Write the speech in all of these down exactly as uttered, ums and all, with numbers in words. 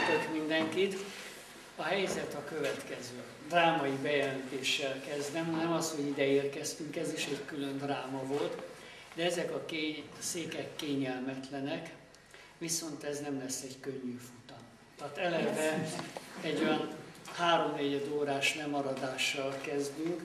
Köszöntök mindenkit. A helyzet a következő. Drámai bejelentéssel kezdem. Nem az, hogy ide érkeztünk, ez is egy külön dráma volt, de ezek a kény, székek kényelmetlenek, viszont ez nem lesz egy könnyű futam. Tehát eleve egy olyan háromnegyed órás lemaradással kezdünk,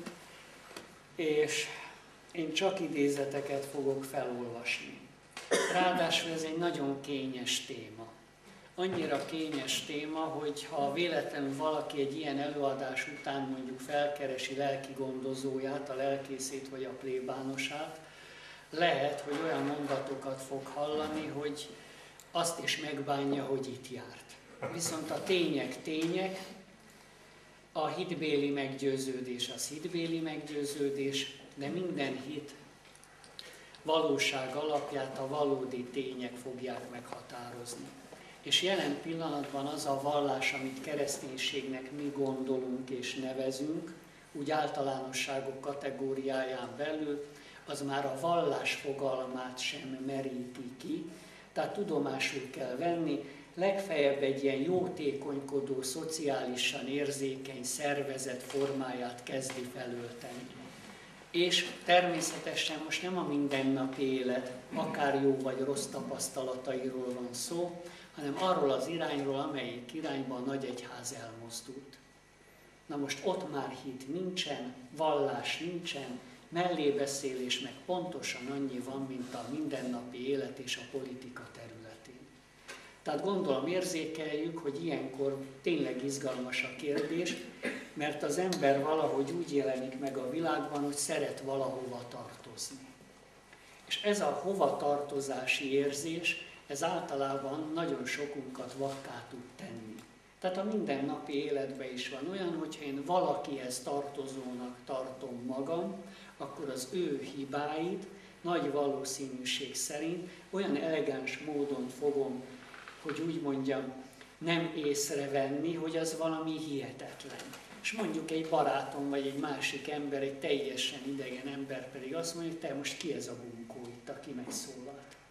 és én csak idézeteket fogok felolvasni. Ráadásul ez egy nagyon kényes téma. Annyira kényes téma, hogy ha véletlenül valaki egy ilyen előadás után mondjuk felkeresi lelki gondozóját, a lelkészét vagy a plébánosát, lehet, hogy olyan mondatokat fog hallani, hogy azt is megbánja, hogy itt járt. Viszont a tények tények, a hitbéli meggyőződés az hitbéli meggyőződés, de minden hit valóság alapját a valódi tények fogják meghatározni. És jelen pillanatban az a vallás, amit kereszténységnek mi gondolunk és nevezünk, úgy általánosságok kategóriáján belül, az már a vallás fogalmát sem meríti ki, tehát tudomásul kell venni, legfeljebb egy ilyen jótékonykodó, szociálisan érzékeny szervezet formáját kezdi felölteni. És természetesen most nem a mindennapi élet, akár jó vagy rossz tapasztalatairól van szó, hanem arról az irányról, amelyik irányban a nagyegyház elmozdult. Na most ott már hit nincsen, vallás nincsen, mellébeszélés meg pontosan annyi van, mint a mindennapi élet és a politika területén. Tehát gondolom érzékeljük, hogy ilyenkor tényleg izgalmas a kérdés, mert az ember valahogy úgy jelenik meg a világban, hogy szeret valahova tartozni. És ez a hova tartozási érzés, ez általában nagyon sokunkat vakká tud tenni. Tehát a mindennapi életben is van olyan, hogyha én valakihez tartozónak tartom magam, akkor az ő hibáit nagy valószínűség szerint olyan elegáns módon fogom, hogy úgy mondjam, nem észrevenni, hogy az valami hihetetlen. És mondjuk egy barátom, vagy egy másik ember, egy teljesen idegen ember pedig azt mondja, hogy te most ki ez a bunkó itt, aki megszólalt.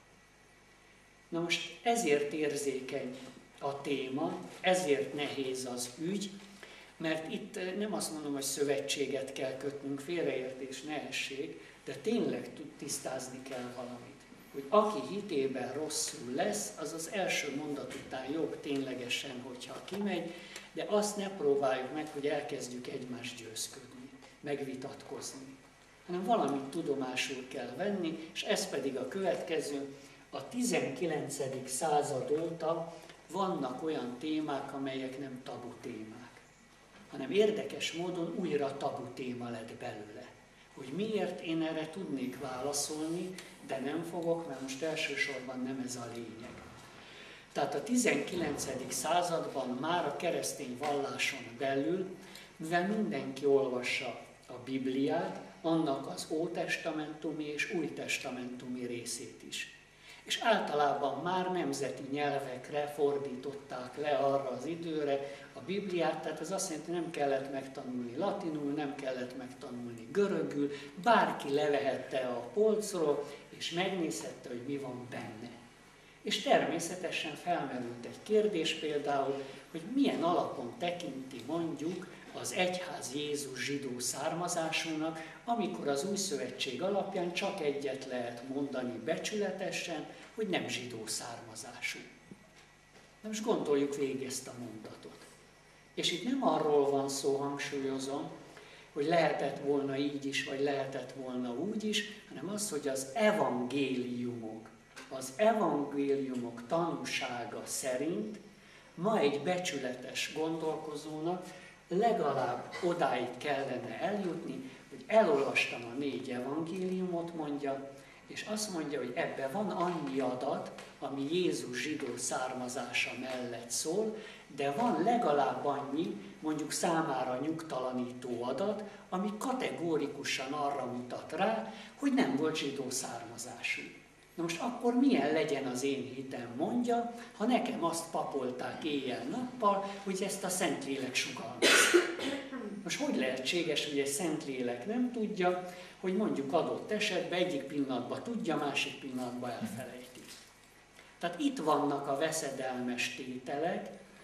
Na most ezért érzékeny a téma, ezért nehéz az ügy, mert itt nem azt mondom, hogy szövetséget kell kötnünk, félreértés ne essék, de tényleg tisztázni kell valamit. Hogy aki hitében rosszul lesz, az az első mondat után jobb ténylegesen, hogyha kimegy, de azt ne próbáljuk meg, hogy elkezdjük egymást győzködni, megvitatkozni, hanem valamit tudomásul kell venni, és ez pedig a következő. A tizenkilencedik század óta vannak olyan témák, amelyek nem tabu témák, hanem érdekes módon újra tabu téma lett belőle. Hogy miért, én erre tudnék válaszolni, de nem fogok, mert most elsősorban nem ez a lényeg. Tehát a tizenkilencedik században már a keresztény valláson belül, mivel mindenki olvassa a Bibliát, annak az ótestamentumi és újtestamentumi részét is. És általában már nemzeti nyelvekre fordították le arra az időre a Bibliát, tehát ez azt jelenti, hogy nem kellett megtanulni latinul, nem kellett megtanulni görögül, bárki levehette a polcról, és megnézhette, hogy mi van benne. És természetesen felmerült egy kérdés például, hogy milyen alapon tekinti mondjuk az egyház Jézus zsidó származásúnak, amikor az új szövetség alapján csak egyet lehet mondani becsületesen, hogy nem zsidó származású. Na most gondoljuk végig ezt a mondatot. És itt nem arról van szó, hangsúlyozom, hogy lehetett volna így is, vagy lehetett volna úgy is, hanem az, hogy az evangéliumok, az evangéliumok tanúsága szerint ma egy becsületes gondolkozónak legalább odáig kellene eljutni, hogy elolvastam a négy evangéliumot, mondja, és azt mondja, hogy ebben van annyi adat, ami Jézus zsidó származása mellett szól, de van legalább annyi, mondjuk számára nyugtalanító adat, ami kategórikusan arra mutat rá, hogy nem volt zsidó származású. Na most akkor milyen legyen az én hitem, mondja, ha nekem azt papolták éjjel-nappal, hogy ezt a Szentlélek sugalmazza. Most hogy lehetséges, hogy egy Szentlélek nem tudja, hogy mondjuk adott esetben egyik pillanatban tudja, másik pillanatban elfelejti. Tehát itt vannak a veszedelmes tételek,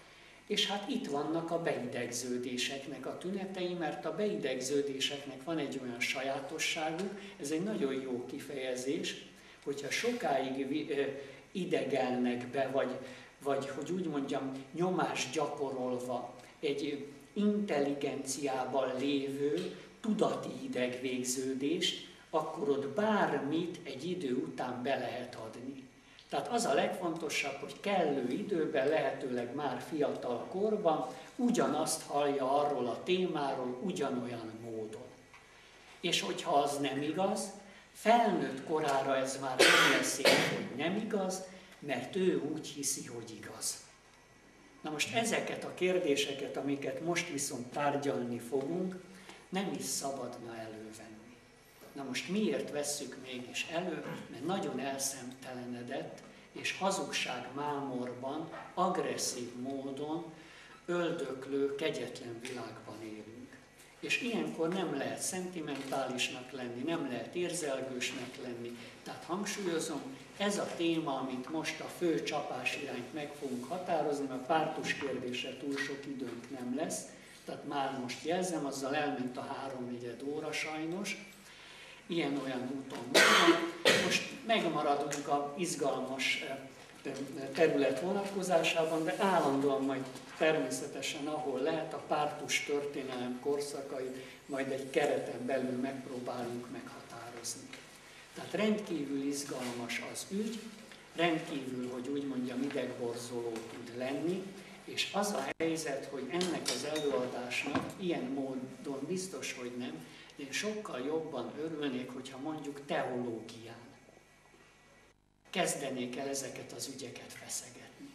És hát itt vannak a beidegződéseknek a tünetei, mert a beidegződéseknek van egy olyan sajátosságuk, ez egy nagyon jó kifejezés, hogyha sokáig idegelnek be, vagy, vagy hogy úgy mondjam, nyomást gyakorolva egy intelligenciában lévő tudati idegvégződést, akkor ott bármit egy idő után be lehet adni. Tehát az a legfontosabb, hogy kellő időben, lehetőleg már fiatal korban ugyanazt hallja arról a témáról ugyanolyan módon. És hogyha az nem igaz, felnőtt korára ez már nem lesz ér, hogy nem igaz, mert ő úgy hiszi, hogy igaz. Na most ezeket a kérdéseket, amiket most viszont tárgyalni fogunk, nem is szabadna elővenni. Na most miért vesszük mégis elő? Mert nagyon elszemtelenedett és hazugság mámorban, agresszív módon öldöklő, kegyetlen világban élünk. És ilyenkor nem lehet szentimentálisnak lenni, nem lehet érzelgősnek lenni. Tehát hangsúlyozom, ez a téma, amit most a fő csapás irányt meg fogunk határozni, mert a pártus kérdésre túl sok időnk nem lesz, tehát már most jelzem, azzal elment a háromnegyed óra sajnos, ilyen-olyan úton módon. Most megmaradunk a izgalmas terület vonatkozásában, de állandóan majd természetesen, ahol lehet, a pártus történelem korszakait majd egy kereten belül megpróbálunk meghatározni. Tehát rendkívül izgalmas az ügy, rendkívül, hogy úgy mondjam, idegborzoló tud lenni, és az a helyzet, hogy ennek az előadásnak ilyen módon biztos, hogy nem, de én sokkal jobban örülnék, hogyha mondjuk teológián kezdenék el ezeket az ügyeket feszegetni.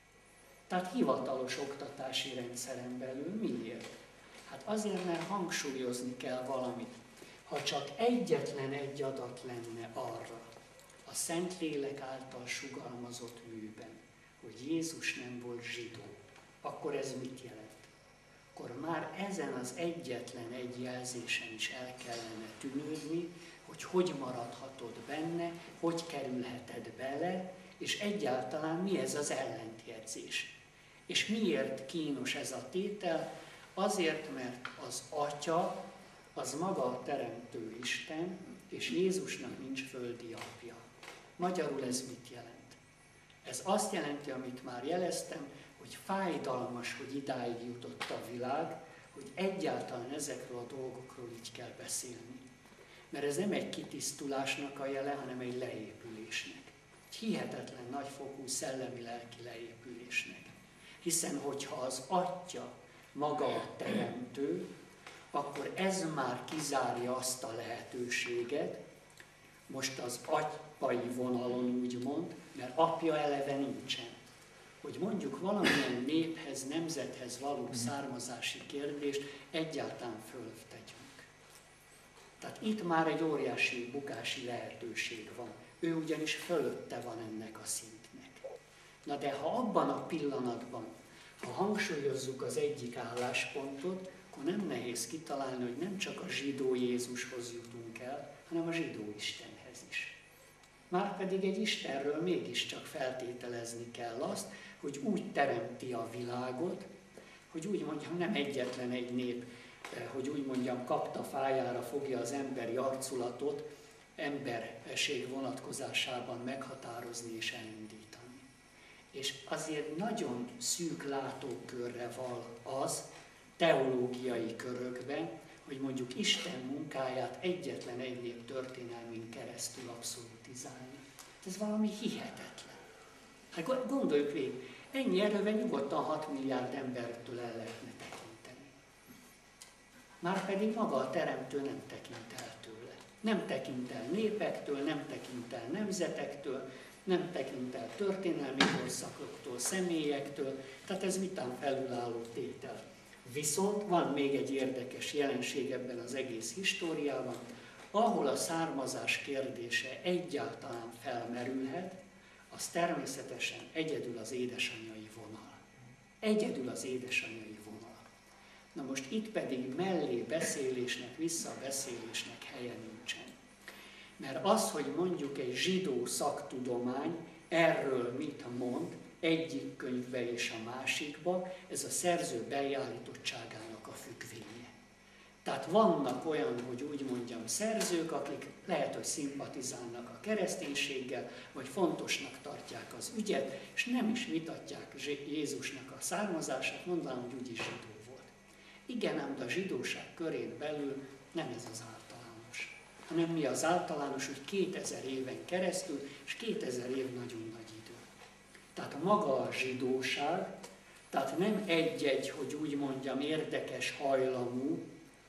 Tehát hivatalos oktatási rendszeren belül miért? Hát azért, mert hangsúlyozni kell valamit. Ha csak egyetlen egy adat lenne arra, a Szentlélek által sugalmazott műben, hogy Jézus nem volt zsidó, akkor ez mit jelent? Akkor már ezen az egyetlen egy jelzésen is el kellene tűnődni, hogy hogy maradhatod benne, hogy kerülheted bele, és egyáltalán mi ez az ellentjegyzés. És miért kínos ez a tétel? Azért, mert az Atya, az maga a Teremtő Isten, és Jézusnak nincs földi apja. Magyarul ez mit jelent? Ez azt jelenti, amit már jeleztem, hogy fájdalmas, hogy idáig jutott a világ, hogy egyáltalán ezekről a dolgokról így kell beszélni. Mert ez nem egy kitisztulásnak a jele, hanem egy leépülésnek. Egy hihetetlen nagyfokú szellemi-lelki leépülésnek. Hiszen, hogyha az Atya maga a Teremtő, akkor ez már kizárja azt a lehetőséget, most az apai vonalon úgymond, mert apja eleve nincsen. Hogy mondjuk valamilyen néphez, nemzethez való származási kérdést egyáltalán föltegyünk. Tehát itt már egy óriási bukási lehetőség van. Ő ugyanis fölötte van ennek a szintnek. Na de ha abban a pillanatban, ha hangsúlyozzuk az egyik álláspontot, akkor nem nehéz kitalálni, hogy nem csak a zsidó Jézushoz jutunk el, hanem a zsidó Istenhez is. Márpedig egy Istenről mégiscsak feltételezni kell azt, hogy úgy teremti a világot, hogy úgy mondjam, nem egyetlen egy nép, hogy úgy mondjam, kapta fájára fogja az emberi arculatot emberség vonatkozásában meghatározni és elindítani. És azért nagyon szűk látókörre val az teológiai körökben, hogy mondjuk Isten munkáját egyetlen egy nép történelmén keresztül abszolutizálni. Ez valami hihetetlen. Hát gondoljuk végig, ennyi erővel nyugodtan hat milliárd embertől el lehetne tekinteni. Márpedig maga a Teremtő nem tekint el tőle. Nem tekint el népektől, nem tekint el nemzetektől, nem tekint el történelmi korszakoktól, személyektől, tehát ez vitán felülálló tétel. Viszont van még egy érdekes jelenség ebben az egész históriában, ahol a származás kérdése egyáltalán felmerülhet, az természetesen egyedül az édesanyai vonal. Egyedül az édesanyai vonal. Na most itt pedig mellé beszélésnek, visszabeszélésnek helye nincsen. Mert az, hogy mondjuk egy zsidó szaktudomány erről mit mond, egyik könyvbe és a másikba, ez a szerző beállítottságának a függvénye. Tehát vannak olyan, hogy úgy mondjam, szerzők, akik lehet, hogy szimpatizálnak a kereszténységgel, vagy fontosnak tartják az ügyet, és nem is vitatják Jézusnak a származását, mondanám, hogy úgyis zsidó volt. Igen, ám de a zsidóság körén belül nem ez az általános, hanem mi az általános, hogy kétezer éven keresztül, és kétezer év nagyon nagy idő. Tehát a maga a zsidóság, tehát nem egy-egy, hogy úgy mondjam, érdekes hajlamú,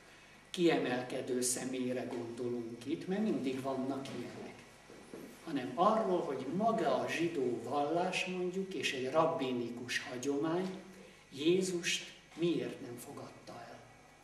kiemelkedő személyre gondolunk itt, mert mindig vannak ilyenek, hanem arról, hogy maga a zsidó vallás mondjuk, és egy rabbinikus hagyomány Jézust miért nem fogadta el.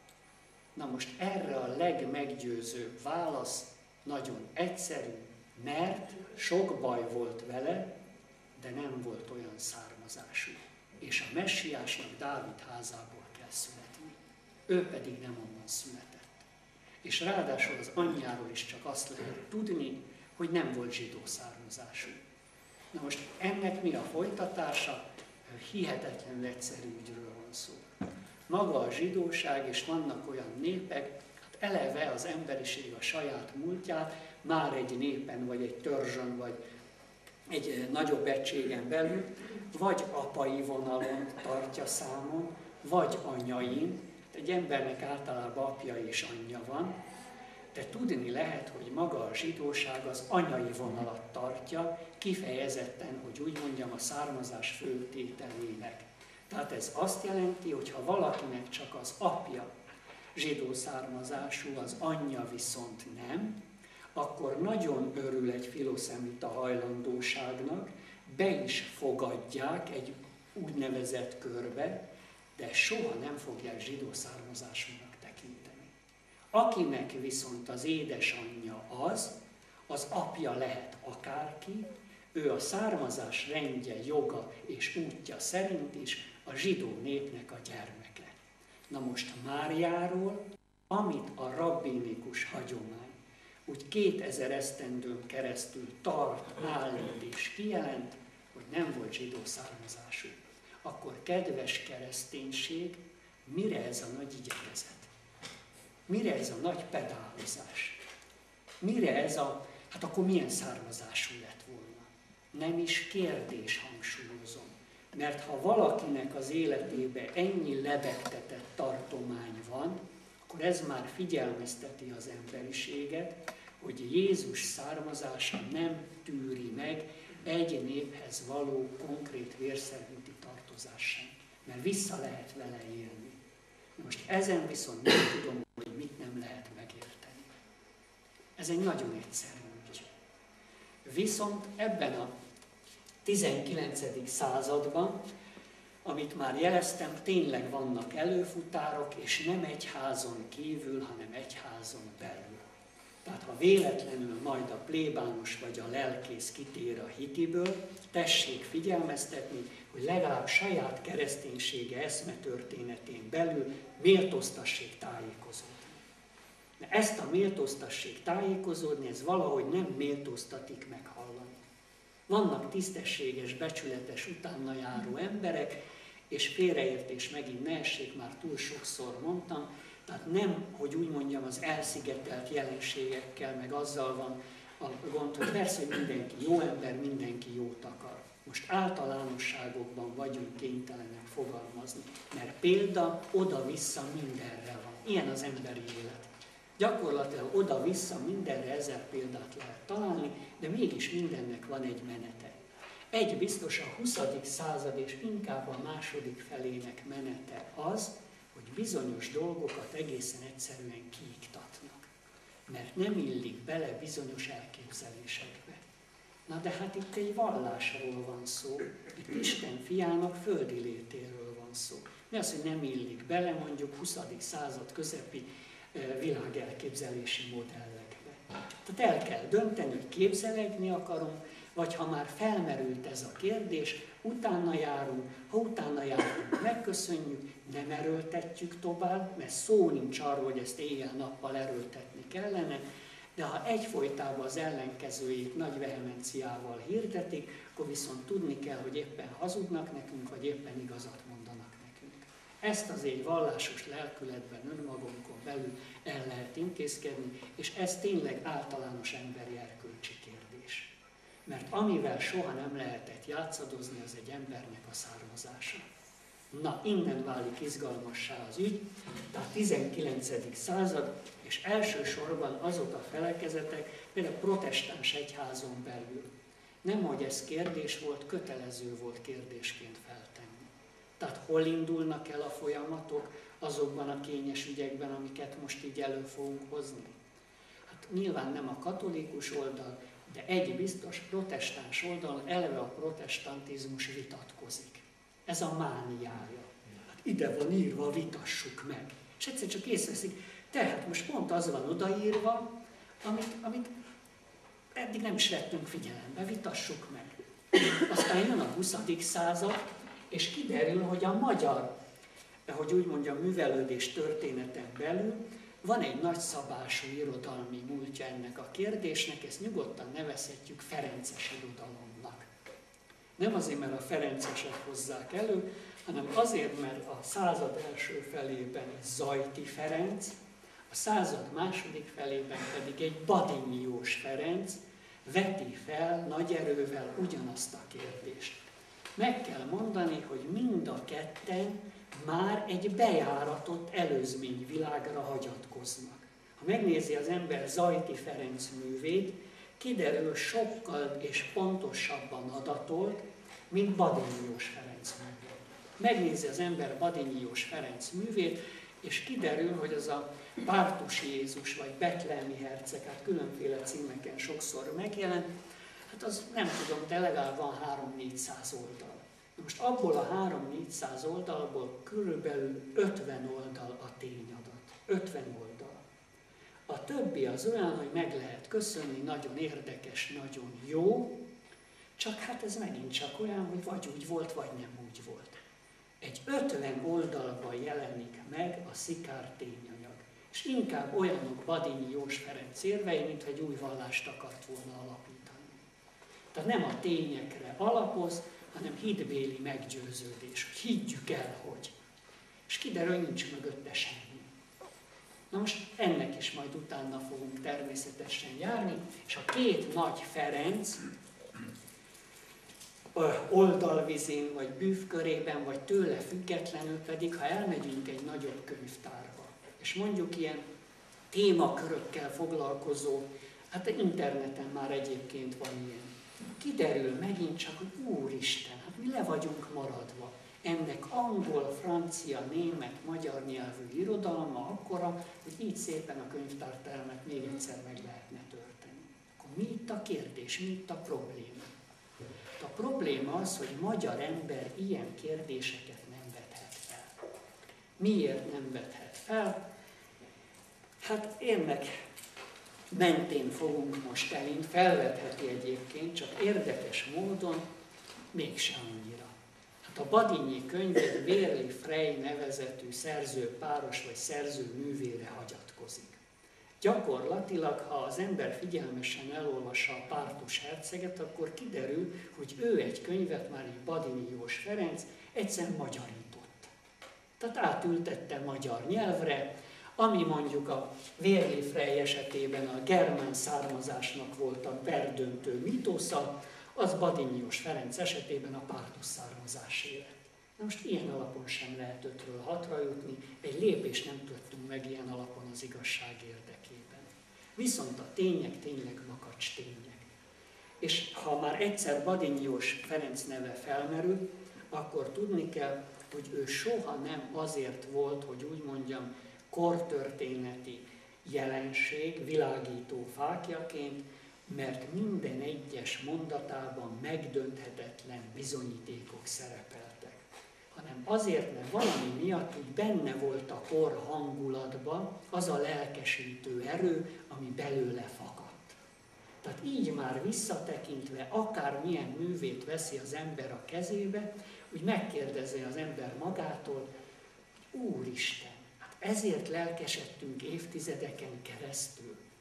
Na most erre a legmeggyőzőbb válasz nagyon egyszerű, mert sok baj volt vele, de nem volt olyan származású. És a messiásnak Dávid házából kell születni. Ő pedig nem onnan született. És ráadásul az anyjáról is csak azt lehet tudni, hogy nem volt zsidó származású. Na most ennek mi a folytatása? Hihetetlenül egyszerű ügyről van szó. Maga a zsidóság, és vannak olyan népek, hát eleve az emberiség a saját múltját már egy népen, vagy egy törzsön, vagy egy nagyobb egységen belül, vagy apai vonalon tartja számon, vagy anyain. Egy embernek általában apja és anyja van, de tudni lehet, hogy maga a zsidóság az anyai vonalat tartja, kifejezetten, hogy úgy mondjam, a származás föltételének. Tehát ez azt jelenti, hogy ha valakinek csak az apja zsidó származású, az anyja viszont nem, akkor nagyon örül egy filoszemita hajlandóságnak, be is fogadják egy úgynevezett körbe, de soha nem fogják zsidó származásúnak tekinteni. Akinek viszont az édesanyja az, az apja lehet akárki, ő a származás rendje, joga és útja szerint is a zsidó népnek a gyermeke. Na most Máriáról, amit a rabbinikus hagyomány úgy kétezer esztendőn keresztül tart, állít és kijelent, hogy nem volt zsidó származású. Akkor kedves kereszténység, mire ez a nagy igyekezet? Mire ez a nagy pedálozás? Mire ez a, hát akkor milyen származású lett volna? Nem is kérdés, hangsúlyozom. Mert ha valakinek az életébe ennyi lebegtetett tartomány van, akkor ez már figyelmezteti az emberiséget, hogy Jézus származása nem tűri meg egy néphez való konkrét vérszerinti tartozás sem, mert vissza lehet vele élni. Most ezen viszont nem tudom, hogy mit nem lehet megérteni. Ez egy nagyon egyszerű ügy. Viszont ebben a tizenkilencedik században, amit már jeleztem, tényleg vannak előfutárok, és nem egy házon kívül, hanem egy házon belül. Tehát ha véletlenül majd a plébános vagy a lelkész kitér a hitiből, tessék figyelmeztetni, hogy legalább saját kereszténysége eszmetörténetén belül méltóztassék tájékozódni. De ezt a méltóztassék tájékozódni, ez valahogy nem méltóztatik meghallani. Vannak tisztességes, becsületes, utána járó emberek, és félreértés megint ne essék, már túl sokszor mondtam, tehát nem, hogy úgy mondjam, az elszigetelt jelenségekkel, meg azzal van a gond, hogy persze, hogy mindenki jó ember, mindenki jót akar. Most általánosságokban vagyunk kénytelenek fogalmazni, mert példa oda-vissza mindenre van. Ilyen az emberi élet. Gyakorlatilag oda-vissza mindenre ezer példát lehet találni, de mégis mindennek van egy menete. Egy biztos a huszadik század és inkább a második felének menete az, hogy bizonyos dolgokat egészen egyszerűen kiiktatnak, mert nem illik bele bizonyos elképzelésekbe. Na de hát itt egy vallásról van szó, itt Isten fiának földi létéről van szó. Mi az, hogy nem illik bele mondjuk huszadik század közepi világelképzelési modellekbe. Tehát el kell dönteni, hogy képzelegni akarom, vagy ha már felmerült ez a kérdés, utána járunk, ha utána járunk, megköszönjük, nem erőltetjük tovább, mert szó nincs arról, hogy ezt éjjel-nappal erőltetni kellene, De ha egyfolytában az ellenkezőjét nagy vehemenciával hirdetik, akkor viszont tudni kell, hogy éppen hazudnak nekünk, vagy éppen igazat mondanak nekünk. Ezt az egy vallásos lelkületben, önmagunkon belül el lehet intézkedni, és ez tényleg általános emberi erkölcsi kérdés. Mert amivel soha nem lehetett játszadozni, az egy embernek a származása. Na, innen válik izgalmassá az ügy, tehát tizenkilencedik század, és elsősorban azok a felekezetek, például a protestáns egyházon belül. Nem, hogy ez kérdés volt, kötelező volt kérdésként feltenni. Tehát hol indulnak el a folyamatok azokban a kényes ügyekben, amiket most így elő fogunk hozni? Hát nyilván nem a katolikus oldal, de egy biztos, protestáns oldalon eleve a protestantizmus vitatkozik. Ez a mániája. Hát ide van írva, vitassuk meg. És egyszer csak észreveszik, tehát most pont az van odaírva, amit, amit eddig nem is vettünk figyelembe, vitassuk meg. Aztán jön a huszadik század, és kiderül, hogy a magyar, hogy úgy mondjam, művelődés történeten belül van egy nagyszabású irodalmi múltja ennek a kérdésnek, ezt nyugodtan nevezhetjük ferences irodalomnak. Nem azért, mert a ferencesek hozzák elő, hanem azért, mert a század első felében Zajti Ferenc, a század második felében pedig egy Badinyiós Ferenc veti fel nagy erővel ugyanazt a kérdést. Meg kell mondani, hogy mind a ketten már egy bejáratott előzményvilágra hagyatkoznak. Ha megnézi az ember Zajti Ferenc művét, kiderül sokkal és pontosabban adatolt, mint Badinyiós Ferenc művét. Megnézi az ember Badinyiós Ferenc művét, és kiderül, hogy az a Pártusi Jézus vagy Betlehemi Herceg, hát különféle címeken sokszor megjelent, hát az nem tudom, de legalább van három-négyszáz oldal. Most abból a három-négyszáz oldalból körülbelül ötven oldal a tényadat. ötven oldal. A többi az olyan, hogy meg lehet köszönni, nagyon érdekes, nagyon jó, csak hát ez megint csak olyan, hogy vagy úgy volt, vagy nem úgy volt. Egy ötven oldalban jelenik meg a szikár tényanyag. És inkább olyanok Badinyiós Ferenc érvei, mint egy új vallást akart volna alapítani. Tehát nem a tényekre alapoz, hanem hitbéli meggyőződés, hogy higgyük el, hogy. És kiderül, hogy nincs mögötte semmi. Na most ennek is majd utána fogunk természetesen járni, és a két nagy Ferenc oldalvizén, vagy bűvkörében, vagy tőle függetlenül pedig, ha elmegyünk egy nagyobb könyvtárba, és mondjuk ilyen témakörökkel foglalkozó, hát interneten már egyébként van ilyen, kiderül megint csak, hogy Úristen, hát mi le vagyunk maradva. Ennek angol, francia, német, magyar nyelvű irodalma akkora, hogy így szépen a könyvtártermet még egyszer meg lehetne tölteni. Akkor mi itt a kérdés, mi itt a probléma? A probléma az, hogy magyar ember ilyen kérdéseket nem vethet fel. Miért nem vethet fel? Hát ennek mentén fogunk most elindulni, felvetheti egyébként, csak érdekes módon mégsem annyira. Hát a Badinyi könyv egy Vérli Frey nevezetű szerzőpáros vagy szerzőművére hagyatkozik. Gyakorlatilag, ha az ember figyelmesen elolvassa a Pártus herceget, akkor kiderül, hogy ő egy könyvet, már egy Badinyiós Ferenc, egyszerűen magyarított. Tehát átültette magyar nyelvre, ami mondjuk a Vérli Frey esetében a germán származásnak volt a perdöntő mitosza, az Badinyiós Ferenc esetében a Pártus származásé lett. Na most ilyen alapon sem lehet ötről hatra jutni, egy lépést nem tettünk meg ilyen alapon az igazság érdekében. Viszont a tények tényleg makacs tények. És ha már egyszer Badinyiós Ferenc neve felmerül, akkor tudni kell, hogy ő soha nem azért volt, hogy úgy mondjam, kortörténeti jelenség, világító fákjaként, mert minden egyes mondatában megdönthetetlen bizonyítékok szerepeltek, hanem azért, mert valami miatt úgy benne volt a kor hangulatban az a lelkesítő erő, ami belőle fakadt. Tehát így már visszatekintve, akármilyen művét veszi az ember a kezébe, úgy megkérdezi az ember magától, hogy Úristen, hát ezért lelkesedtünk évtizedeken keresztül.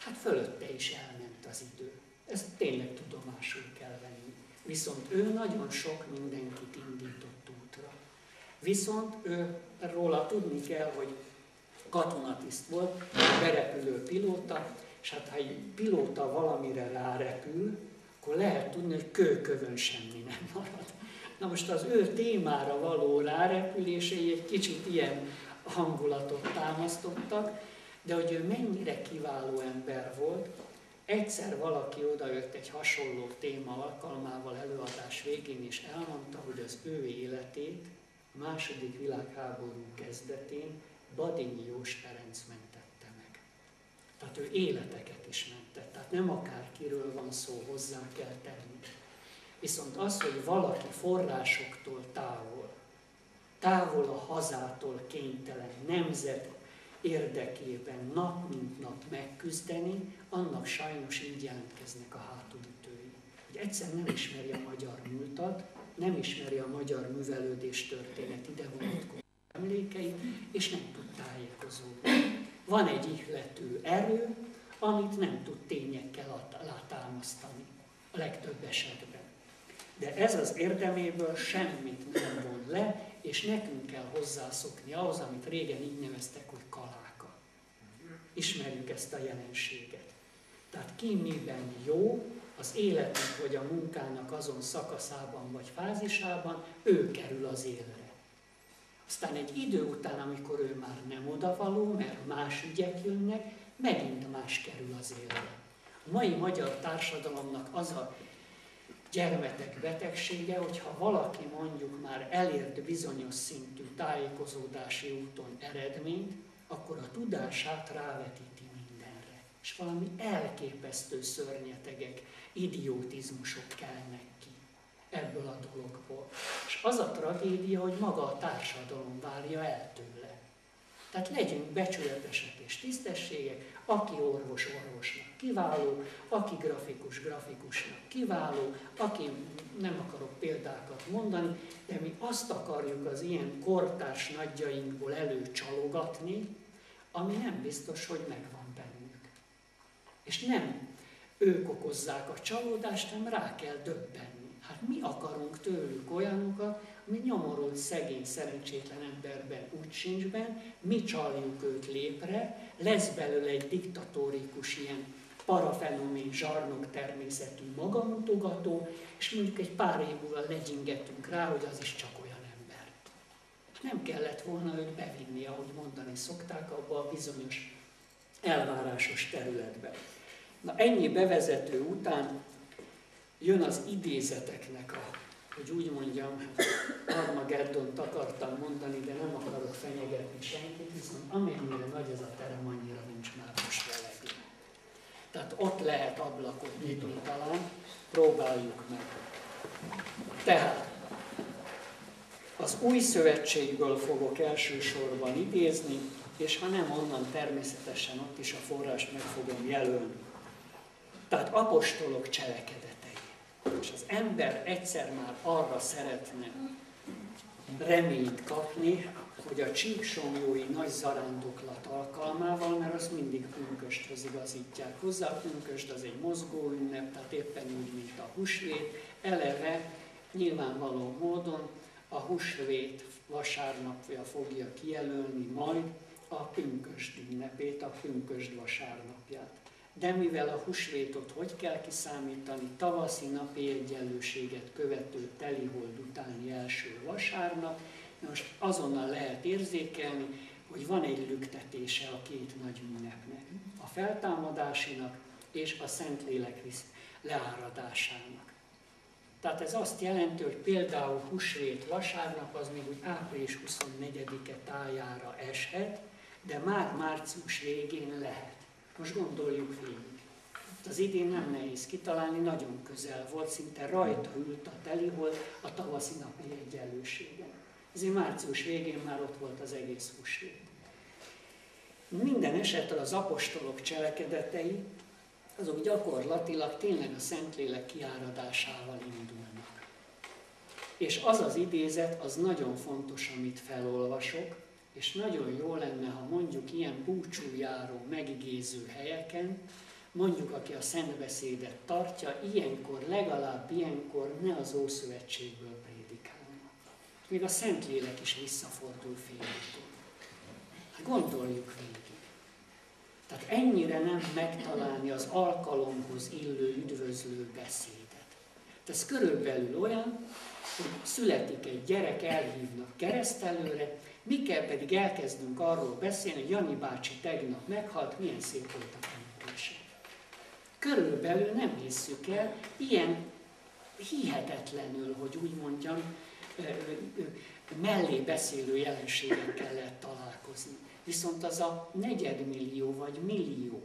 hát fölötte is elment az idő. Ezt tényleg tudomásul kell venni. Viszont ő nagyon sok mindenkit indított útra. Viszont ő, róla tudni kell, hogy katonatiszt volt, berepülő pilóta, és hát ha egy pilóta valamire rárepül, akkor lehet tudni, hogy kőkövön semmi nem marad. Na most az ő témára való rárepülései egy kicsit ilyen hangulatot támasztottak, de hogy ő mennyire kiváló ember volt, egyszer valaki odajött egy hasonló téma alkalmával előadás végén, és elmondta, hogy az ő életét a második világháború kezdetén Badinyi Jós Ferenc mentette meg. Tehát ő életeket is mentett, tehát nem akárkiről van szó, hozzá kell tenni. Viszont az, hogy valaki forrásoktól távol, távol a hazától kénytelen, nemzet érdekében nap mint nap megküzdeni, annak sajnos így jelentkeznek a hátulütői. Hogy egyszer nem ismeri a magyar múltat, nem ismeri a magyar művelődés történet ide vonatkozó emlékeit, és nem tud tájékozódni. Van egy ihlető erő, amit nem tud tényekkel alátámasztani a legtöbb esetben. De ez az érdeméből semmit nem von le, és nekünk kell hozzászokni ahhoz, amit régen így neveztek, hogy kaláka. Ismerjük ezt a jelenséget. Tehát ki miben jó, az életnek vagy a munkának azon szakaszában vagy fázisában, ő kerül az élre. Aztán egy idő után, amikor ő már nem odavaló, mert más ügyek jönnek, megint más kerül az élre. A mai magyar társadalomnak az a gyermetek betegsége, hogyha valaki mondjuk már elért bizonyos szintű tájékozódási úton eredményt, akkor a tudását rávetíti mindenre. És valami elképesztő szörnyetegek, idiotizmusok kelnek ki ebből a dologból. És az a tragédia, hogy maga a társadalom várja el tőle. Tehát legyünk becsületesek és tisztességek, aki orvos orvosnak kiváló, aki grafikus grafikusnak kiváló, aki, nem akarok példákat mondani, de mi azt akarjuk az ilyen kortárs nagyjainkból előcsalogatni, ami nem biztos, hogy megvan bennük. És nem ők okozzák a csalódást, hanem rá kell döbbenni. Hát mi akarunk tőlük olyanokat, ami nyomorult, szegény, szerencsétlen emberben úgy sincs benn, mi csaljuk őt lépre, lesz belőle egy diktatórikus ilyen parafenomén, zsarnok természetű magamutogató, és mondjuk egy pár év múlva legyingetünk rá, hogy az is csak olyan ember. És nem kellett volna őt bevinni, ahogy mondani szokták, abba a bizonyos elvárásos területbe. Na ennyi bevezető után jön az idézeteknek a, hogy úgy mondjam, Armageddont akartam mondani, de nem akarok fenyegetni senkit, viszont amennyire nagy ez a terem, annyira nincs már most velegő. Tehát ott lehet ablakot nyitni talán, próbáljuk meg. Tehát az Új Szövetségből fogok elsősorban idézni, és ha nem, onnan természetesen ott is a forrást meg fogom jelölni. Tehát apostolok cselekedetei. És az ember egyszer már arra szeretne reményt kapni, hogy a csíksomjói nagy zarándoklat alkalmával, mert azt mindig pünkösthöz igazítják hozzá. A pünkösd az egy mozgó ünnep, tehát éppen úgy, mint a húsvét. Eleve nyilvánvaló módon a húsvét vasárnapja fogja kijelölni majd a pünkösd ünnepét, a pünkösd vasárnapját. De mivel a húsvétot hogy kell kiszámítani, tavaszi napi egyenlőséget követő telihold utáni első vasárnap, most azonnal lehet érzékelni, hogy van egy lüktetése a két nagy ünnepnek, a feltámadásinak és a Szentlélek leáradásának. Tehát ez azt jelenti, hogy például húsvét vasárnap az még úgy április huszonnegyedike tájára eshet, de már március végén lehet. Most gondoljuk végig. Az idén nem nehéz kitalálni, nagyon közel volt, szinte rajta ült a telihold a tavaszi napi egyenlőségen. Ezért március végén már ott volt az egész húsvét. Minden esetre az apostolok cselekedetei, azok gyakorlatilag tényleg a Szentlélek kiáradásával indulnak. És az az idézet, az nagyon fontos, amit felolvasok, és nagyon jó lenne, ha mondjuk ilyen búcsújáró, megigéző helyeken mondjuk aki a szentbeszédet tartja, ilyenkor, legalább ilyenkor ne az Ószövetségből prédikálna. Még a Szentlélek is visszafordul félúton. Hát gondoljuk végig. Tehát ennyire nem megtalálni az alkalomhoz illő üdvözlő beszédet. Ez körülbelül olyan, hogy születik egy gyerek, elhívnak keresztelőre, mi kell pedig elkezdünk arról beszélni, hogy Jani bácsi tegnap meghalt, milyen szép volt a temetése. Körülbelül nem hisszük el, ilyen hihetetlenül, hogy úgy mondjam, mellé beszélő jelenségekkel lehet találkozni. Viszont az a negyedmillió vagy millió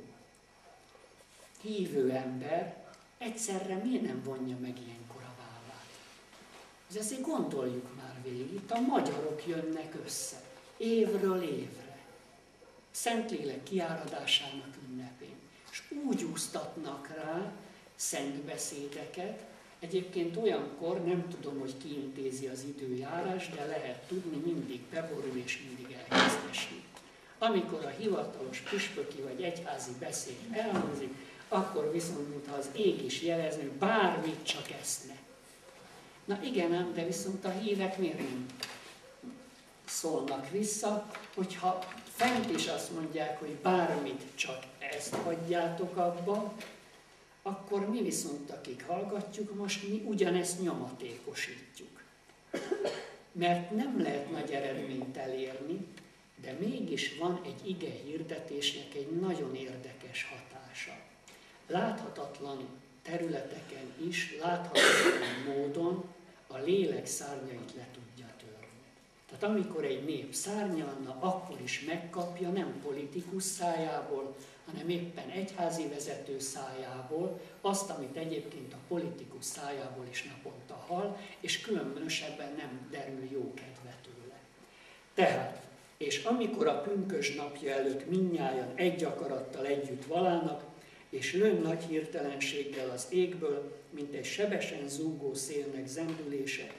hívő ember egyszerre miért nem vonja meg ilyenkor a vállát? Ezért gondoljuk már végig, itt a magyarok jönnek össze, évről évre, Szentlélek kiáradásának ünnepén, és úgy úsztatnak rá szentbeszédeket. Egyébként olyankor nem tudom, hogy ki intézi az időjárás, de lehet tudni, mindig beborul és mindig elkezd esni. Amikor a hivatalos püspöki vagy egyházi beszéd elhangzik, akkor viszont, mintha az ég is jelezni, hogy bármit csak eszne. Na igen ám, de viszont a hívek miért nem szólnak vissza, hogyha fent is azt mondják, hogy bármit csak ezt hagyjátok abba, akkor mi viszont, akik hallgatjuk, most mi ugyanezt nyomatékosítjuk. Mert nem lehet nagy eredményt elérni, de mégis van egy ige hirdetésnek egy nagyon érdekes hatása. Láthatatlan területeken is, láthatatlan módon a lélek szárnyait le tudja törni. Tehát amikor egy nép szárnyalna, akkor is megkapja, nem politikus szájából, hanem éppen egyházi vezető szájából azt, amit egyébként a politikus szájából is naponta hall, és különösebben nem derül jó kedve tőle. Tehát, és amikor a pünkösd napja előtt mindnyájan egy akarattal együtt valának, és lőn nagy hirtelenséggel az égből, mint egy sebesen zúgó szélnek zendülése,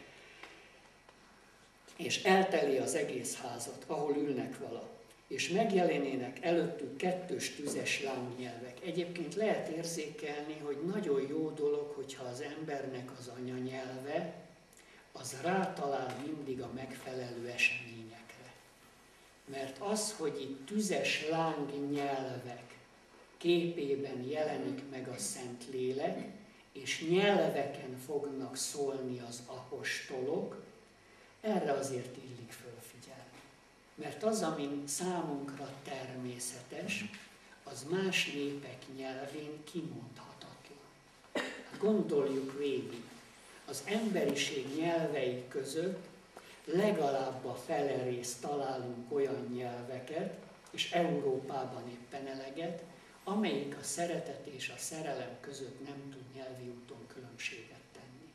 és elteli az egész házat, ahol ülnek vala, és megjelenének előttük kettős tüzes lángnyelvek. Egyébként lehet érzékelni, hogy nagyon jó dolog, hogyha az embernek az anyanyelve, az rátalál mindig a megfelelő eseményekre. Mert az, hogy itt tüzes lángnyelvek képében jelenik meg a Szentlélek, és nyelveken fognak szólni az apostolok, erre azért illik fölfigyelni. Mert az, ami számunkra természetes, az más népek nyelvén kimondhatatlan. Hát gondoljuk végig, az emberiség nyelvei között legalább a fele részt találunk olyan nyelveket, és Európában éppen eleget, amelyik a szeretet és a szerelem között nem tud nyelvi úton különbséget tenni.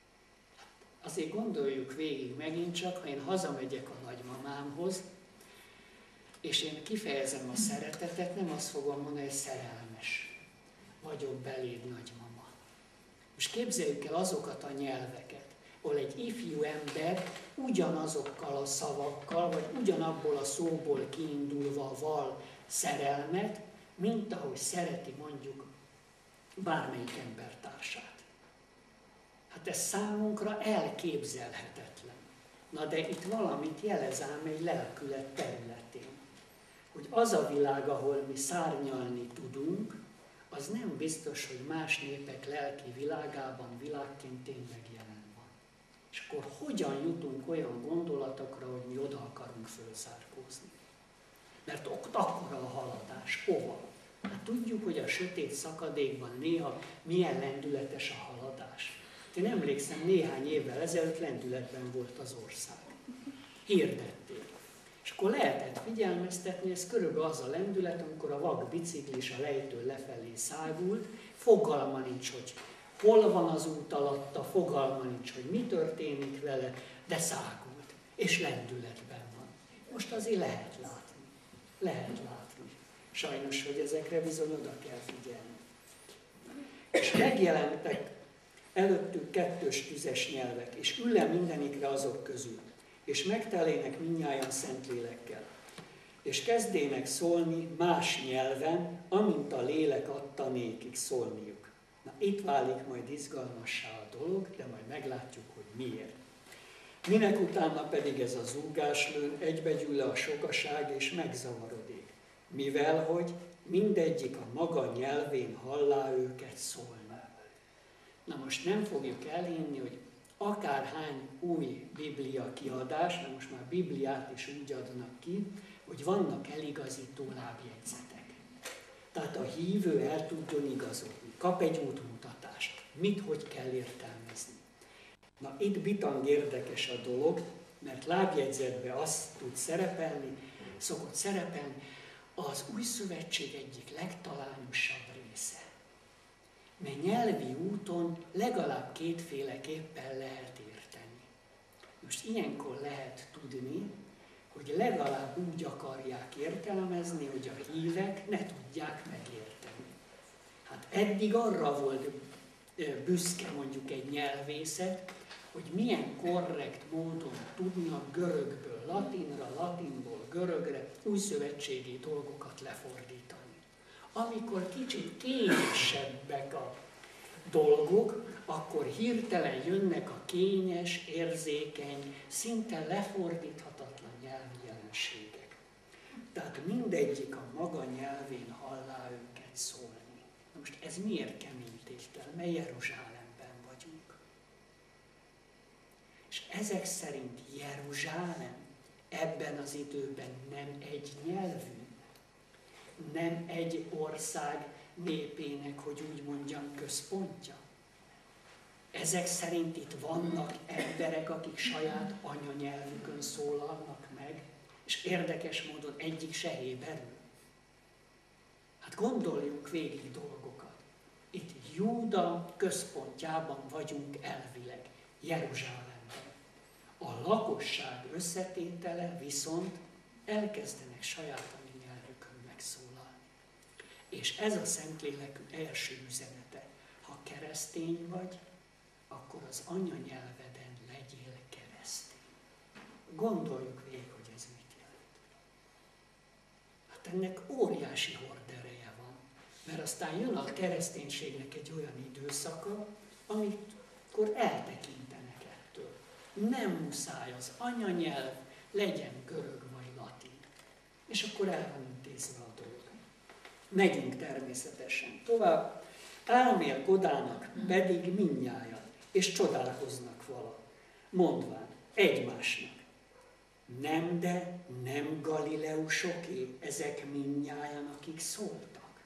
Azért gondoljuk végig megint csak, ha én hazamegyek a nagymamámhoz, és én kifejezem a szeretetet, nem azt fogom mondani, hogy szerelmes vagyok beléd, nagymama. Most képzeljük el azokat a nyelveket, ahol egy ifjú ember ugyanazokkal a szavakkal, vagy ugyanabból a szóból kiindulva val szerelmet, mint ahogy szereti mondjuk bármelyik embertársát. Hát ez számunkra elképzelhetetlen. Na de itt valamit jelez ám egy lelkület területén, hogy az a világ, ahol mi szárnyalni tudunk, az nem biztos, hogy más népek lelki világában világként tényleg jelen van. És akkor hogyan jutunk olyan gondolatokra, hogy mi oda akarunk fölzárkózni? Mert ott akkora a haladás. Hova? Hát tudjuk, hogy a sötét szakadékban néha milyen lendületes a haladás. Én emlékszem, néhány évvel ezelőtt lendületben volt az ország. Hirdették. És akkor lehetett figyelmeztetni, ez körülbelül az a lendület, amikor a vak biciklis a lejtőn lefelé szágult, fogalma nincs, hogy hol van az út alatta, fogalma nincs, hogy mi történik vele, de szágult, és lendületben van. Most azért lehet látni. Lehet látni. Sajnos, hogy ezekre bizony oda kell figyelni. És megjelentek előttük kettős tüzes nyelvek, és ül le mindenikre azok közül, és megtelének mindnyájan Szentlélekkel. és kezdének szólni más nyelven, amint a lélek adta nékik szólniuk. Na, itt válik majd izgalmassá a dolog, de majd meglátjuk, hogy miért. Minek utána pedig ez a zúgás lőn, egybegyűl le a sokaság és megzavarodik, mivel hogy mindegyik a maga nyelvén hallá őket szólni. Na most nem fogjuk elhinni, hogy akárhány új Biblia kiadás, mert most már Bibliát is úgy adnak ki, hogy vannak eligazító lábjegyzetek. Tehát a hívő el tudjon igazodni, kap egy útmutatást, mit, hogy kell értelmezni. Na itt bitang érdekes a dolog, mert lábjegyzetben az tud szerepelni, szokott szerepelni, az új szövetség egyik legtalányosabb része. Mert nyelvi úton legalább kétféleképpen lehet érteni. Most ilyenkor lehet tudni, hogy legalább úgy akarják értelmezni, hogy a hívek ne tudják megérteni. Hát eddig arra volt büszke mondjuk egy nyelvészet, hogy milyen korrekt módon tudnak görögből latinra, latinból görögre újszövetségi dolgokat lefordítani. Amikor kicsit kényesebbek a dolgok, akkor hirtelen jönnek a kényes, érzékeny, szinte lefordíthatatlan nyelvi jelenségek. Tehát mindegyik a maga nyelvén hallá őket szólni. Na most ez miért keménytétel? Mert Jeruzsálemben vagyunk. És ezek szerint Jeruzsálem ebben az időben nem egy nyelvű, nem egy ország népének, hogy úgy mondjam, központja. Ezek szerint itt vannak emberek, akik saját anyanyelvükön szólalnak meg, és érdekes módon egyik se héberül. Hát gondoljunk végig dolgokat. Itt Júda központjában vagyunk elvileg, Jeruzsálemben. A lakosság összetétele viszont elkezdenek saját anyanyelvükön megszólalni. És ez a Szentlélek első üzenete. Ha keresztény vagy, akkor az anyanyelveden legyél keresztény. Gondoljuk végig, hogy ez mit jelent. Hát ennek óriási hordereje van, mert aztán jön a kereszténységnek egy olyan időszaka, amikor eltekintenek ettől. Nem muszáj az anyanyelv, legyen görög vagy latin. És akkor el van intézve a dolog. Megyünk természetesen tovább. Álmélkodának pedig mindnyájan, és csodálkoznak vala, mondván egymásnak. Nem, de nem galileusoké ezek mindnyájan, akik szóltak.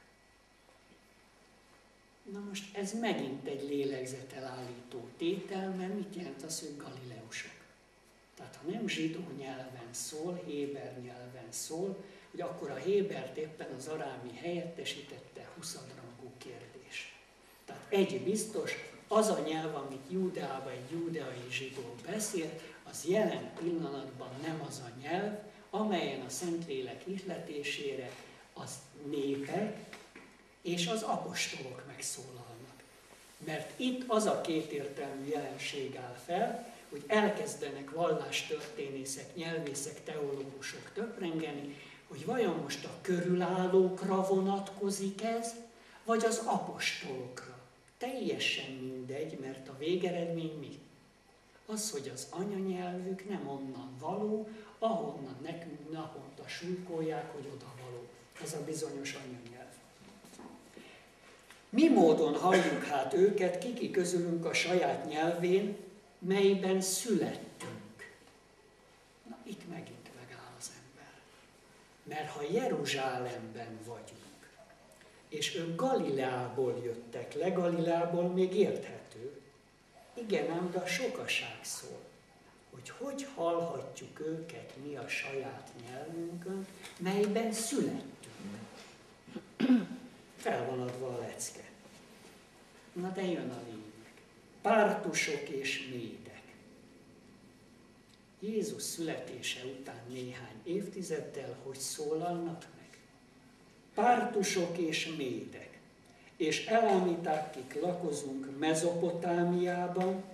Na most ez megint egy lélegzetelállító tétel, mert mit jelent az, hogy galileusok? Tehát ha nem zsidó nyelven szól, héber nyelven szól, hogy akkor a hébert éppen az arámi helyettesítette huszadrangú kérdés. Tehát egy biztos, az a nyelv, amit Júdeában egy júdeai zsidó beszél, az jelen pillanatban nem az a nyelv, amelyen a Szentlélek ihletésére az népek és az apostolok megszólalnak. Mert itt az a kétértelmű jelenség áll fel, hogy elkezdenek vallástörténészek, nyelvészek, teológusok töprengeni, hogy vajon most a körülállókra vonatkozik ez, vagy az apostolokra. Teljesen mindegy, mert a végeredmény mi? Az, hogy az anyanyelvük nem onnan való, ahonnan nekünk naponta súlykolják, hogy oda való. Ez a bizonyos anyanyelv. Mi módon halljuk hát őket, kiki közülünk a saját nyelvén, melyben születtünk? Na, itt megint megáll az ember. Mert ha Jeruzsálemben vagyunk, és ők Galileából jöttek le, Galileából még érthető. Igen, ám, de a sokaság szól, hogy hogy hallhatjuk őket mi a saját nyelvünkön, melyben születtünk. Fel van adva a lecke. Na de jön a lényeg. Pártusok és médek. Jézus születése után néhány évtizeddel hogy szólalnak meg? Pártusok és médek. És elámíták, kik lakozunk Mezopotámiában,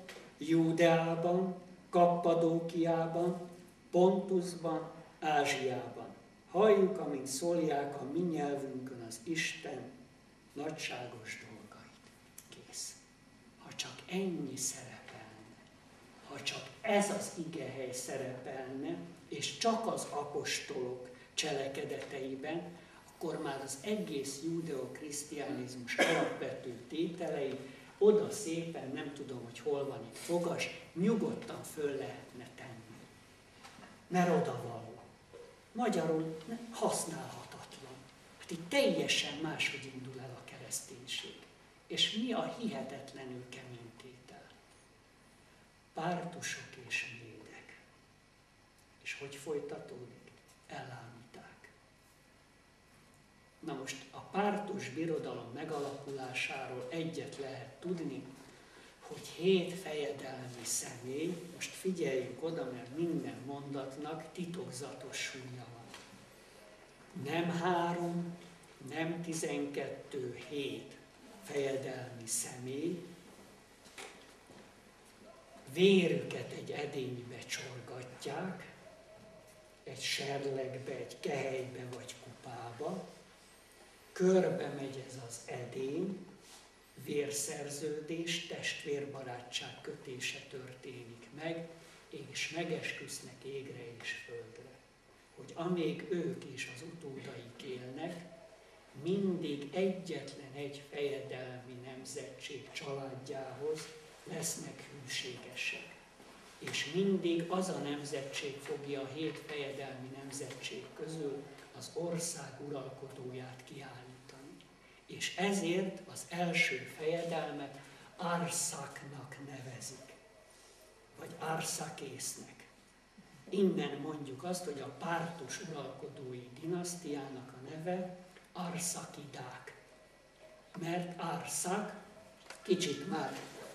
Júdeában, Kappadókiában, Pontusban, Ázsiában, halljuk, amint szólják a mi nyelvünkön az Isten nagyságos dolgait. Kész. Ha csak ennyi szerepelne, ha csak ez az igehely szerepelne, és csak az apostolok cselekedeteiben, akkor már az egész judeo-krisztiánizmus alapvető tételei oda szépen, nem tudom, hogy hol van itt fogas, nyugodtan föl lehetne tenni. Mert odavaló. Magyarul használhatatlan. Hát itt teljesen máshogy indul el a kereszténység. És mi a hihetetlenül kemény tétel? Pártusok és médek. És hogy folytatódik? Elállíták. Na most a pártus birodalom megalakulásáról egyet lehet tudni, hogy hét fejedelmi személy, most figyeljünk oda, mert minden mondatnak titokzatos súlya van. Nem három, nem tizenkettő, hét fejedelmi személy, vérüket egy edénybe csorgatják, egy serlegbe, egy kehelybe vagy kupába, körbe megy ez az edény, vérszerződés, testvérbarátság kötése történik meg, és megesküsznek égre és földre, hogy amíg ők és az utódaik élnek, mindig egyetlen egy fejedelmi nemzetség családjához lesznek hűségesek. És mindig az a nemzetség fogja a hét fejedelmi nemzetség közül az ország uralkodóját kiállítani. És ezért az első fejedelmet Arszaknak nevezik, vagy Arszakésznek. Innen mondjuk azt, hogy a pártus uralkodói dinasztiának a neve Arszakidák. Mert Arszak kicsit már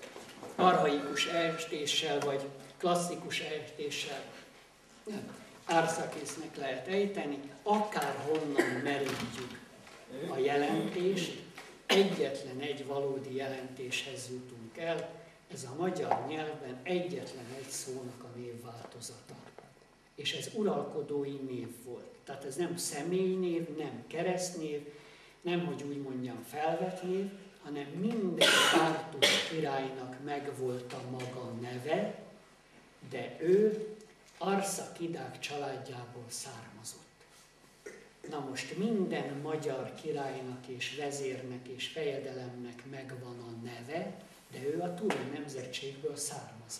arhaikus ejtéssel, vagy klasszikus ejtéssel nem, Arszakésznek lehet ejteni, akárhonnan merítjük a jelentést, egyetlen egy valódi jelentéshez jutunk el, ez a magyar nyelvben egyetlen egy szónak a névváltozata. És ez uralkodói név volt. Tehát ez nem személynév, nem keresztnév, nem, hogy úgy mondjam, felvett név, hanem minden pártus királynak megvolt a maga neve, de ő Arszakidák családjából származott. Na most minden magyar királynak és vezérnek és fejedelemnek megvan a neve, de ő a Turén nemzetségből származik.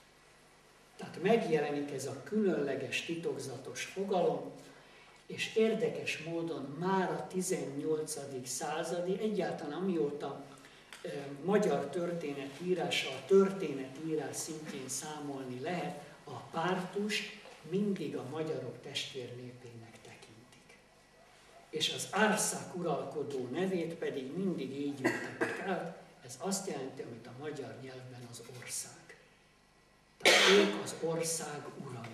Tehát megjelenik ez a különleges, titokzatos fogalom, és érdekes módon már a tizennyolcadik századi, egyáltalán amióta e, magyar történetírása, a történetírás szintjén számolni lehet, a pártus mindig a magyarok testvérnépének tekintik. És az Arszak uralkodó nevét pedig mindig így ültetik át, ez azt jelenti, amit a magyar nyelvben az ország. Tehát ők az ország urai.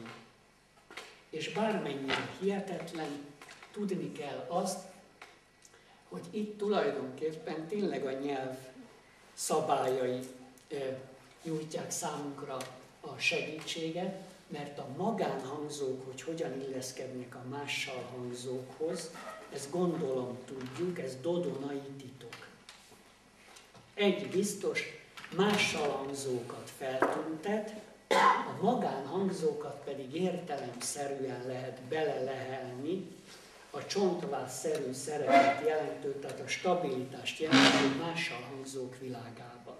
És bármennyire hihetetlen, tudni kell azt, hogy itt tulajdonképpen tényleg a nyelv szabályai e, nyújtják számunkra a segítséget, mert a magánhangzók, hogy hogyan illeszkednek a mással hangzókhoz, ezt gondolom tudjuk, ez dodonai titok. Egy biztos, mással hangzókat feltüntet, a magánhangzókat pedig értelemszerűen lehet belelehelni a csontvászszerű szerepet jelentő, tehát a stabilitást jelentő mással hangzók világába.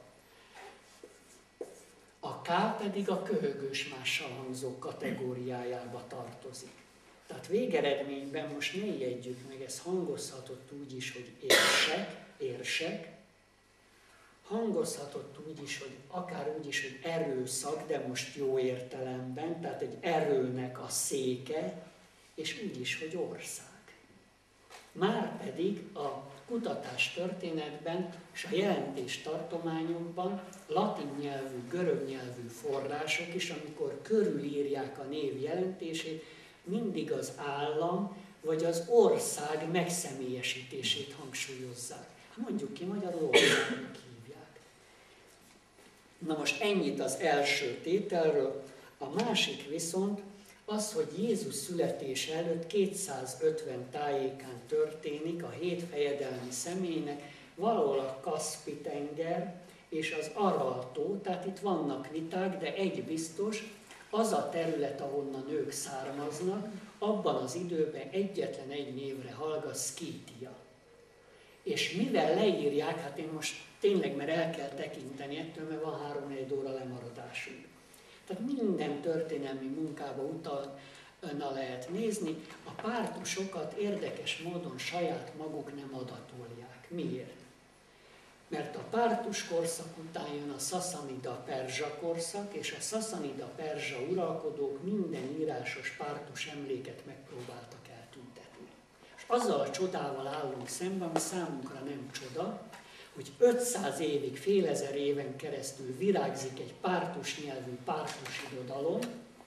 A K pedig a köhögős mással hangzók kategóriájába tartozik. Tehát végeredményben most ne ijedjük meg, ez hangozhatott úgy is, hogy érsek, érsek, hangozhatott úgy is, hogy akár úgy is, hogy erőszak, de most jó értelemben, tehát egy erőnek a széke, és úgy is, hogy ország. Márpedig a kutatás történetben és a jelentés tartományokban latin nyelvű, görög nyelvű források is, amikor körülírják a név jelentését, mindig az állam vagy az ország megszemélyesítését hangsúlyozzák. Mondjuk ki, magyarul országnak hívják. Na most ennyit az első tételről, a másik viszont Az, hogy Jézus születése előtt kétszázötven tájékán történik a hét fejedelmi személynek, valahol a Kaszpi-tenger és az Aral-tó, tehát itt vannak viták, de egy biztos, az a terület, ahonnan ők származnak, abban az időben egyetlen egy névre hallgat, Szkítia. És mivel leírják, hát én most tényleg, mert el kell tekinteni ettől, mert van három-négy óra lemaradásunk. Tehát minden történelmi munkába utalna lehet nézni, a pártusokat érdekes módon saját maguk nem adatolják. Miért? Mert a pártus korszak után jön a szaszanida-perzsa korszak, és a szaszanida-perzsa uralkodók minden írásos pártus emléket megpróbáltak eltüntetni. És azzal a csodával állunk szemben, ami számunkra nem csoda, hogy ötszáz évig, félezer éven keresztül virágzik egy pártus nyelvű pártus irodalom,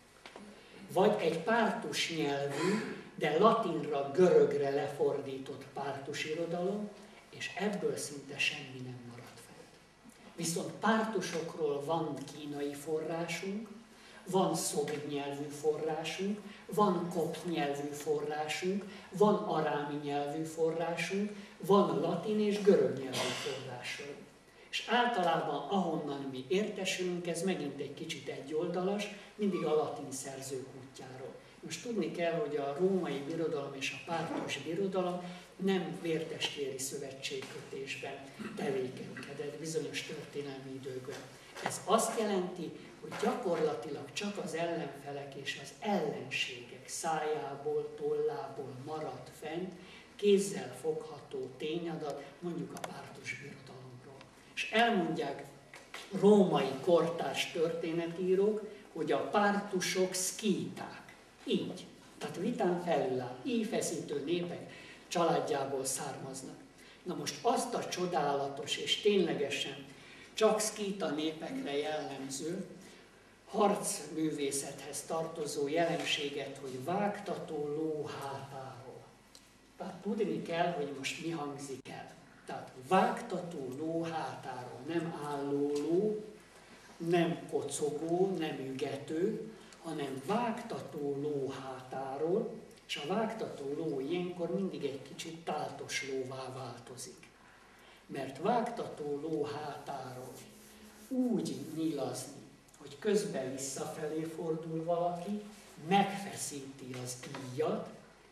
vagy egy pártus nyelvű, de latinra, görögre lefordított pártus irodalom, és ebből szinte semmi nem maradt fent. Viszont pártusokról van kínai forrásunk, van szogd nyelvű forrásunk, van kopt nyelvű forrásunk, van arámi nyelvű forrásunk, van latin és görög nyelvű forrásunk. És általában ahonnan mi értesülünk, ez megint egy kicsit egyoldalas, mindig a latin szerzők útjáról. Most tudni kell, hogy a római birodalom és a pártus birodalom nem vértestvéri szövetségkötésben tevékenykedett bizonyos történelmi időkben. Ez azt jelenti, hogy gyakorlatilag csak az ellenfelek és az ellenségek szájából, tollából maradt fent kézzel fogható tényadat, mondjuk a pártus birodalomról. És elmondják római kortárs történetírók, hogy a pártusok szkíták. Így. Tehát vitán felüláll. Íjfeszítő népek családjából származnak. Na most azt a csodálatos és ténylegesen csak szkíta népekre jellemző, harcművészethez tartozó jelenséget, hogy vágtató ló hátáról. Tehát tudni kell, hogy most mi hangzik el. Tehát vágtató ló hátáról, nem álló ló, nem kocogó, nem ügető, hanem vágtató ló hátáról, és a vágtató ló ilyenkor mindig egy kicsit táltos lóvá változik. Mert vágtató ló hátáról úgy nyilazni, hogy közben visszafelé fordul valaki, megfeszíti az íjat,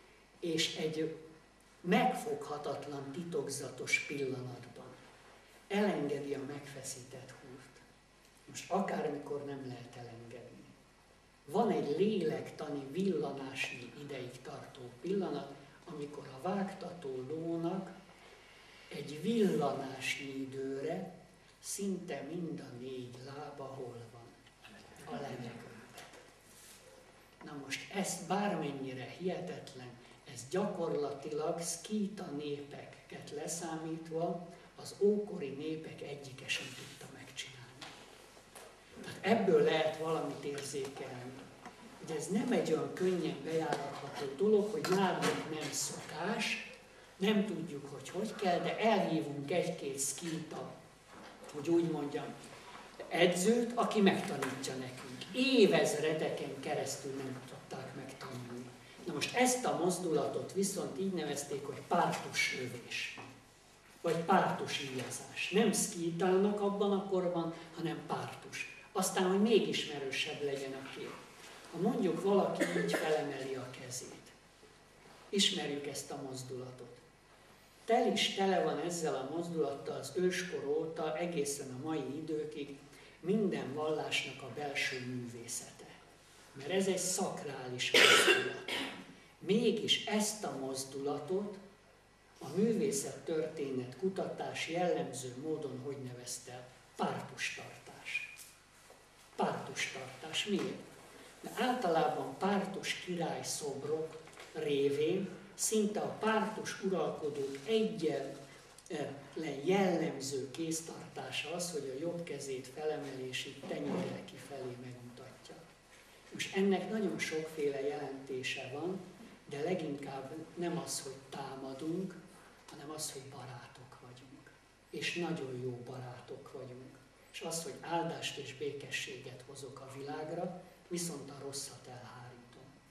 és egy megfoghatatlan, titokzatos pillanatban elengedi a megfeszített húrt. Most akármikor nem lehet elengedni. Van egy lélektani, villanásnyi ideig tartó pillanat, amikor a vágtató lónak egy villanásnyi időre szinte mind a négy lába hol van? A levegőben. Na most ez bármennyire hihetetlen, ez gyakorlatilag szkíta népeket leszámítva az ókori népek egyike sem tudta megcsinálni. Tehát ebből lehet valamit érzékelni. Hogy ez nem egy olyan könnyen bejáratható dolog, hogy nálunk nem szokás, nem tudjuk, hogy hogy kell, de elhívunk egy-két szkíta, hogy úgy mondjam, edzőt, aki megtanítja nekünk. Évezredeken keresztül nem tudták megtanulni. Na most ezt a mozdulatot viszont így nevezték, hogy pártus lövés, vagy pártus íjazás. Nem szkítának abban a korban, hanem pártus. Aztán, hogy még ismerősebb legyen a kép. Ha mondjuk valaki így felemeli a kezét, ismerjük ezt a mozdulatot. Tel is tele van ezzel a mozdulattal az őskor óta, egészen a mai időkig, minden vallásnak a belső művészete. Mert ez egy szakrális mozdulat. Mégis ezt a mozdulatot a művészettörténet kutatás jellemző módon hogy nevezte el? Pártustartás. Pártustartás. Miért? Mert általában pártus király szobrok révén szinte a pártus uralkodók egyetlen jellemző kéztartása az, hogy a jobb kezét felemelésig tenyérre kifelé megmutatja. Most ennek nagyon sokféle jelentése van, de leginkább nem az, hogy támadunk, hanem az, hogy barátok vagyunk. És nagyon jó barátok vagyunk. És az, hogy áldást és békességet hozok a világra, viszont a rosszat elhárítom.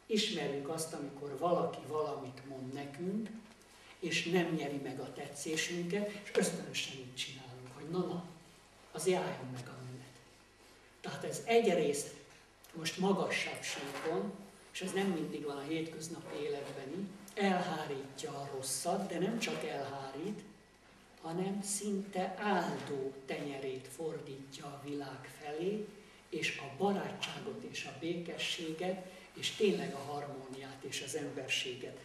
Ismerjük azt, amikor valaki valamit mond nekünk, és nem nyeri meg a tetszésünket, és ösztönösen így csinálunk, hogy na-na, azért álljon meg a menet. Tehát ez egyrészt most magasabb síkon, és ez nem mindig van a hétköznapi életben, elhárítja a rosszat, de nem csak elhárít, hanem szinte áldó tenyerét fordítja a világ felé, és a barátságot és a békességet, és tényleg a harmóniát és az emberséget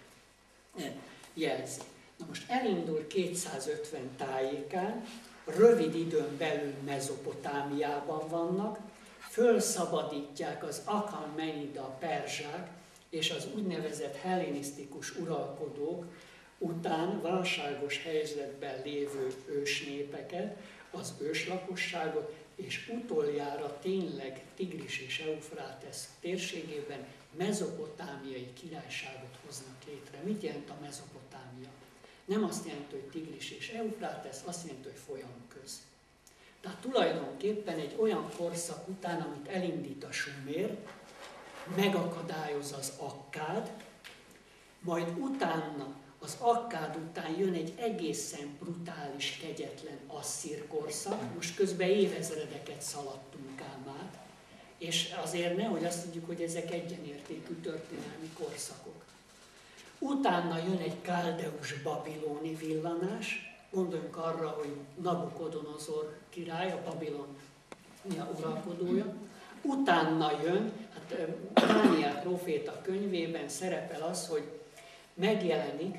jelzi. Na most elindul kétszázötven tájékán, rövid időn belül Mezopotámiában vannak, fölszabadítják az Achaemenida perzsák és az úgynevezett hellenisztikus uralkodók után válságos helyzetben lévő ősnépeket, az őslakosságot, és utoljára tényleg Tigris és Eufrátesz térségében mezopotámiai királyságot hoznak létre. Mit jelent a Mezopotámia? Nem azt jelenti, hogy Tigris és Eufrátesz, azt jelenti, hogy folyamköz. Tehát tulajdonképpen egy olyan korszak után, amit elindít a Sumér, megakadályozza az Akkád, majd utána, az Akkád után jön egy egészen brutális, kegyetlen asszír korszak, most közben évezredeket szaladtunk ám át, és azért nehogy azt mondjuk, hogy ezek egyenértékű történelmi korszakok. Utána jön egy káldeus-babiloni villanás, gondoljunk arra, hogy Nabukodonozor király, a Babilonia uralkodója. Utána jön, hát Dániel próféta könyvében szerepel az, hogy megjelenik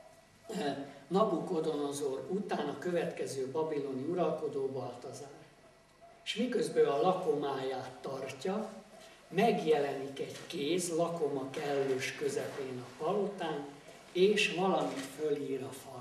Nabukodonozor után a következő babiloni uralkodó Baltazár. És miközben a lakomáját tartja, megjelenik egy kéz lakoma kellős közepén a palotán, és valamit fölír a falra.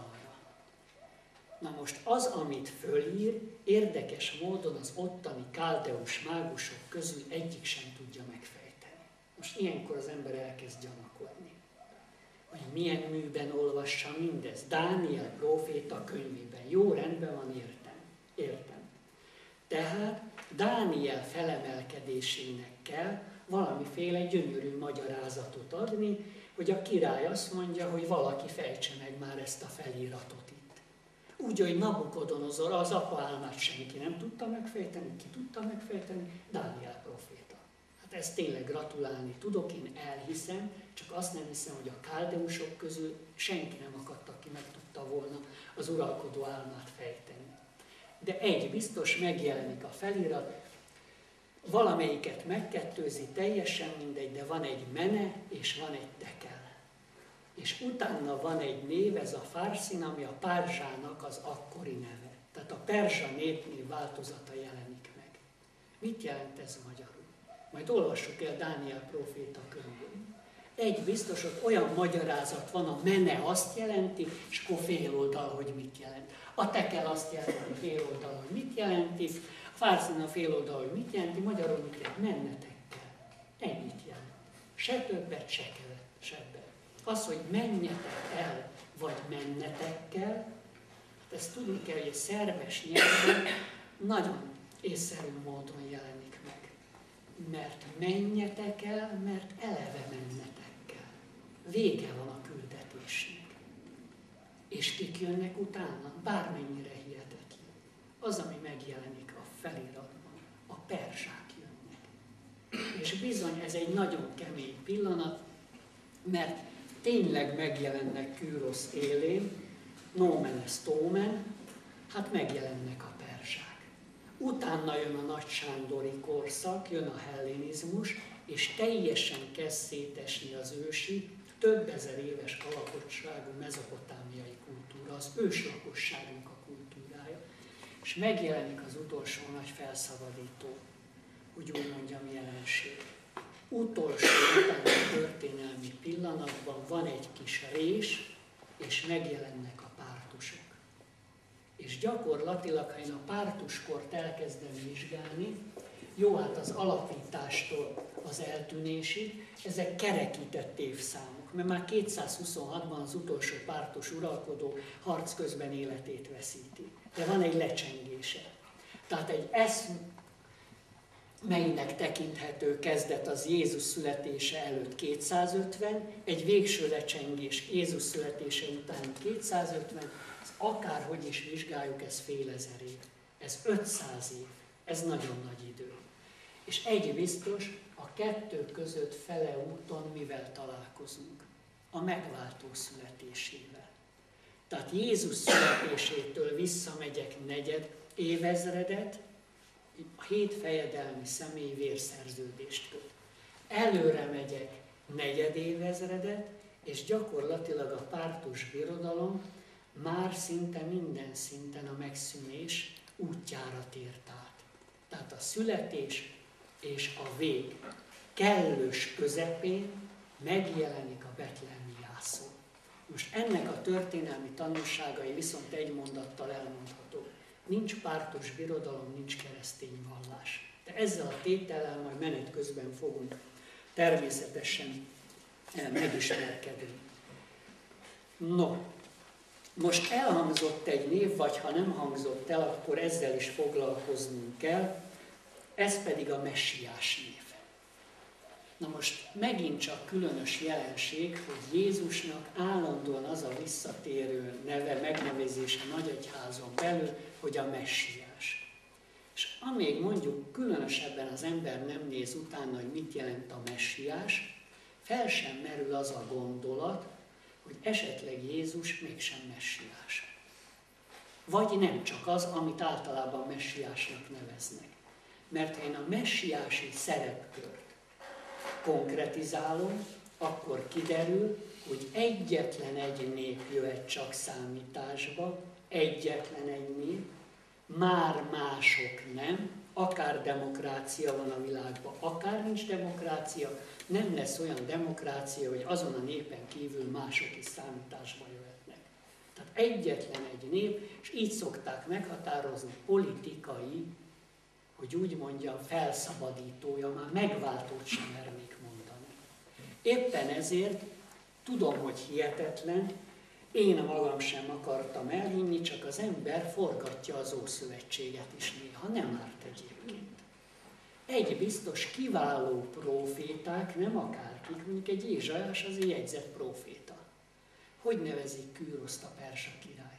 Na most az, amit fölír, érdekes módon az ottani káldeus mágusok közül egyik sem tudja megfejteni. Most ilyenkor az ember elkezd gyanakodni, hogy milyen műben olvassa mindez. Dániel próféta könyvében. Jó, rendben van, értem. Értem. Tehát Dániel felemelkedésének kell valamiféle gyönyörű magyarázatot adni, hogy a király azt mondja, hogy valaki fejtse meg már ezt a feliratot itt. Úgy, hogy Nabukodonozor, az apa álmát senki nem tudta megfejteni, ki tudta megfejteni? Dániel próféta. Hát ezt tényleg gratulálni tudok, én elhiszem, csak azt nem hiszem, hogy a káldeusok közül senki nem akadt, aki meg tudta volna az uralkodó álmát fejteni. De egy biztos, megjelenik a felirat, valamelyiket megkettőzi, teljesen mindegy, de van egy mene és van egy tekel. És utána van egy név, ez a Farszin, ami a Párzsának az akkori neve. Tehát a perzsa népnév változata jelenik meg. Mit jelent ez magyarul? Majd olvassuk el Dániel próféta könyvén. Egy biztos, hogy olyan magyarázat van, a mene azt jelenti, és akkor fél oldal, hogy mit jelent. A tekel azt jelenti, fél oldal, hogy mit jelenti, a Farszin a fél oldal, hogy mit jelenti, magyarul mit jelent, mennetekkel. Ennyit jelent. Se többet, se kevesebbet. Az, hogy menjetek el, vagy mennetekkel, ezt tudni kell, hogy a szerves nyelven nagyon észszerű módon jelenik meg. Mert menjetek el, mert eleve mennetek kell. Vége van a küldetésnek. És kik jönnek utána? Bármennyire hihetetlen. Az, ami megjelenik a feliratban, a perzsák jönnek. És bizony ez egy nagyon kemény pillanat, mert tényleg megjelennek Kűrosz élén, nomen est omen, hát megjelennek a perzsák. Utána jön a Nagy Sándori korszak, jön a hellenizmus, és teljesen kezd szétesni az ősi, több ezer éves alakottságú mezopotámiai kultúra, az őslakosságunk a kultúrája. És megjelenik az utolsó nagy felszabadító, úgy úgy mondjam, jelenség. Utolsó utáni történelmi pillanatban van egy kis rés, és megjelennek a pártusok. És gyakorlatilag, ha én a pártuskort elkezdem vizsgálni, jó, hát az alapítástól az eltűnésig, ezek kerekített évszámok, mert már kétszázhuszonhatban az utolsó pártus uralkodó harc közben életét veszíti. De van egy lecsengése. Tehát egy esz, melynek tekinthető kezdet az Jézus születése előtt kétszázötven, egy végső lecsengés Jézus születése után kétszázötven, ez akárhogy is vizsgáljuk, ez fél ezer év, ez ötszáz év, ez nagyon nagy idő. És egy biztos, a kettő között fele úton mivel találkozunk? A megváltó születésével. Tehát Jézus születésétől visszamegyek negyed évezredet, a hét fejedelmi személy vérszerződést köt. Előre megyek negyedévezredet, és gyakorlatilag a pártus birodalom már szinte minden szinten a megszűnés útjára tért át. Tehát a születés és a vég kellős közepén megjelenik a betlehemi jászó. Most ennek a történelmi tanulságai viszont egy mondattal elmondható. Nincs pártus birodalom, nincs keresztény vallás. De ezzel a tétellel majd menet közben fogunk természetesen megismerkedni. No, most elhangzott egy név, vagy ha nem hangzott el, akkor ezzel is foglalkoznunk kell, ez pedig a messiás név. Na most megint csak különös jelenség, hogy Jézusnak állandóan az a visszatérő neve, megnevezése nagyegyházon belül, hogy a messiás. És amíg mondjuk különösebben az ember nem néz utána, hogy mit jelent a messiás, fel sem merül az a gondolat, hogy esetleg Jézus mégsem messiás. Vagy nem csak az, amit általában messiásnak neveznek. Mert ha én a messiási szerepkört konkretizálom, akkor kiderül, hogy egyetlen egy nép jöhet csak számításba, egyetlen egy nép, már mások nem, akár demokrácia van a világban, akár nincs demokrácia, nem lesz olyan demokrácia, hogy azon a népen kívül mások is számításba jöhetnek. Tehát egyetlen egy nép, és így szokták meghatározni politikai, hogy úgy mondjam, felszabadítója, már megváltót sem mernék mondani. Éppen ezért tudom, hogy hihetetlen, én magam sem akartam elhinni, csak az ember forgatja az Ószövetséget is néha, nem árt egyébként. Egy biztos kiváló próféták, nem akárkik, mondjuk egy Ézsaiás az egy jegyzett próféta. Hogy nevezik Kűroszt, a perzsa királyt?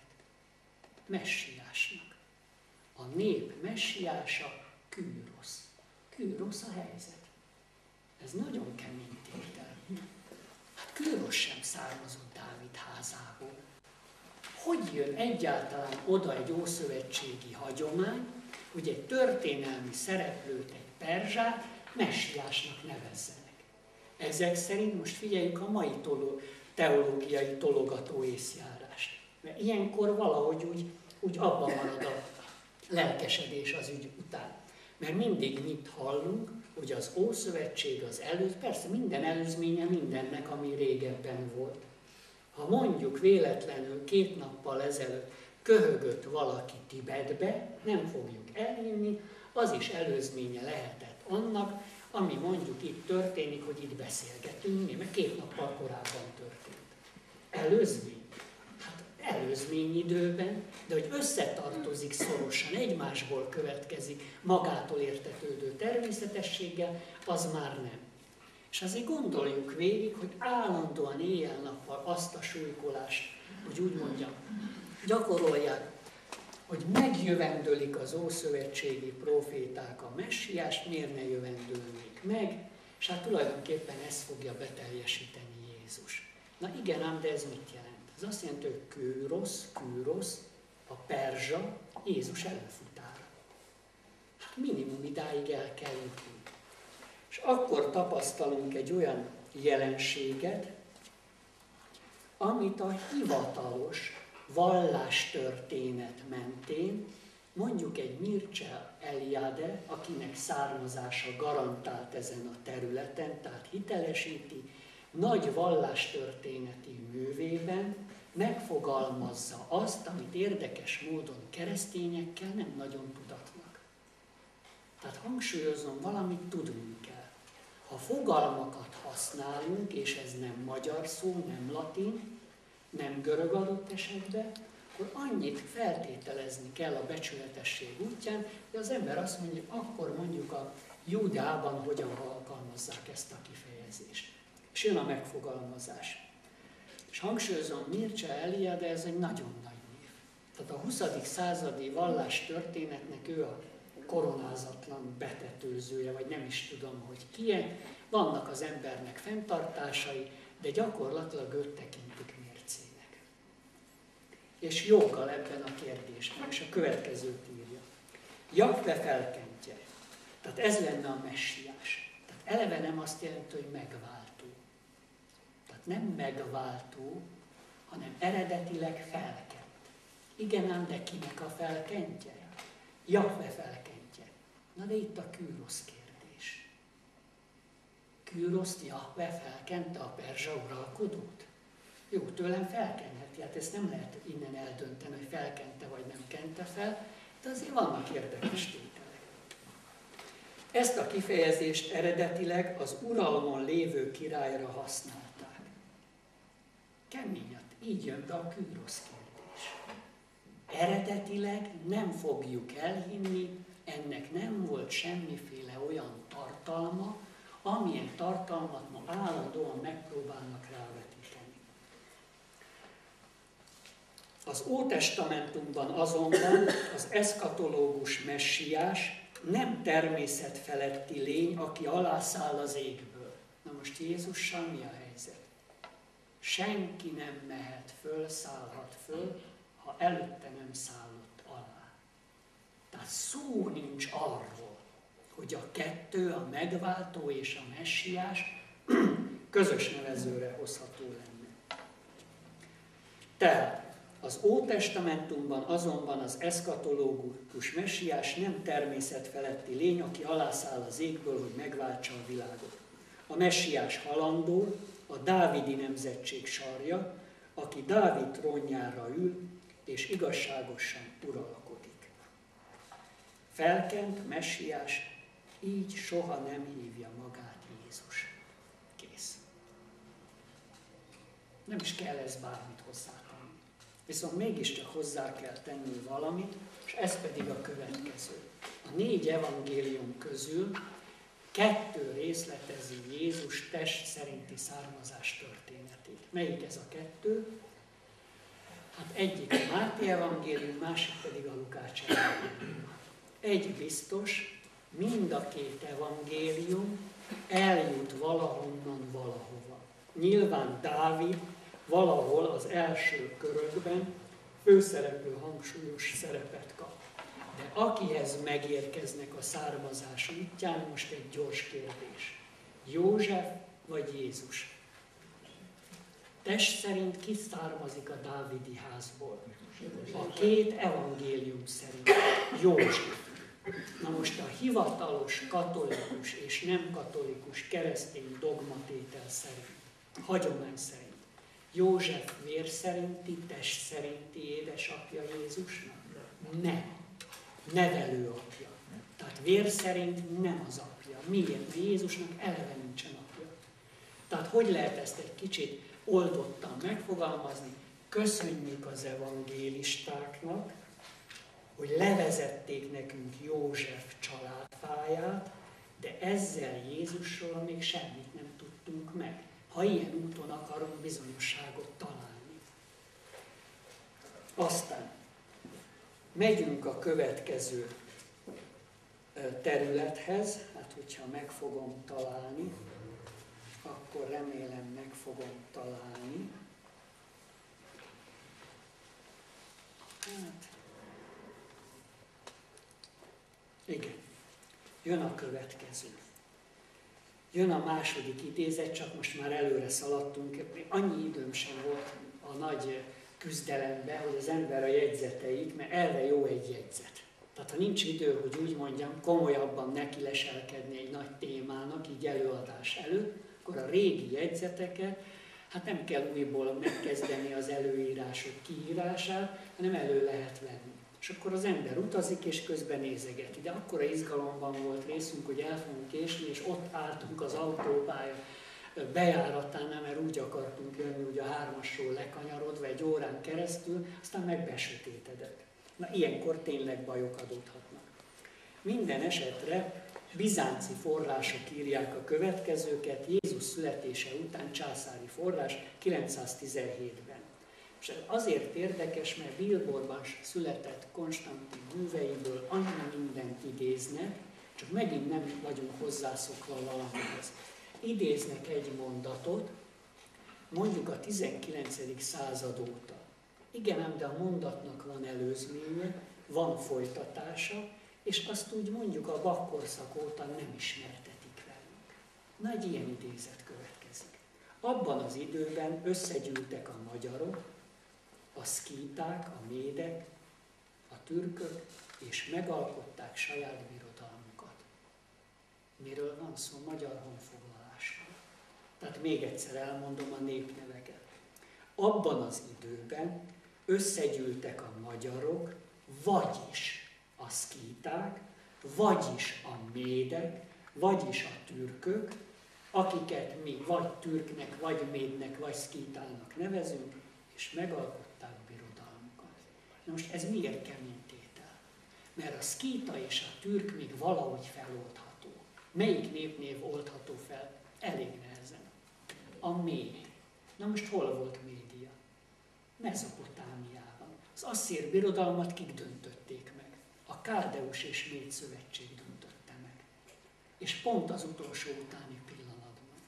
Messiásnak. A nép messiása Kűrosz. Kűrosz a helyzet. Ez nagyon kemény tétel. Hát Kűrosz sem származott Dávid házából. Hogy jön egyáltalán oda egy ószövetségi hagyomány, hogy egy történelmi szereplőt, egy perzsát messiásnak nevezzenek? Ezek szerint most figyeljük a mai tolo, teológiai tologató észjárást. Mert ilyenkor valahogy úgy, úgy abban marad a lelkesedés az ügy után. Mert mindig mit hallunk, hogy az Ószövetség az előző, persze minden előzménye mindennek, ami régebben volt. Ha mondjuk véletlenül két nappal ezelőtt köhögött valaki Tibetbe, nem fogjuk elhinni, az is előzménye lehetett annak, ami mondjuk itt történik, hogy itt beszélgetünk, mert két nappal korábban történt. Előzmény? Hát előzményidőben, de hogy összetartozik szorosan, egymásból következik magától értetődő természetességgel, az már nem. És azért gondoljuk végig, hogy állandóan éjjel-nappal azt a súlykolást, hogy úgy mondjam, gyakorolják, hogy megjövendölik az ószövetségi proféták a messiást, miért ne jövendölnék meg, és hát tulajdonképpen ezt fogja beteljesíteni Jézus. Na igen ám, de ez mit jelent? Ez azt jelenti, hogy Kűrosz, Kűrosz, a perzsa, Jézus előfutára. Hát minimum idáig el kell jutni. És akkor tapasztalunk egy olyan jelenséget, amit a hivatalos vallástörténet mentén, mondjuk egy Mircea Eliade, akinek származása garantált ezen a területen, tehát hitelesíti, nagy vallástörténeti művében megfogalmazza azt, amit érdekes módon keresztényekkel nem nagyon tudatnak. Tehát hangsúlyozom, valamit tudnunk kell. Ha fogalmakat használunk, és ez nem magyar szó, nem latin, nem görög adott esetben, akkor annyit feltételezni kell a becsületesség útján, hogy az ember azt mondja, akkor mondjuk a Júdeában hogyan alkalmazzák ezt a kifejezést. És jön a megfogalmazás. És hangsúlyozom, Mircea Eliade, ez egy nagyon nagy név. Tehát a huszadik századi vallástörténetnek ő a koronázatlan betetőzője, vagy nem is tudom, hogy ki. Vannak az embernek fenntartásai, de gyakorlatilag őt tekintik mércének. És joggal ebben a kérdésben, és a következőt írja. Jahve felkentje. Tehát ez lenne a messiás. Tehát eleve nem azt jelenti, hogy megváltó. Tehát nem megváltó, hanem eredetileg felkent. Igen ám, de kinek a felkentje? Jahve felkentje. Na de itt a Kűrosz kérdés. Kűroszt Jahve felkente a perzsa uralkodót? Jó, tőlem felkenheti, hát ezt nem lehet innen eldönteni, hogy felkente vagy nem kente fel, de azért vannak érdekes tételek. Ezt a kifejezést eredetileg az uralmon lévő királyra használták. Keményat, így jön be a Kűrosz kérdés. Eredetileg nem fogjuk elhinni, ennek nem volt semmiféle olyan tartalma, amilyen tartalmat ma állandóan megpróbálnak rávetíteni. Az Ótestamentumban azonban az eszkatológus messiás nem természetfeletti lény, aki alászáll az égből. Na most Jézussal mi a helyzet? Senki nem mehet föl, szállhat föl, ha előtte nem szállott alá. Tehát szó nincs arról, hogy a kettő, a megváltó és a messiás közös nevezőre hozható lenne. Tehát az Ótestamentumban azonban az eszkatológus messiás nem természetfeletti lény, aki alászáll az égből, hogy megváltsa a világot. A messiás halandó, a dávidi nemzetség sarja, aki Dávid trónjára ül, és igazságosan uralkodik. Felkent messiás így soha nem hívja magát Jézus. Kész. Nem is kell ez bármit hozzátenni. Viszont mégiscsak hozzá kell tenni valamit, és ez pedig a következő. A négy evangélium közül kettő részletezi Jézus test szerinti származás történetét. Melyik ez a kettő? Hát egyik a Máté evangélium, másik pedig a Lukács evangélium. Egy biztos, mind a két evangélium eljut valahonnan valahova. Nyilván Dávid valahol az első körökben főszereplő hangsúlyos szerepet kap. De akihez megérkeznek a származás útján, most egy gyors kérdés. József vagy Jézus? Test szerint ki származik a dávidi házból? A két evangélium szerint József. Na most a hivatalos katolikus és nem katolikus keresztény dogmatétel szerint, hagyomány szerint, József vér szerinti, test szerinti édesapja Jézusnak? Nem. Nevelőapja. Tehát vér szerint nem az apja. Miért? Mert Jézusnak eleve nincsen apja. Tehát hogy lehet ezt egy kicsit oldottan megfogalmazni? Köszönjük az evangélistáknak, hogy levezették nekünk József családfáját, de ezzel Jézusról még semmit nem tudtunk meg, ha ilyen úton akarunk bizonyosságot találni. Aztán megyünk a következő területhez, hát hogyha meg fogom találni, akkor remélem meg fogom találni. Hát, igen, jön a következő. Jön a második idézet, csak most már előre szaladtunk, annyi időm sem volt a nagy küzdelembe, hogy az ember a jegyzeteit, mert erre jó egy jegyzet. Tehát ha nincs idő, hogy úgy mondjam, komolyabban neki leselkedni egy nagy témának, így előadás előtt, akkor a régi jegyzeteket, hát nem kell újból megkezdeni az előírások kiírását, hanem elő lehet venni. És akkor az ember utazik, és közben nézegeti. De akkora izgalomban volt részünk, hogy el fogunk késni, és ott álltunk az autópálya bejáratánál, mert úgy akartunk jönni, hogy a hármasról lekanyarodva egy órán keresztül, aztán meg besötétedett. Na, ilyenkor tényleg bajok adódhatnak. Minden esetre Bizánci források írják a következőket, Jézus születése után császári forrás kilencszáztizenhétben. És azért érdekes, mert Billborban született Konstantin műveiből annyi mindent idéznek, csak megint nem vagyunk hozzászokva valamihez. Idéznek egy mondatot, mondjuk a tizenkilencedik század óta. Igen, ám de a mondatnak van előzménye, van folytatása, és azt úgy mondjuk a vakkorszak óta nem ismertetik velünk. Na, egy ilyen idézet következik. Abban az időben összegyűltek a magyarok, a szkíták, a médek, a türkök, és megalkották saját birodalmukat. Miről van szó? Magyar honfoglalásról. Tehát még egyszer elmondom a népneveket. Abban az időben összegyűltek a magyarok, vagyis a szkíták, vagyis a médek, vagyis a türkök, akiket mi vagy türknek, vagy médnek, vagy szkítának nevezünk, és megalkották birodalmukat. Na most ez miért kemény tétel? Mert a szkíta és a türk még valahogy feloldható. Melyik népnév oldható fel? Elég nehezen. A méd. Na most hol volt Média? Mezopotámiában. Az asszír birodalmat kik döntötték meg? A Káldeus és Méd szövetség döntötte meg. És pont az utolsó utáni pillanatban.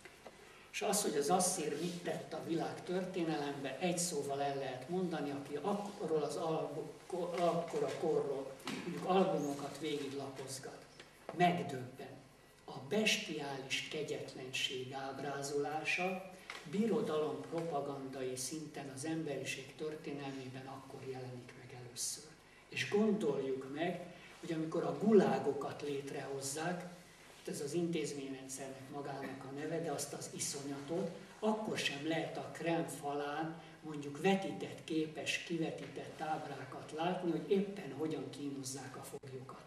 És az, hogy az asszír mit tett a világ történelemben, egy szóval el lehet mondani, aki akkorról az akkora korról mondjuk albumokat végiglapozgat, megdöbben. A bestiális kegyetlenség ábrázolása birodalom propagandai szinten az emberiség történelmében akkor jelenik meg először. És gondoljuk meg, hogy amikor a gulágokat létrehozzák, ez az intézményrendszernek magának a neve, de azt az iszonyatot, akkor sem lehet a Kreml falán mondjuk vetített képes, kivetített ábrákat látni, hogy éppen hogyan kínozzák a foglyokat.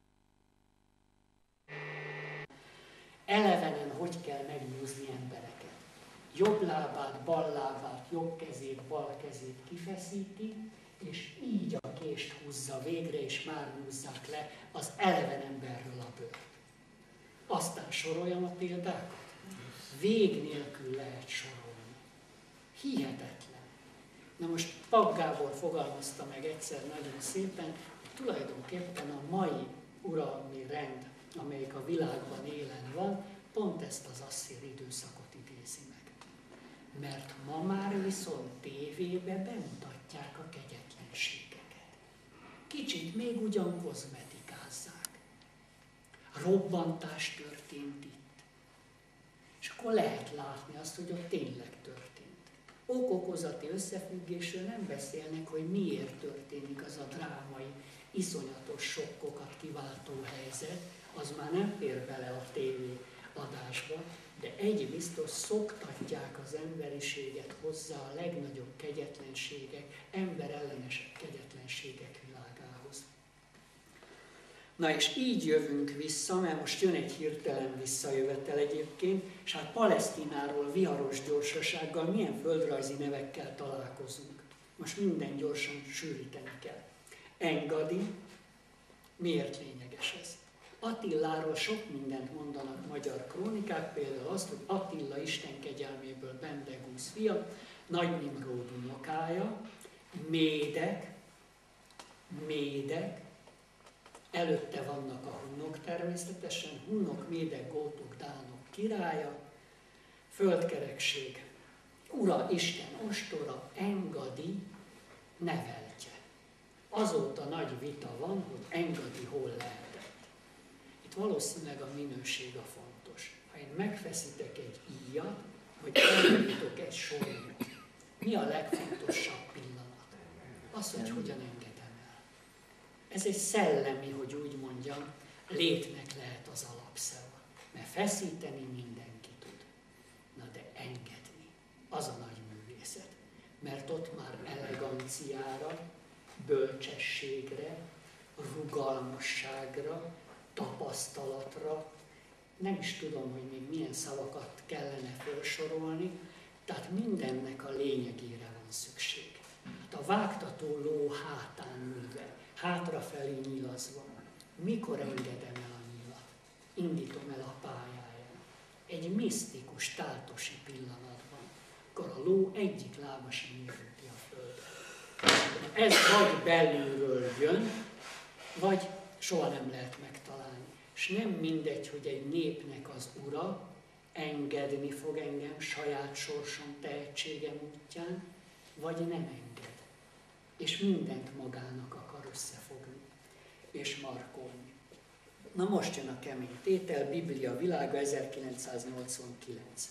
Elevenen hogy kell megnyúzni embereket. Jobb lábát, bal lábát, jobb kezét, bal kezét kifeszíti, és így a kést húzza végre, és már húzzák le az eleven emberről a bőrt. Aztán soroljam a példákat. Vég nélkül lehet sorolni. Hihetetlen. Na most Pap Gábor fogalmazta meg egyszer nagyon szépen, hogy tulajdonképpen a mai uralmi rend, amelyik a világban élen van, pont ezt az asszír időszakot idézi meg. Mert ma már viszont tévébe bemutatják a kegyetlenségeket. Kicsit még ugyan kozmetikázzák. Robbantás történt itt. És akkor lehet látni azt, hogy ott tényleg történt. Ok-okozati összefüggésről nem beszélnek, hogy miért történik az a drámai, iszonyatos sokkokat kiváltó helyzet, az már nem fér bele a tévé adásba, de egy biztos, szoktatják az emberiséget hozzá a legnagyobb kegyetlenségek, emberellenes kegyetlenségek világához. Na és így jövünk vissza, mert most jön egy hirtelen visszajövetel egyébként, és hát Palesztináról viharos gyorsasággal milyen földrajzi nevekkel találkozunk. Most minden gyorsan sűríteni kell. Engadi, miért lényeges ez? Attiláról sok mindent mondanak magyar krónikák, például azt, hogy Attila Isten kegyelméből Bendegúz fia, Nagy Nimród unokája, médek, médek, előtte vannak a hunnok természetesen, hunnok, médek, gótok, dánok királya, földkerekség, ura, Isten ostora, Engadi neveltje. Azóta nagy vita van, hogy Engadi hol lehetett. Itt valószínűleg a minőség a fontos. Ha én megfeszítek egy íjat, hogy elindítok egy sornyot, mi a legfontosabb pillanat? Az, hogy hogyan engedem el. Ez egy szellemi, hogy úgy mondjam, létnek lehet az alapszava. Mert feszíteni mindenki tud. Na de engedni, az a nagy művészet. Mert ott már eleganciára, bölcsességre, rugalmasságra, tapasztalatra, nem is tudom, hogy még milyen szavakat kellene felsorolni, tehát mindennek a lényegére van szükség. Hát a vágtató ló hátán ülve, hátrafelé nyilazva, mikor engedem el a nyilat? indítom el a pályáján. Egy misztikus táltosi pillanatban, akkor a ló egyik lába sem érinti a földet. Ez vagy belülről jön, vagy soha nem lehet megtalálni. És nem mindegy, hogy egy népnek az ura engedni fog engem saját sorsom, tehetségem útján, vagy nem enged. És mindent magának akar összefogni és markolni. Na most jön a kemény tétel, Biblia világa ezerkilencszáznyolcvankilenc.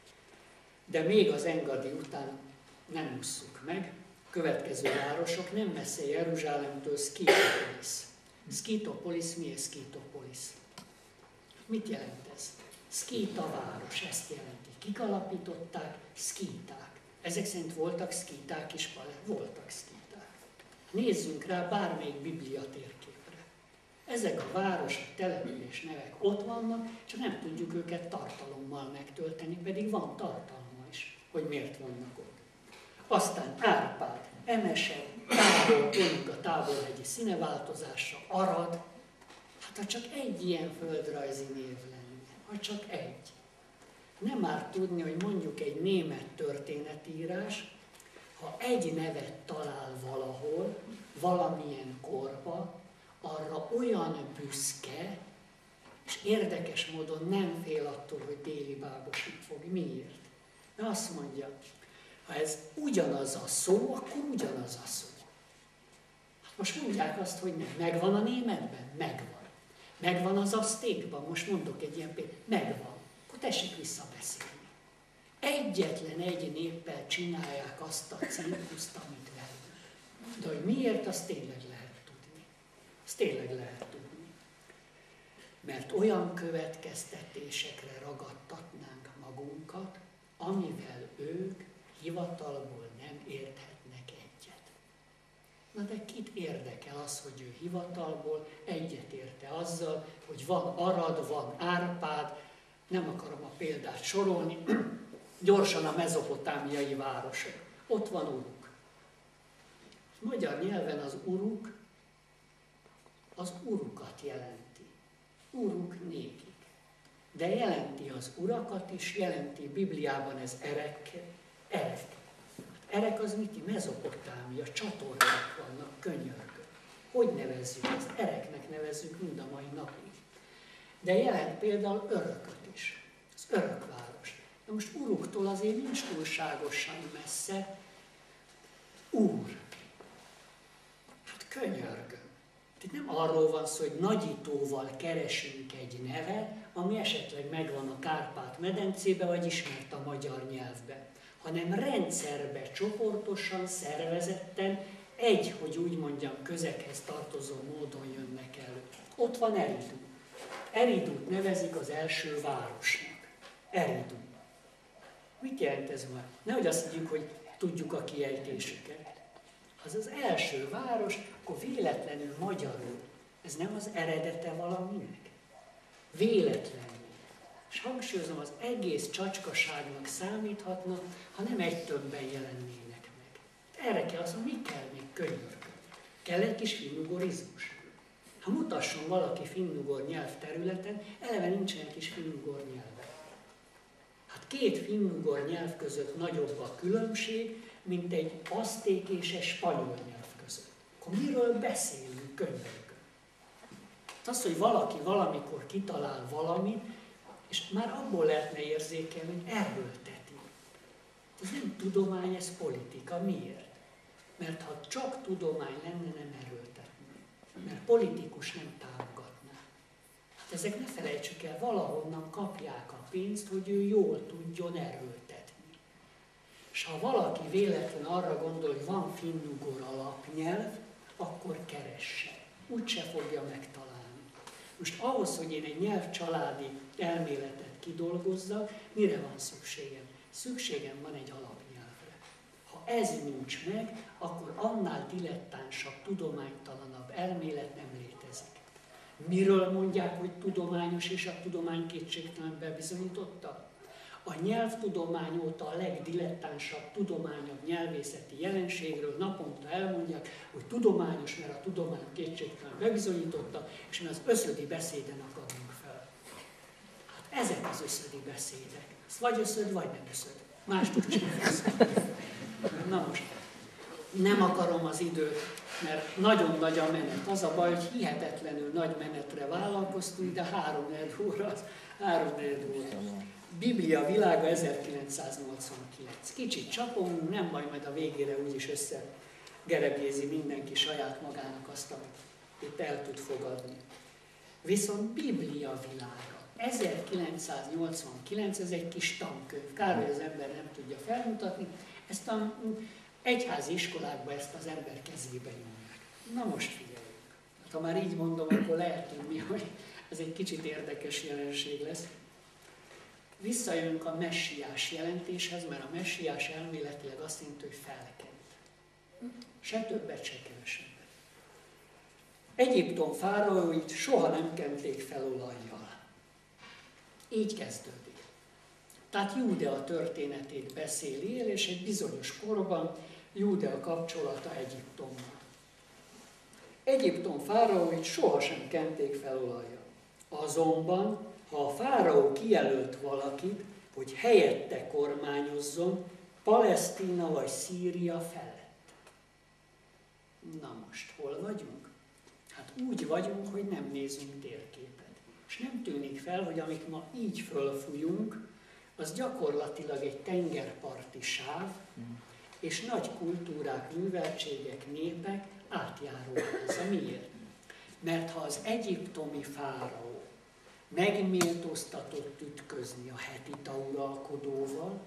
De még az engadi után nem ússzuk meg, következő városok nem messze Jeruzsálemtől Szkítopolis. Szkítopolis, mi ez Szkítopolis? Mit jelent ez? Szkíta város, ezt jelenti. Kik alapították? Szkíták. Ezek szerint voltak szkíták is, voltak szkíták. Nézzünk rá bármelyik Biblia térképre. Ezek a városok, település nevek ott vannak, csak nem tudjuk őket tartalommal megtölteni, pedig van tartalma is, hogy miért vannak ott. Aztán Árpád, Emese, Távol, mondjuk a távolhegyi színeváltozásra, Arad. Hát ha csak egy ilyen földrajzi név lenne, ha csak egy. Nem árt tudni, hogy mondjuk egy német történetírás, ha egy nevet talál valahol, valamilyen korba, arra olyan büszke, és érdekes módon nem fél attól, hogy déli bábosni fog. Miért? Mert azt mondja, ha ez ugyanaz a szó, akkor ugyanaz a szó. Hát most mondják azt, hogy nem. Megvan a németben? Megvan. Megvan az aztékban? Most mondok egy ilyen példát. Megvan. Akkor tessék visszabeszélni. Egyetlen egy néppel csinálják azt a cirkuszt, amit velünk. De hogy miért, azt tényleg lehet tudni. Azt tényleg lehet tudni. Mert olyan következtetésekre ragadtatnánk magunkat, amivel ők hivatalból nem érthetnek egyet. Na de kit érdekel az, hogy ő hivatalból egyet érte azzal, hogy van Arad, van Árpád, nem akarom a példát sorolni, gyorsan a mezopotámiai városok. Ott van Uruk. Magyar nyelven az Uruk az urukat jelenti. Uruk nékik. De jelenti az urakat is, jelenti Bibliában ez erek, erek. Erek az mit? Mezopotámia, csatornák vannak, könyörgök. Hogy nevezzük ezt? Ereknek nevezzük mind a mai napig. De jelent például örököt is. Az örökváros. De most Uruktól azért nincs túlságosan messze. Úr. Hát könyörgöm. Tehát nem arról van szó, hogy nagyítóval keresünk egy nevet, ami esetleg megvan a Kárpát-medencébe, vagy ismert a magyar nyelvbe, hanem rendszerbe, csoportosan, szervezetten, egy, hogy úgy mondjam, közeghez tartozó módon jönnek elő. Ott van Eridu. Eridut nevezik az első városnak. Eridu. Mit jelent ez már? Nehogy azt mondjuk, hogy tudjuk a kiejtésüket. Az az első város, akkor véletlenül magyarul. Ez nem az eredete valaminek? Véletlenül. És hangsúlyozom, az egész csacskaságnak számíthatna, ha nem egy többen jelennének meg. Erre kell azt mondani, mi kell még könyörgöm? Kell egy kis finnugorizmus. Ha mutasson valaki finnugor nyelv területen, eleve nincsenek is finnugor nyelvek. Hát két finnugor nyelv között nagyobb a különbség, mint egy azték és egy spanyol nyelv között. Akkor miről beszélünk könyvekön? Az, hogy valaki valamikor kitalál valamit, és már abból lehetne érzékelni, hogy erőlteti. Ez nem tudomány, ez politika. Miért? Mert ha csak tudomány lenne, nem erőltetné. Mert politikus nem támogatná. Hát ezek ne felejtsük el, valahonnan kapják a pénzt, hogy ő jól tudjon erőltetni. És ha valaki véletlen arra gondol, hogy van finnugor alapnyelv, akkor keresse. Úgyse fogja megtalálni. Most ahhoz, hogy én egy nyelvcsaládi elméletet kidolgozzak, mire van szükségem? Szükségem van egy alapnyelvre. Ha ez nincs meg, akkor annál dilettánsabb, tudománytalanabb elmélet nem létezik. Miről mondják, hogy tudományos, és a tudomány kétségtelen bebizonyította? A nyelvtudomány óta a legdilettánsabb, tudományabb nyelvészeti jelenségről naponta elmondják, hogy tudományos, mert a tudomány kétségtelen bebizonyította, és mi az összödi beszéden akadunk fel. Ezek az összödi beszédek. Ezt vagy összöd, vagy nem összöd. Más tudsz Na most, nem akarom az időt, mert nagyon nagy a menet. Az a baj, hogy hihetetlenül nagy menetre vállalkoztunk, de három óra az három óra. Biblia világa ezerkilencszáznyolcvankilenc. Kicsit csapunk, nem baj, majd a végére úgyis összegerebjézi mindenki saját magának azt, amit itt el tud fogadni. Viszont Biblia világa. ezerkilencszáznyolcvankilenc, ez egy kis tankönyv. Kár, hogy az ember nem tudja felmutatni. Ezt a egyházi iskolákban ezt az ember kezébe nyomják. Na most figyeljünk. Hát, ha már így mondom, akkor lehet tudni, hogy ez egy kicsit érdekes jelenség lesz. Visszajönünk a messiás jelentéshez, mert a messiás elméletileg azt jelenti, hogy felkent. Se többet, se kevesebbet. Egyiptom fáraóit soha nem kenték fel olajjal. Így kezdődik. Tehát Júdea történetét beszéli el, és egy bizonyos korban Júdea kapcsolata Egyiptommal. Egyiptom fáraóit sohasem kenték fel olajjal. Azonban, ha a fáraó kijelölt valakit, hogy helyette kormányozzon, Palesztina vagy Szíria felett. Na most, hol vagyunk? Hát úgy vagyunk, hogy nem nézünk térképet. És nem tűnik fel, hogy amit ma így fölfújunk, az gyakorlatilag egy tengerparti sáv, és nagy kultúrák, műveltségek, népek átjáróháza. Miért? Mert ha az egyiptomi fáraó megméltóztatott ütközni a hetita uralkodóval,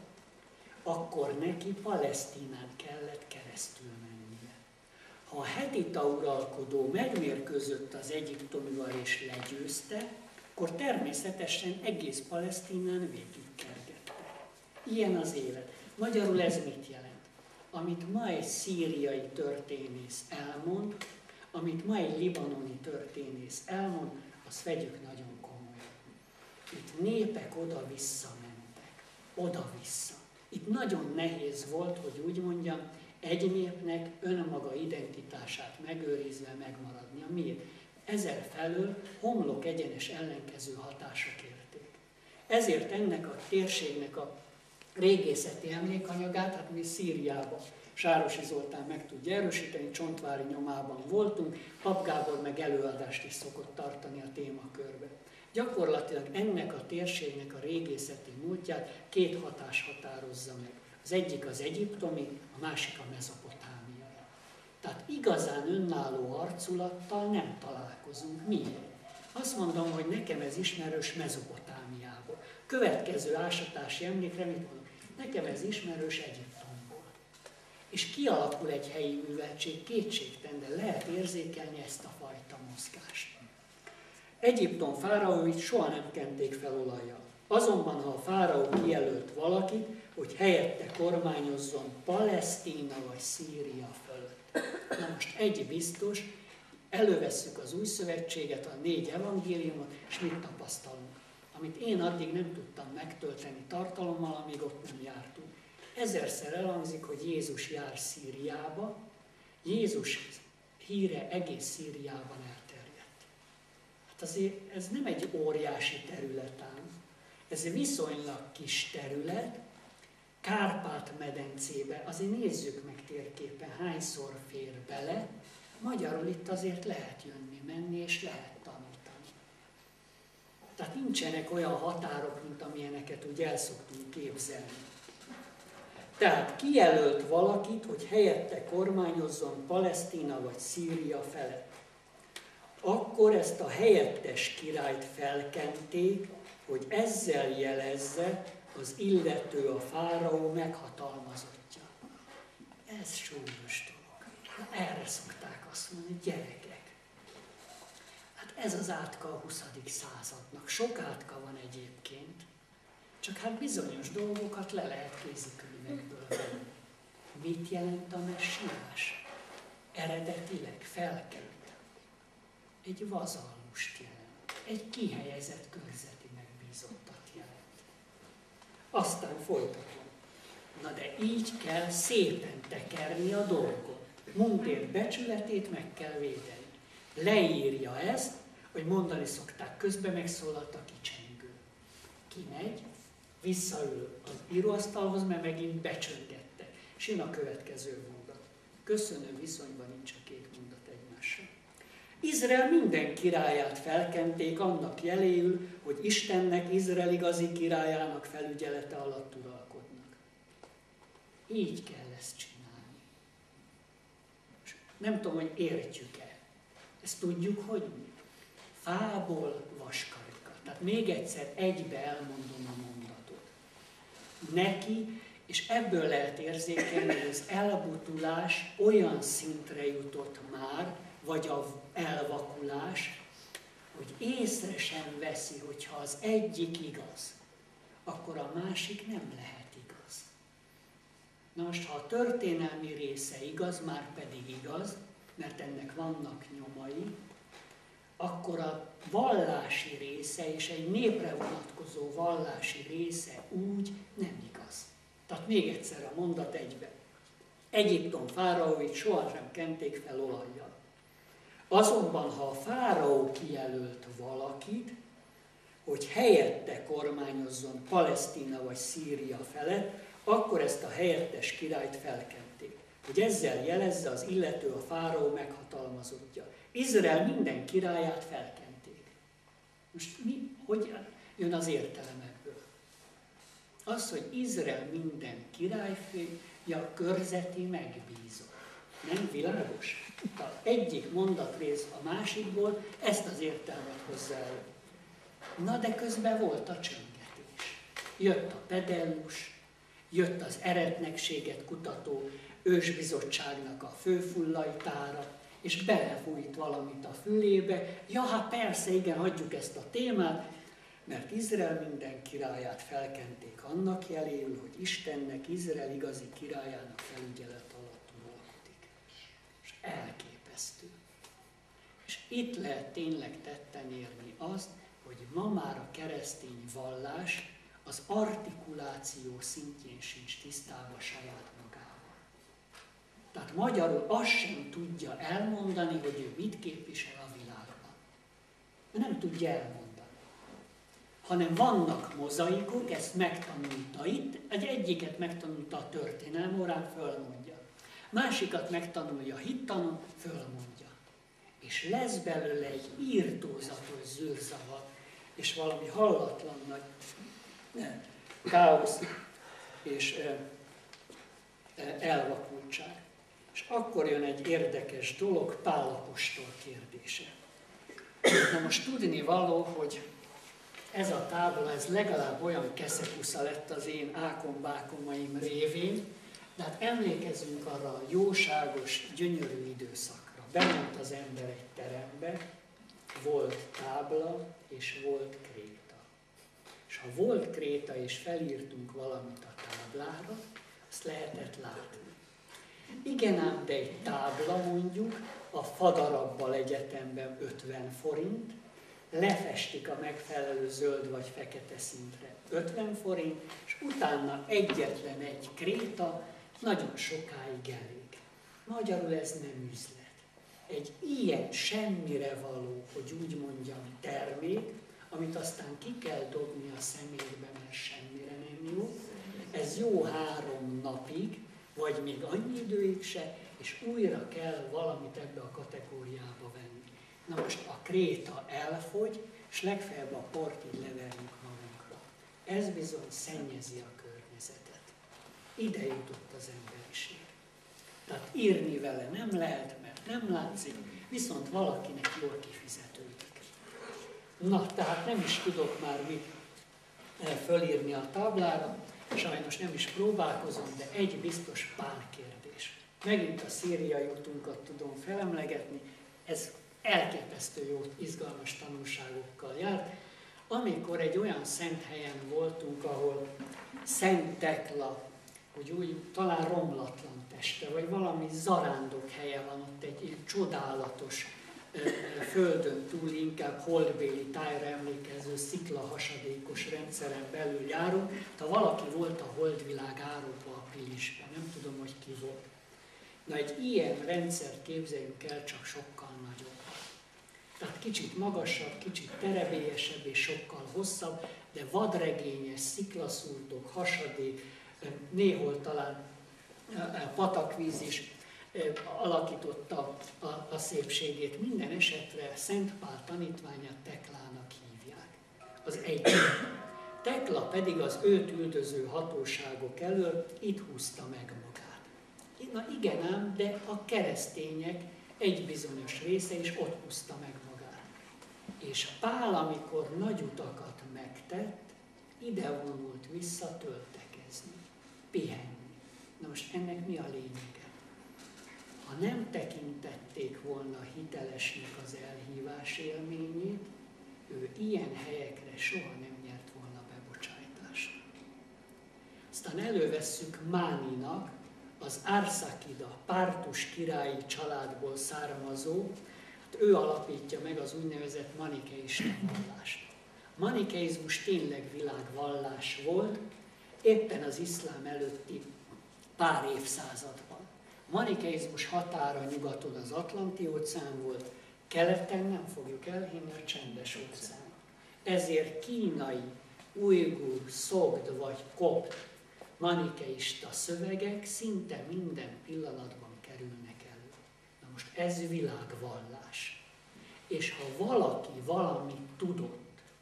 akkor neki Palesztinán kellett keresztül mennie. Ha a hetita uralkodó megmérkőzött az egyiptomival és legyőzte, akkor természetesen egész Palesztinán végigkergette. Ilyen az élet. Magyarul ez mit jelent? Amit ma egy szíriai történész elmond, amit ma egy libanoni történész elmond, azt vegyük nagyon komolyan. Itt népek oda-vissza mentek. Oda-vissza. Itt nagyon nehéz volt, hogy úgy mondjam, egy népnek önmaga identitását megőrizve megmaradnia. Miért? Ezer felől homlok egyenes ellenkező hatások érték. Ezért ennek a térségnek a régészeti emlékanyagát, hát mi Szíriában, Sárosi Zoltán meg tudja erősíteni, Csontvári nyomában voltunk, Pap Gábor meg előadást is szokott tartani a témakörbe. Gyakorlatilag ennek a térségnek a régészeti múltját két hatás határozza meg. Az egyik az egyiptomi, a másik a mezopotámiai. Tehát igazán önálló arculattal nem találkozunk. Miért? Azt mondom, hogy nekem ez ismerős Mezopotámiából. Következő ásatási emlékre mit mondom? Nekem ez ismerős Egyiptomból. És kialakul egy helyi műveltség, kétségtelen, de lehet érzékelni ezt a fajta mozgást. Egyiptom fáraóit soha nem kenték fel olajjal. Azonban, ha a fáraó kijelölt valakit, hogy helyette kormányozzon Palesztina vagy Szíria fölött. Na most egy biztos, elővesszük az új szövetséget, a négy evangéliumot, és mit tapasztalunk? Amit én addig nem tudtam megtölteni tartalommal, amíg ott nem jártunk. Ezerszer elhangzik, hogy Jézus jár Szíriába, Jézus híre egész Szíriában elterjedt. Hát azért ez nem egy óriási terület ám, ez egy viszonylag kis terület, Kárpát-medencébe, azért nézzük meg térképen, hányszor fér bele, magyarul itt azért lehet jönni, menni és lehet tanítani. Tehát nincsenek olyan határok, mint amilyeneket úgy el szoktunk képzelni. Tehát kijelölt valakit, hogy helyette kormányozzon Palesztina vagy Szíria felett. Akkor ezt a helyettes királyt felkenték, hogy ezzel jelezze az illető, a fáraó meghatalmazottja. Ez súlyos dolog. Erre szokták azt mondani, gyerekek. Hát ez az átka a huszadik századnak. Sok átka van egyébként, csak hát bizonyos dolgokat le lehet kézikönyvekből venni. Mit jelent a messiás? Eredetileg felkelt. Egy vazallust jelent. Egy kihelyezett körzeti megbízottat jelent. Aztán folytatom. Na de így kell szépen tekerni a dolgot. Mundér becsületét meg kell védeni. Leírja ezt, hogy mondani szokták, közben megszólalt a kicsengő. kimegy, visszaül az íróasztalhoz, mert megint becsöngettek. És jön a következő mondat. Köszönő viszonyban nincs a két mondat egymással. Izrael minden királyát felkenték annak jeléül, hogy Istennek, Izrael igazi királyának felügyelete alatt uralkodnak. Így kell ezt csinálni. És nem tudom, hogy értjük-e. Ezt tudjuk, hogy mi? Fából vaskarika. Tehát még egyszer egybe elmondom a mondatot. Neki, és ebből lehet érzékelni, hogy az elbutulás olyan szintre jutott már, vagy az elvakulás, hogy észre sem veszi, hogyha az egyik igaz, akkor a másik nem lehet igaz. Na most, ha a történelmi része igaz, már pedig igaz, mert ennek vannak nyomai, akkor a vallási része és egy népre vonatkozó vallási része úgy nem igaz. Tehát még egyszer a mondat egybe. Egyiptom fáraóit sohasem kenték fel olajjal. Azonban, ha a fáraó kijelölt valakit, hogy helyette kormányozzon Palesztina vagy Szíria felett, akkor ezt a helyettes királyt felkenték, hogy ezzel jelezze az illető a fáraó meghatalmazottja. Izrael minden királyát felkenték. Most mi, hogy jön az értelem ebből? Az, hogy Izrael minden királyfia körzeti megbízott. Nem világos? Az egyik mondatrész a másikból ezt az értelmet hozzá elő. Na de közben volt a csöngetés. Jött a pedellus, jött az eretnekséget kutató ősbizottságnak a főfullajtára, és belefújt valamit a fülébe. Ja, hát persze, igen, hagyjuk ezt a témát, mert Izrael minden királyát felkenték annak jeléül, hogy Istennek, Izrael igazi királyának felügyelet alatt uralkodik. És elképesztő. És itt lehet tényleg tetten érni azt, hogy ma már a keresztény vallás az artikuláció szintjén sincs tisztában saját magával. Tehát magyarul azt sem tudja elmondani, hogy ő mit képvisel a világban. Mert nem tudja elmondani. Hanem vannak mozaikok, ezt megtanulta itt, egy egyiket megtanulta a történelem órán, fölmondja. Másikat megtanulja a hittanon, fölmondja. És lesz belőle egy írtózatos zűrzavar, és valami hallatlan nagy káosz és elvakultság. És akkor jön egy érdekes dolog, Pál apostol kérdése. Na most tudni való, hogy ez a tábla, ez legalább olyan keszekusza lett az én ákombákomaim révén, de hát emlékezzünk arra a jóságos, gyönyörű időszakra. Bement az ember egy terembe, volt tábla és volt kréta. És ha volt kréta és felírtunk valamit a táblára, azt lehetett látni. Igen ám, de egy tábla mondjuk a fadarabbal egyetemben ötven forint, lefestik a megfelelő zöld vagy fekete szintre ötven forint, és utána egyetlen egy kréta nagyon sokáig elég. Magyarul ez nem üzlet. Egy ilyen semmire való, hogy úgy mondjam, termék, amit aztán ki kell dobni a szemétbe, mert semmire nem jó, ez jó három napig, vagy még annyi időig se, és újra kell valamit ebbe a kategóriába venni. Na most a kréta elfogy, és legfeljebb a port így leverjük magunkra. Ez bizony szennyezi a környezetet. Ide jutott az emberiség. Tehát írni vele nem lehet, mert nem látszik, viszont valakinek jól kifizetődik. Na, tehát nem is tudok már mit fölírni a táblára, sajnos nem is próbálkozom, de egy biztos Pál kérdés. Megint a szíriai utunkat tudom felemlegetni, ez elképesztő jó, izgalmas tanulságokkal járt. Amikor egy olyan szent helyen voltunk, ahol Szent Tekla, hogy úgy talán romlatlan teste, vagy valami zarándok helye van, ott egy, egy csodálatos földön túl, inkább holdbéli tájra emlékező sziklahasadékos rendszeren belül járunk. Ha valaki volt a holdvilág áróba a Pilisben, nem tudom, hogy ki volt. Na, egy ilyen rendszert képzeljünk el, csak sokkal nagyobb. Tehát kicsit magasabb, kicsit terebélyesebb és sokkal hosszabb, de vadregényes, sziklaszúrtok, hasadék, néhol talán patakvíz is alakította a, a szépségét. Minden esetre Szent Pál tanítványát Teklának hívják. Az egy. Tekla pedig az őt üldöző hatóságok elől itt húzta meg magát. Na igen ám, de a keresztények egy bizonyos része is ott húzta meg magát. És Pál, amikor nagy utakat megtett, ide vonult vissza töltekezni, pihenni. Na most ennek mi a lényege? Ha nem tekintették volna hitelesnek az elhívás élményét, ő ilyen helyekre soha nem nyert volna bebocsájtást. Aztán elővesszük Máninak, az Árszakida, Pártus királyi családból származó, hát ő alapítja meg az úgynevezett manikeista vallást. A manikeizmus tényleg világvallás volt, éppen az iszlám előtti pár évszázadban. A manikeizmus határa nyugaton az Atlanti-óceán volt, keleten nem fogjuk elhinni a Csendes-óceán. Ezért kínai, ujgur, szogd vagy kopt manikeista szövegek szinte minden pillanatban kerülnek elő. Na most ez világvallás. És ha valaki valamit tudott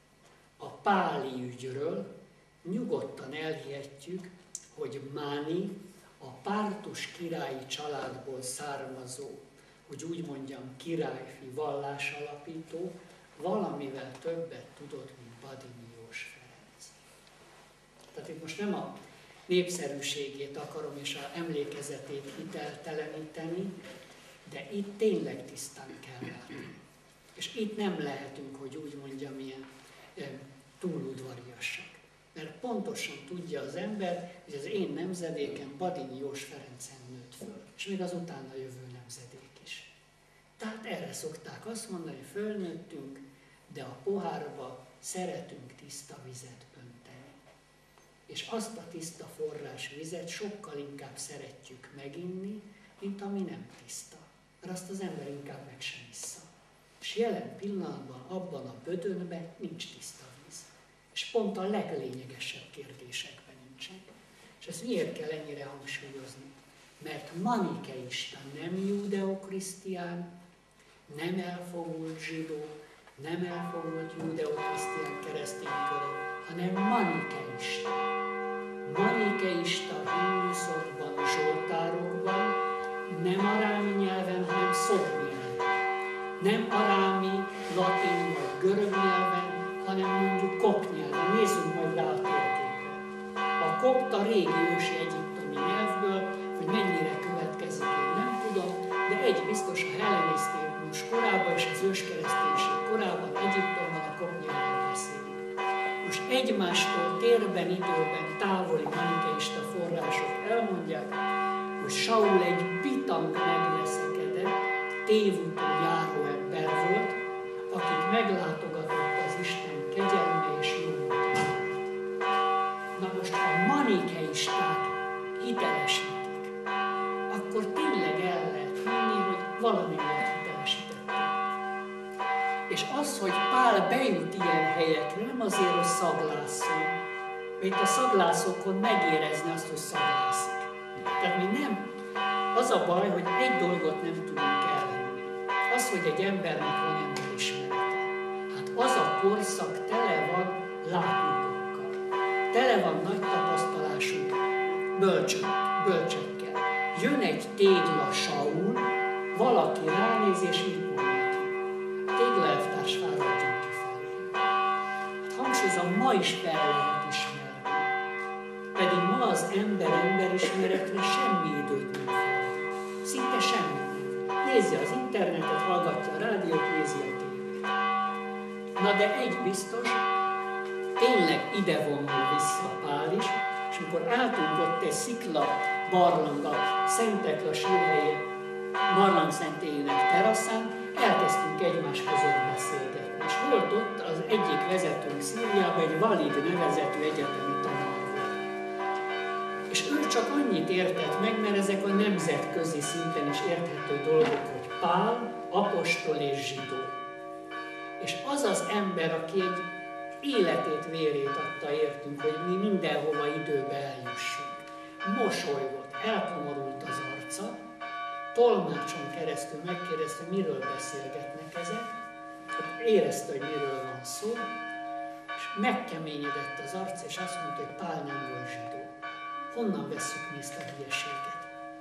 a páli ügyről, nyugodtan elhihetjük, hogy Máni a Pártus királyi családból származó, hogy úgy mondjam, királyfi vallásalapító, valamivel többet tudott, mint Badinyiós Ferenc. Tehát itt most nem a népszerűségét akarom és az emlékezetét hitelteleníteni, de itt tényleg tisztán kell látni. És itt nem lehetünk, hogy úgy mondjam, ilyen e, túludvariasak. Mert pontosan tudja az ember, hogy az én nemzedéken Badinyiós Ferencen nőtt föl, és még az utána jövő nemzedék is. Tehát erre szokták azt mondani, hogy fölnőttünk, de a pohárba szeretünk tiszta vizet önteni. És azt a tiszta forrás vizet sokkal inkább szeretjük meginni, mint ami nem tiszta. Mert azt az ember inkább meg sem issza. És jelen pillanatban abban a bödönben nincs tiszta víz. És pont a leglényegesebb kérdésekben nincsen. És ezt miért kell ennyire hangsúlyozni? Mert manikeista, nem judeo-krisztián, nem elfogult zsidó, nem elfogult judeo-krisztián keresztény köré, hanem manikeista. Manikeista himnuszokban, zsoltárokban, nem arámi nyelven, hanem szog nyelven. Nem arámi, latin vagy görög nyelven, hanem mondjuk kopt nyelven. Nézzünk majd rá a térképre. A kopt a régi ősi egyiptomi nyelvből, hogy mennyire következik, én nem tudom, de egy biztos, a hellenisztizmus korában és az őskereszténység korában Egyiptomban a kopt nyelven beszélik. Most egymástól térben, időben távoli manikeista források elmondják, hogy Saul egy bitang megveszekedett, tévúton járó ember volt, akit meglátogatott az Isten kegyelme és nyomot járt. Na most, ha manikeisták hitelesítik, akkor tényleg el lehet hinni, hogy valamivel hitelesítették. És az, hogy Pál bejut ilyen helyekre, nem azért, hogy szaglásszon, mert a szaglászokon megérezni azt, hogy szaglászik. Tehát mi nem, az a baj, hogy egy dolgot nem tudunk elhinni. Az, hogy egy embernek van emberismerete. Hát az a korszak tele van látnitókkal. Tele van nagy tapasztalású bölcsök, bölcsekkel. Jön egy tégla Saul, valaki ránéz és így mondja ki. Tégla elvtárs fáradjon kifelé. Hát hangsúlyozom, ma is fel lehet ismerni. Pedig ma az ember emberismeretre semmi időt nem fordít. Szinte semmi. Nézi az internetet, hallgatja a rádiót, nézi a tévét. Na de egy biztos, tényleg ide vonul vissza Pál is, és amikor álltunk ott egy szikla barlang a Szentekla sírhelye barlangszentélyének teraszán, elkezdtünk egymás között beszélgetni. És volt ott az egyik vezetőnk Szíriában, egy Valid nevezetű egyetemi tanár volt. És ő csak annyit értett meg, mert ezek a nemzetközi szinten is érthető dolgok, hogy Pál apostol és zsidó. És az az ember, aki egy életét, vérét adta értünk, hogy mi mindenhova időbe eljussunk. Mosolygott, elkomorult az arca, tolmácson keresztül megkérdezte, miről beszélgetnek ezek, érezte, hogy miről van szó, és megkeményedett az arc, és azt mondta, hogy Pál nem volt zsidó. Honnan vesszük mi ezt a hülyeséget?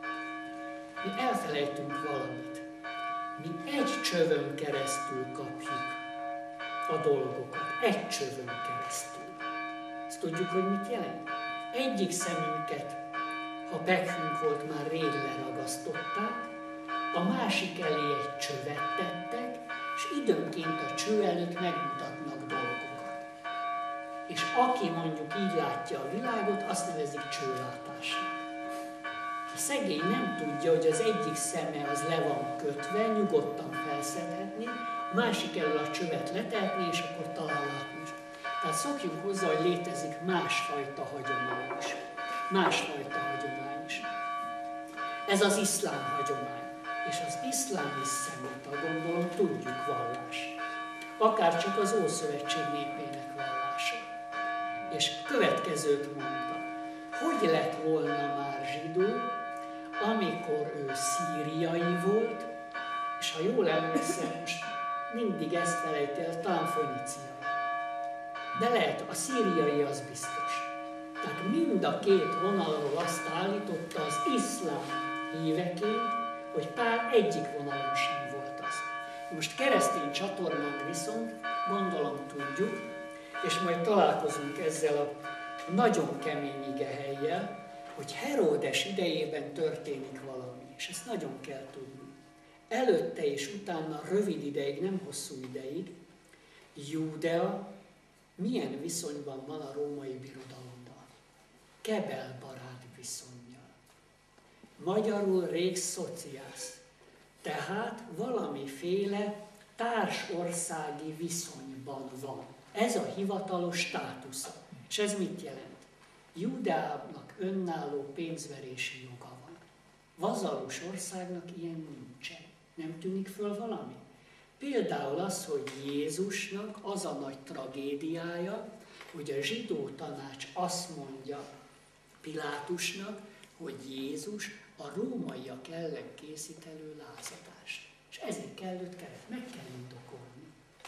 Mi elfelejtünk valamit. Mi egy csövön keresztül kapjuk a dolgokat. Egy csövön keresztül. Ezt tudjuk, hogy mit jelent? Egyik szemünket, ha pekhünk volt, már rég leragasztották, a másik elé egy csövet tettek, és időnként a cső előtt megmutatnak dolgokat. És aki mondjuk így látja a világot, azt nevezik csőlátásnak. A szegény nem tudja, hogy az egyik szeme az le van kötve, nyugodtan felszedhetni, a másik elől a csövet letehetni, és akkor talán látni is. Tehát szokjunk hozzá, hogy létezik másfajta hagyomány is. Másfajta hagyomány is. Ez az iszlám hagyomány. És az iszlámi szeméta, gondolom, tudjuk vallás. Akár csak az Ószövetség népének vallása. És következőt mondta, hogy lett volna már zsidó, amikor ő szíriai volt, és ha jól emlékszem, most mindig ezt felejti el, talán foniciai. De lehet, a szíriai az biztos. Tehát mind a két vonalról azt állította az iszlám híveként, hogy Pál egyik vonalon sem volt az. Most keresztény csatornán viszont gondolom tudjuk, és majd találkozunk ezzel a nagyon kemény igehellyel, hogy Heródes idejében történik valami, és ezt nagyon kell tudni. Előtte és utána rövid ideig, nem hosszú ideig, Júdea milyen viszonyban van a római birodalommal? Kebelbarát viszonnyal. Magyarul rég szociász. Tehát valamiféle társországi viszonyban van. Ez a hivatalos státusza. És ez mit jelent? Júdeának önálló pénzverési joga van. Vazalus országnak ilyen nincsen. Nem tűnik föl valami? Például az, hogy Jézusnak az a nagy tragédiája, hogy a zsidó tanács azt mondja Pilátusnak, hogy Jézus a rómaiak ellen készít elő lázadást. És ezért kell őt kellett, meg kell indokolni.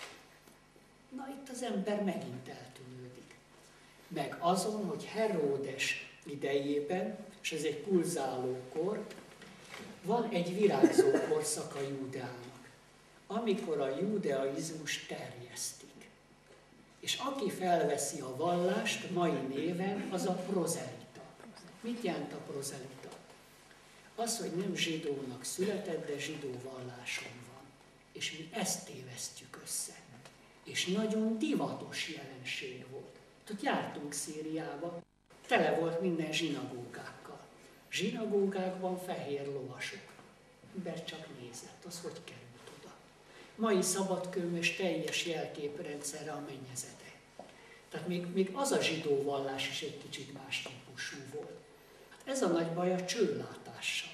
Na itt az ember megint eltűnődik. Meg azon, hogy Heródes idejében, és ez egy pulzáló kor, van egy virágzó korszaka Júdeának, amikor a judaizmus terjesztik. És aki felveszi a vallást mai néven, az a prozelita. Mit jelent a prozelita? Az, hogy nem zsidónak született, de zsidó valláson van. És mi ezt tévesztjük össze. És nagyon divatos jelenség volt. Ott jártunk Szíriába, tele volt minden zsinagógákkal. Zsinagógákban fehér lovasok. Ember csak nézett, az hogy került oda. Mai szabadkőmös teljes jelképrendszerre a mennyezete. Tehát még, még az a zsidó vallás is egy kicsit más típusú volt. Hát ez a nagy baj a csőlátással.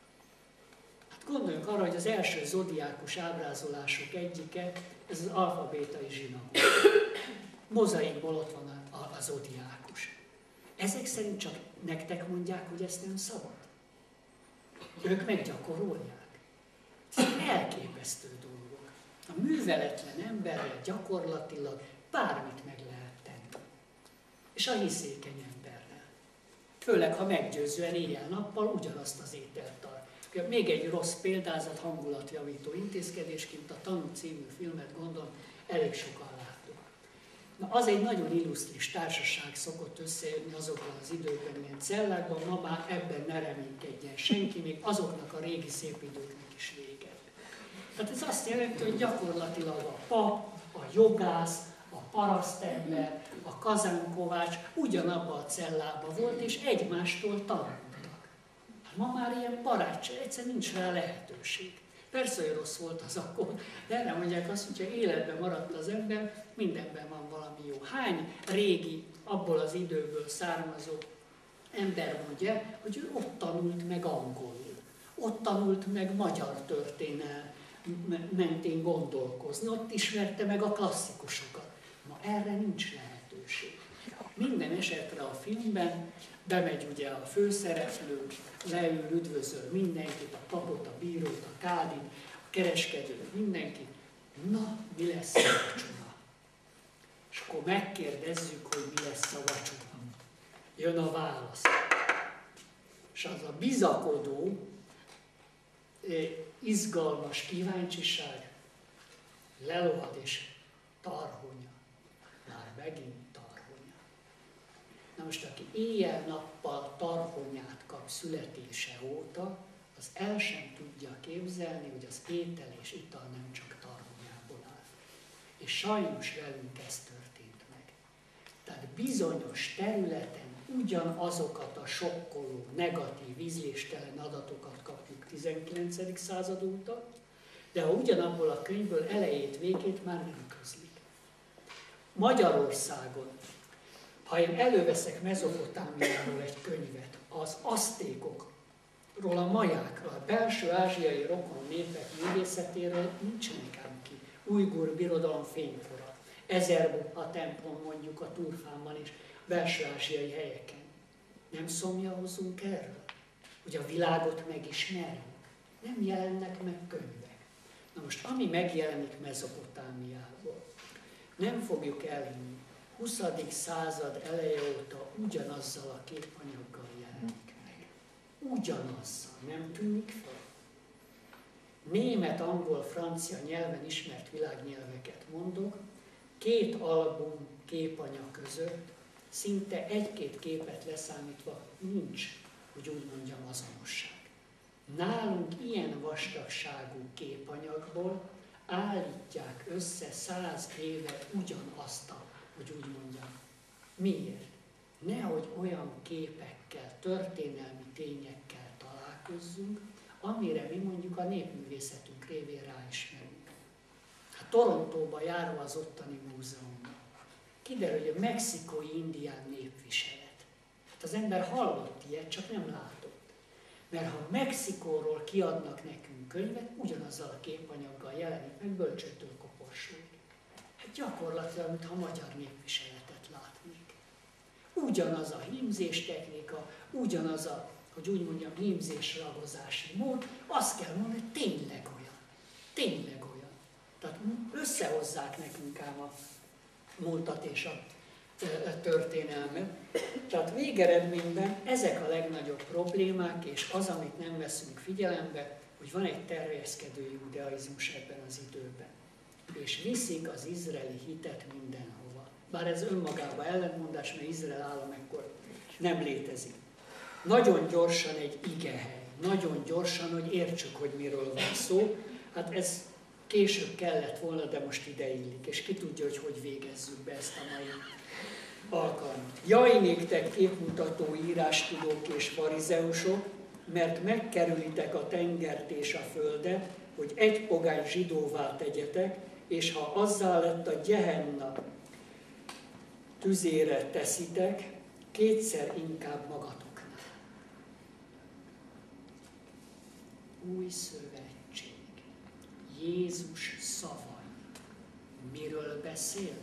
Hát gondoljunk arra, hogy az első zodiákus ábrázolások egyike, ez az alfabétai zsinagóga. Mozaikból ott van a, a, a zodiákus. Ezek szerint csak nektek mondják, hogy ezt nem szabad. Ők meggyakorolják. Ez elképesztő dolgok. A műveletlen emberrel gyakorlatilag bármit meg lehet tenni. És a hiszékeny emberrel. Főleg, ha meggyőzően éjjel-nappal ugyanazt az ételt tart. Még egy rossz példázat, hangulatjavító intézkedésként a Tanú című filmet gondolom elég sokan láttuk. Na, az egy nagyon illusztris társaság szokott összejönni azokban az időkben, ilyen cellákban, ma már ebben ne reménykedjen senki, még azoknak a régi szép időknek is vége. Tehát ez azt jelenti, hogy gyakorlatilag a pap, a jogász, a parasztember, a kazánkovács ugyanabban a cellában volt, és egymástól tanultak. Ma már ilyen barátság, egyszer nincs rá lehetőség. Persze, hogy rossz volt az akkor, de erre mondják azt, hogyha életben maradt az ember, mindenben van valami jó. Hány régi, abból az időből származó ember mondja, hogy ő ott tanult meg angolul, ott tanult meg magyar történelmet, mentén gondolkozni, ott ismerte meg a klasszikusokat. Ma erre nincs lehetőség. Minden esetre a filmben bemegy ugye a főszereplő, leül, üdvözöl mindenkit, a papot, a bírót, a kádit, a kereskedőt, mindenkit. Na, mi lesz a vacsora? És akkor megkérdezzük, hogy mi lesz a vacsora. Jön a válasz. És az a bizakodó, izgalmas kíváncsiság lelohad és tarhonya. Már megint tarhonya. Na most, aki éjjel-nappal tarhonyát kap születése óta, az el sem tudja képzelni, hogy az étel és ital nem csak tarhonyából áll. És sajnos velünk ez történt meg. Tehát bizonyos területen ugyanazokat a sokkoló, negatív, ízléstelen adatokat kapjuk tizenkilencedik század óta, de ha ugyanabból a könyvből elejét, végét már nem közlik. Magyarországon, ha én előveszek Mezopotámiáról egy könyvet, az asztékokról, a majákról, a belső ázsiai rokon népek művészetéről nincsenek ám ki. Ujgur birodalom fénykora, Ezerbuha templom mondjuk a Turfánban és belső-ázsiai helyeken. Nem szomjahozunk erről? Hogy a világot megismerjük? Nem jelennek meg könyvek. Na most, ami megjelenik Mezopotámiából, nem fogjuk elhinni. huszadik század eleje óta ugyanazzal a képanyaggal jelenik meg. Ugyanazzal. Nem tűnik fel? Német, angol, francia nyelven ismert világnyelveket mondok, két album képanyag között szinte egy-két képet leszámítva nincs, hogy úgy mondjam, azonosság. Nálunk ilyen vastagságú képanyagból állítják össze száz éve ugyanazt a, hogy úgy mondjam. Miért? Nehogy olyan képekkel, történelmi tényekkel találkozzunk, amire mi mondjuk a népművészetünk révén ráismerünk. Hát Torontóba járva az ottani múzeumban kiderül, hogy a mexikói indián népviselet. Hát az ember hallott ilyet, csak nem látott. Mert ha Mexikóról kiadnak nekünk könyvet, ugyanazzal a képanyaggal jelenik meg, bölcsőtől koporsul. Hát gyakorlatilag, mintha magyar népviseletet látnék. Ugyanaz a hímzés technika, ugyanaz a, hogy úgy mondjam, hímzés ragozási mód, azt kell mondani, hogy tényleg olyan. Tényleg olyan. Tehát összehozzák nekünk ám a múltat és a történelmet. Tehát végeredményben ezek a legnagyobb problémák, és az, amit nem veszünk figyelembe, hogy van egy terjeszkedő judaizmus ebben az időben. És viszik az izraeli hitet mindenhova. Bár ez önmagában ellentmondás, mert Izrael állam ekkor nem létezik. Nagyon gyorsan egy igehely. Nagyon gyorsan, hogy értsük, hogy miről van szó. Hát ez később kellett volna, de most ide illik. És ki tudja, hogy hogy végezzük be ezt a mai alkalmat. Jaj, néktek képmutató írástudók és farizeusok, mert megkerülitek a tengert és a földet, hogy egy pogány zsidóvá tegyetek, és ha azzal lett a Gehenna tüzére teszitek, kétszer inkább magatoknál. Új szövetség. Jézus szavai. Miről beszélnek?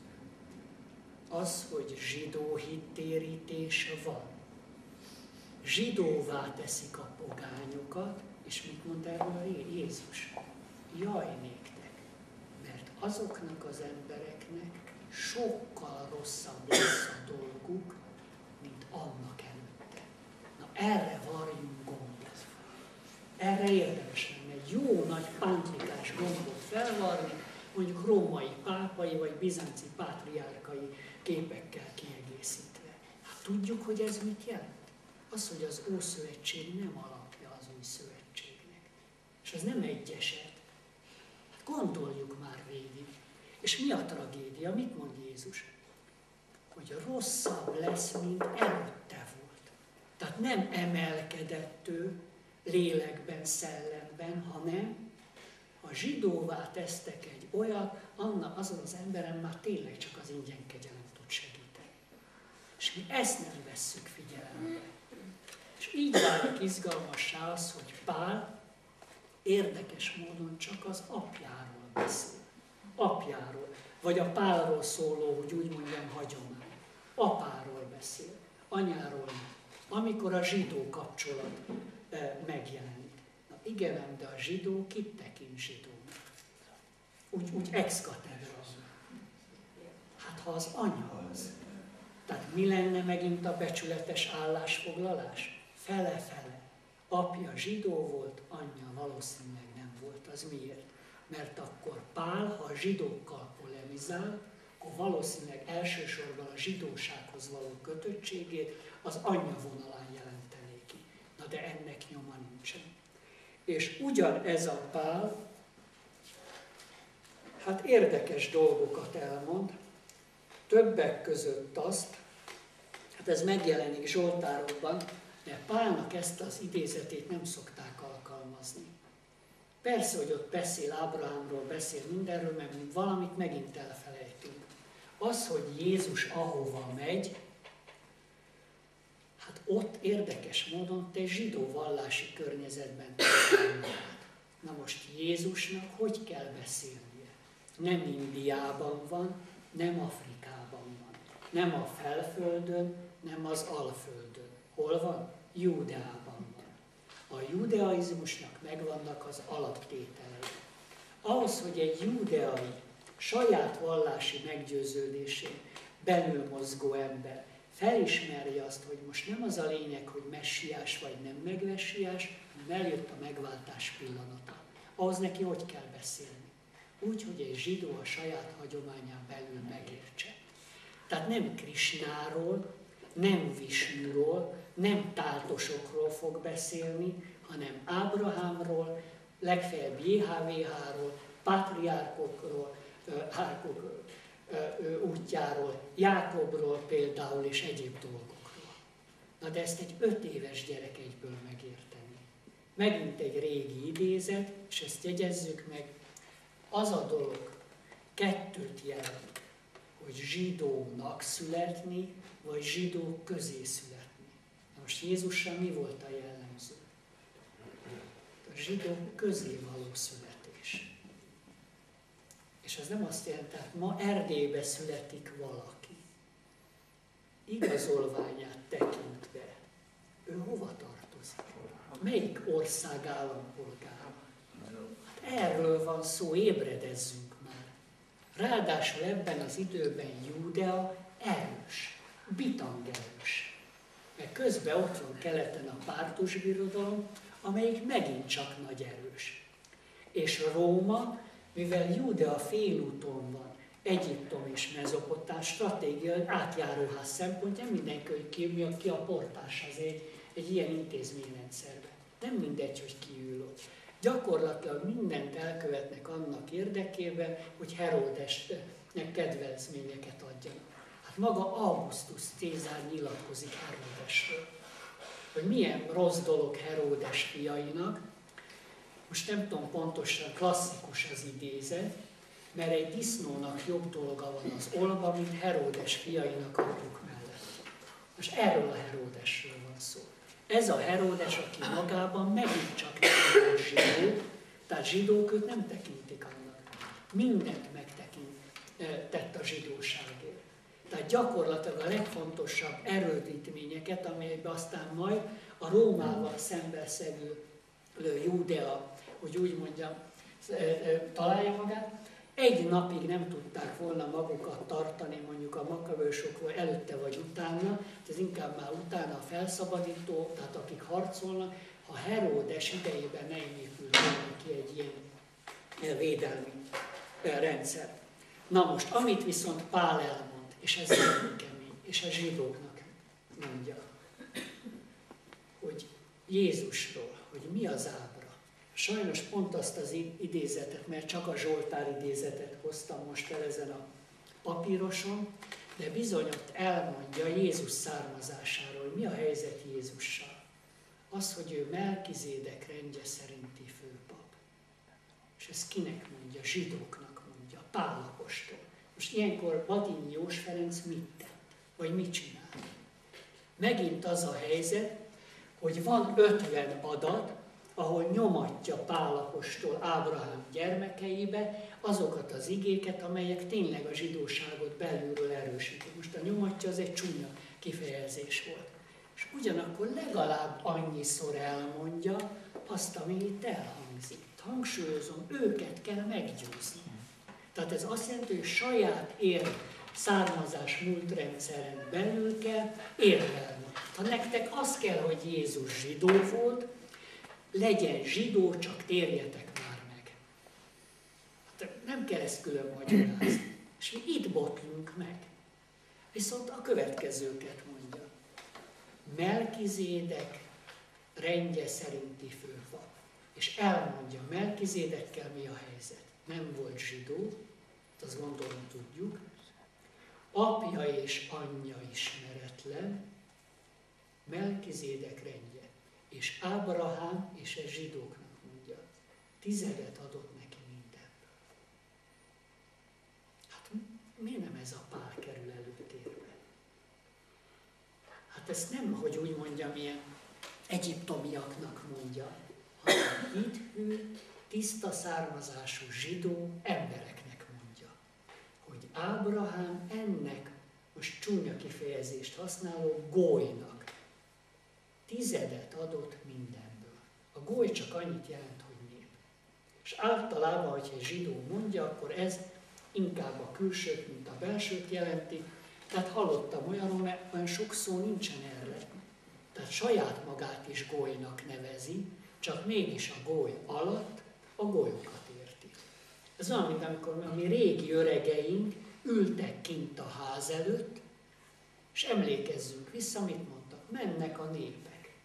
Az, hogy zsidó hittérítés van. Zsidóvá teszik a pogányokat, és mit mond erről Jézus? Jaj néktek, mert azoknak az embereknek sokkal rosszabb lesz a dolguk, mint annak előtte. Na erre varjunk gombot. Erre érdemes lenne egy jó nagy pántlikás gombot felvarni, mondjuk római pápai vagy bizánci pátriárkai képekkel kiegészítve. Hát tudjuk, hogy ez mit jelent? Az, hogy az Ószövetség nem alapja az Új Szövetségnek. És ez nem egy eset. Hát gondoljuk már végig. És mi a tragédia? Mit mond Jézus? Hogy rosszabb lesz, mint előtte volt. Tehát nem emelkedett ő lélekben, szellemben, hanem ha zsidóvá tesztek egy olyat, annak azon az emberen már tényleg csak az ingyen kegyelem tud segíteni. És mi ezt nem vesszük figyelembe. És így válik izgalmassá az, hogy Pál érdekes módon csak az apjáról beszél. Apjáról. Vagy a Pálról szóló, hogy úgy mondjam, hagyomány. Apáról beszél, anyáról nem. Amikor a zsidó kapcsolat e, megjelenik. Na igen, de a zsidó kit tekint zsidónak? Úgy, úgy ex cathedra. Hát ha az anya az. Tehát mi lenne megint a becsületes állásfoglalás? Fele-fele. Apja zsidó volt, anyja valószínűleg nem volt. Az miért? Mert akkor Pál, ha a zsidókkal polemizál, akkor valószínűleg elsősorban a zsidósághoz való kötöttségét az anyja vonalán jelentené ki. Na de ennek nyoma nincsen. És ugyanez a Pál, hát érdekes dolgokat elmond, többek között azt, hát ez megjelenik Zsoltárokban, de Pálnak ezt az idézetét nem szokták alkalmazni. Persze, hogy ott beszél Ábrahámról, beszél mindenről, meg valamit megint elfelejtünk. Az, hogy Jézus ahova megy, hát ott érdekes módon te zsidó vallási környezetben találod. Na most Jézusnak hogy kell beszélnie? Nem Indiában van, nem Afrikában van, nem a felföldön, nem az alföldön. Hol van? Júdeában van. A judeizmusnak megvannak az alaptételei. Ahhoz, hogy egy júdeai saját vallási meggyőződésén belül mozgó ember felismerje azt, hogy most nem az a lényeg, hogy messiás vagy nem megmessiás, hanem eljött a megváltás pillanata. Ahhoz neki hogy kell beszélni? Úgy, hogy egy zsidó a saját hagyományán belül megértse. Tehát nem Krisnáról, nem Visnúról, nem táltosokról fog beszélni, hanem Ábrahámról, legfeljebb jé há vé há-ról, patriárkokról, Hárkok útjáról, Jákobról például, és egyéb dolgokról. Na de ezt egy öt éves gyerek egyből megérteni. Megint egy régi idézet, és ezt jegyezzük meg, az a dolog kettőt jelent, hogy zsidónak születni, vagy zsidók közé születni. Na most Jézusra mi volt a jellemző? A zsidók közé való születés. És ez nem azt jelenti, tehát ma Erdélybe születik valaki. Igazolványát tekintve, ő hova tartozik? Melyik ország állampolgára? Hát erről van szó, ébredezzünk már. Ráadásul ebben az időben Júdea erős, bitang erős. Mert közben ott van keleten a pártus birodalom, amelyik megint csak nagy erős. És Róma, mivel Júdea félúton van, Egyiptom és Mezopotám stratégiai átjáróház szempontja, mindenki, hogy ki, ki a portás az egy, egy ilyen intézményrendszerben. Nem mindegy, hogy ki ül ott. Gyakorlatilag mindent elkövetnek annak érdekében, hogy Heródesnek kedvezményeket adjanak. Hát maga Augustus Cézár nyilatkozik Heródesről, hogy milyen rossz dolog Heródes fiainak. Most nem tudom pontosan, klasszikus az idézet, mert egy disznónak jobb dolga van az olva, mint Heródes fiainak apjuk mellett. Most erről a Heródesről van szó. Ez a Heródes, aki magában megint csak nem zsidó, tehát zsidók őt nem tekintik annak. Mindent megtekintett a zsidóságért. Tehát gyakorlatilag a legfontosabb erődítményeket, amelyekben aztán majd a Rómával szembeszegő Júdea, hogy úgy mondjam, találja magát, egy napig nem tudták volna magukat tartani mondjuk a makabősokról előtte vagy utána, ez inkább már utána a felszabadító, tehát akik harcolnak, ha Heródes idejében ne épült volna ki egy ilyen védelmi rendszer. Na most, amit viszont Pál elmond, és ez nagyon kemény, és a zsidóknak mondja, hogy Jézusról, hogy mi az ábra. Sajnos pont azt az idézetet, mert csak a Zsoltár idézetet hoztam most el ezen a papíroson, de bizony ott elmondja Jézus származásáról, mi a helyzet Jézussal. Az, hogy ő Melkizédek rendje szerinti főpap. És ezt kinek mondja? Zsidóknak mondja, Pál apostol. Most ilyenkor Batthyny Jós Ferenc mit tett? Vagy mit csinál? Megint az a helyzet, hogy van ötven adat, ahol nyomatja Pál apostol Ábrahám gyermekeibe azokat az igéket, amelyek tényleg a zsidóságot belülről erősítik. Most a nyomatja az egy csúnya kifejezés volt. És ugyanakkor legalább annyiszor elmondja azt, ami itt elhangzik. Hangsúlyozom, őket kell meggyőzni. Tehát ez azt jelenti, hogy saját érv, származás múltrendszeren belül kell érvelni. Ha nektek az kell, hogy Jézus zsidó volt, legyen zsidó, csak térjetek már meg. Hát nem kell ezt külön magyarázni. És mi itt botlunk meg. Viszont a következőket mondja. Melkizédek rendje szerinti főpap. És elmondja, Melkizédekkel mi a helyzet. Nem volt zsidó, azt gondolom tudjuk. Apja és anyja ismeretlen, Melkizédek rendje. És Ábrahám és a zsidóknak mondja, tizedet adott neki mindenből. Hát miért nem ez a Pál kerül előtérbe? Hát ezt nem, hogy úgy mondjam, ilyen egyiptomiaknak mondja, hanem hithű, tiszta származású zsidó embereknek mondja, hogy Ábrahám ennek, most csúnya kifejezést használó, gólynak tizedet adott mindenből. A góly csak annyit jelent, hogy nép. És általában, hogyha egy zsidó mondja, akkor ez inkább a külsőt, mint a belsőt jelenti. Tehát hallottam olyanról, mert olyan sok szó nincsen erre. Tehát saját magát is gólynak nevezi, csak mégis a góly alatt a gólyokat érti. Ez olyan, mint amikor a mi régi öregeink ültek kint a ház előtt, és emlékezzünk vissza, mit mondtak, mennek a népek.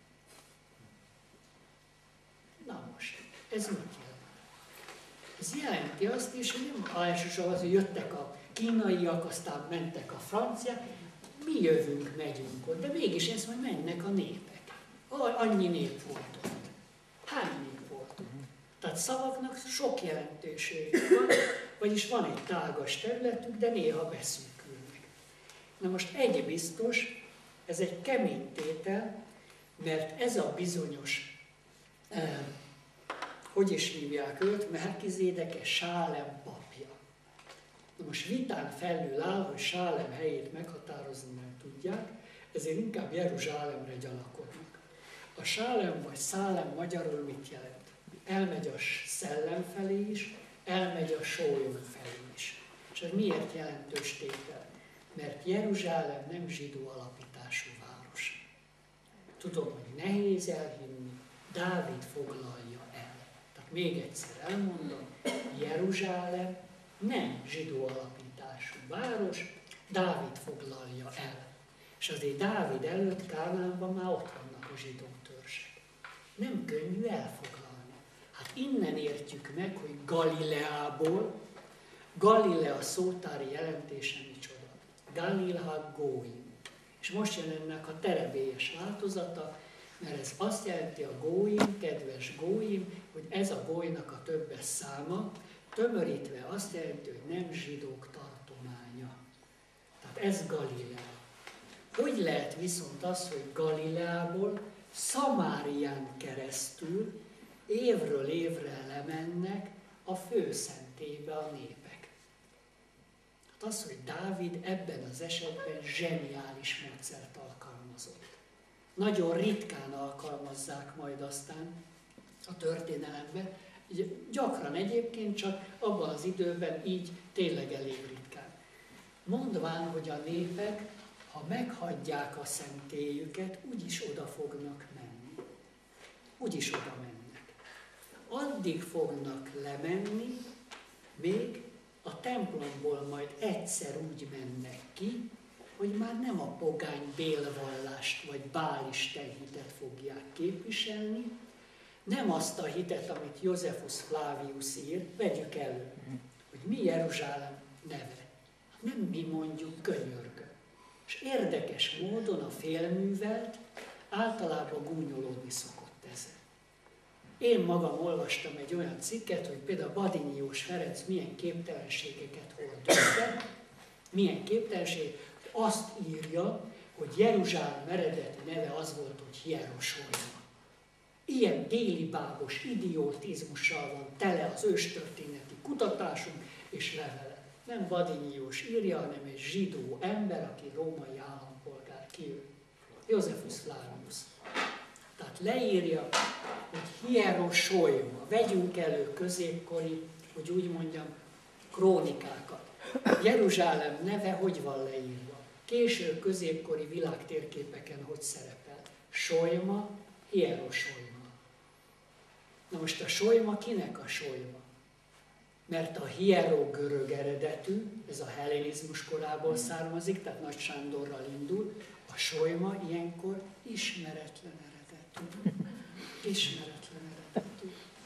Na most, ez mit jelent? Ez jelenti azt is, hogy nem elsősorban az, hogy jöttek a kínaiak, aztán mentek a franciák, mi jövünk, megyünk ott, de mégis ez, hogy mennek a népek. Annyi nép volt ott. Hány nép volt ott? Tehát szavaknak sok jelentőség van, vagyis van egy tágas területük, de néha beszűkülnek. Na most egy biztos, ez egy kemény tétel, mert ez a bizonyos, eh, hogy is hívják őt, Melkizédek Sálem papja. Na most vitán felül áll, hogy Sálem helyét meghatározni nem tudják, ezért inkább Jeruzsálemre gyanakodnak. A Sálem vagy Szálem magyarul mit jelent? Elmegy a szellem felé is, elmegy a sólyon felé is. És ez miért jelentős tétel? Mert Jeruzsálem nem zsidó alapítású város. Tudom, hogy nehéz elhinni, Dávid foglalja el. Tehát még egyszer elmondom, Jeruzsálem nem zsidó alapítású város, Dávid foglalja el. És azért Dávid előtt Kánaánban már ott vannak a zsidó törzsek. Nem könnyű elfoglalni. Hát innen értjük meg, hogy Galileából, Galilea szótári jelentése micsoda. Galilha Góim. És most jön ennek a terebélyes változata, mert ez azt jelenti a Góim, kedves Góim, hogy ez a Gólynak a többes száma, tömörítve azt jelenti, hogy nem zsidók tartománya. Tehát ez Galilea. Hogy lehet viszont az, hogy Galileából Szamárián keresztül évről évre lemennek a főszentélybe a népek? Hát az, hogy Dávid ebben az esetben zseniális módszert alkalmazott. Nagyon ritkán alkalmazzák majd aztán a történelemben, gyakran egyébként, csak abban az időben így tényleg elég ritkán. Mondván, hogy a népek, ha meghagyják a szentélyüket, úgyis oda fognak menni. Úgyis oda mennek. Addig fognak lemenni, még a templomból majd egyszer úgy mennek ki, hogy már nem a pogány bélvallást vagy bálisten hitet fogják képviselni, nem azt a hitet, amit Josephus Flavius írt, vegyük elő, hogy mi Jeruzsálem neve. Nem mi mondjuk könyörgő. És érdekes módon a félművelt általában gúnyolódni szokott ezzel. Én magam olvastam egy olyan cikket, hogy például Badinyiós Ferenc milyen képtelenségeket hord össze, milyen képtelenség, azt írja, hogy Jeruzsálem eredeti neve az volt, hogy Hierosolyma. Ilyen délibábos idiotizmussal van tele az őstörténeti kutatásunk és levele. Nem Vadinius írja, hanem egy zsidó ember, aki római állampolgár. Ki ő? Josephus Flavius. Tehát leírja, hogy hierosolyma. Vegyünk elő középkori, hogy úgy mondjam, krónikákat. Jeruzsálem neve hogy van leírva? Késő középkori világtérképeken hogy szerepel? Solyma, hierosolyma. Na most a solyma kinek a solyma? Mert a hierogörög eredetű, ez a hellenizmus korából származik, tehát Nagy Sándorral indul, a solyma ilyenkor ismeretlen eredetű. Ismeretlen eredetű.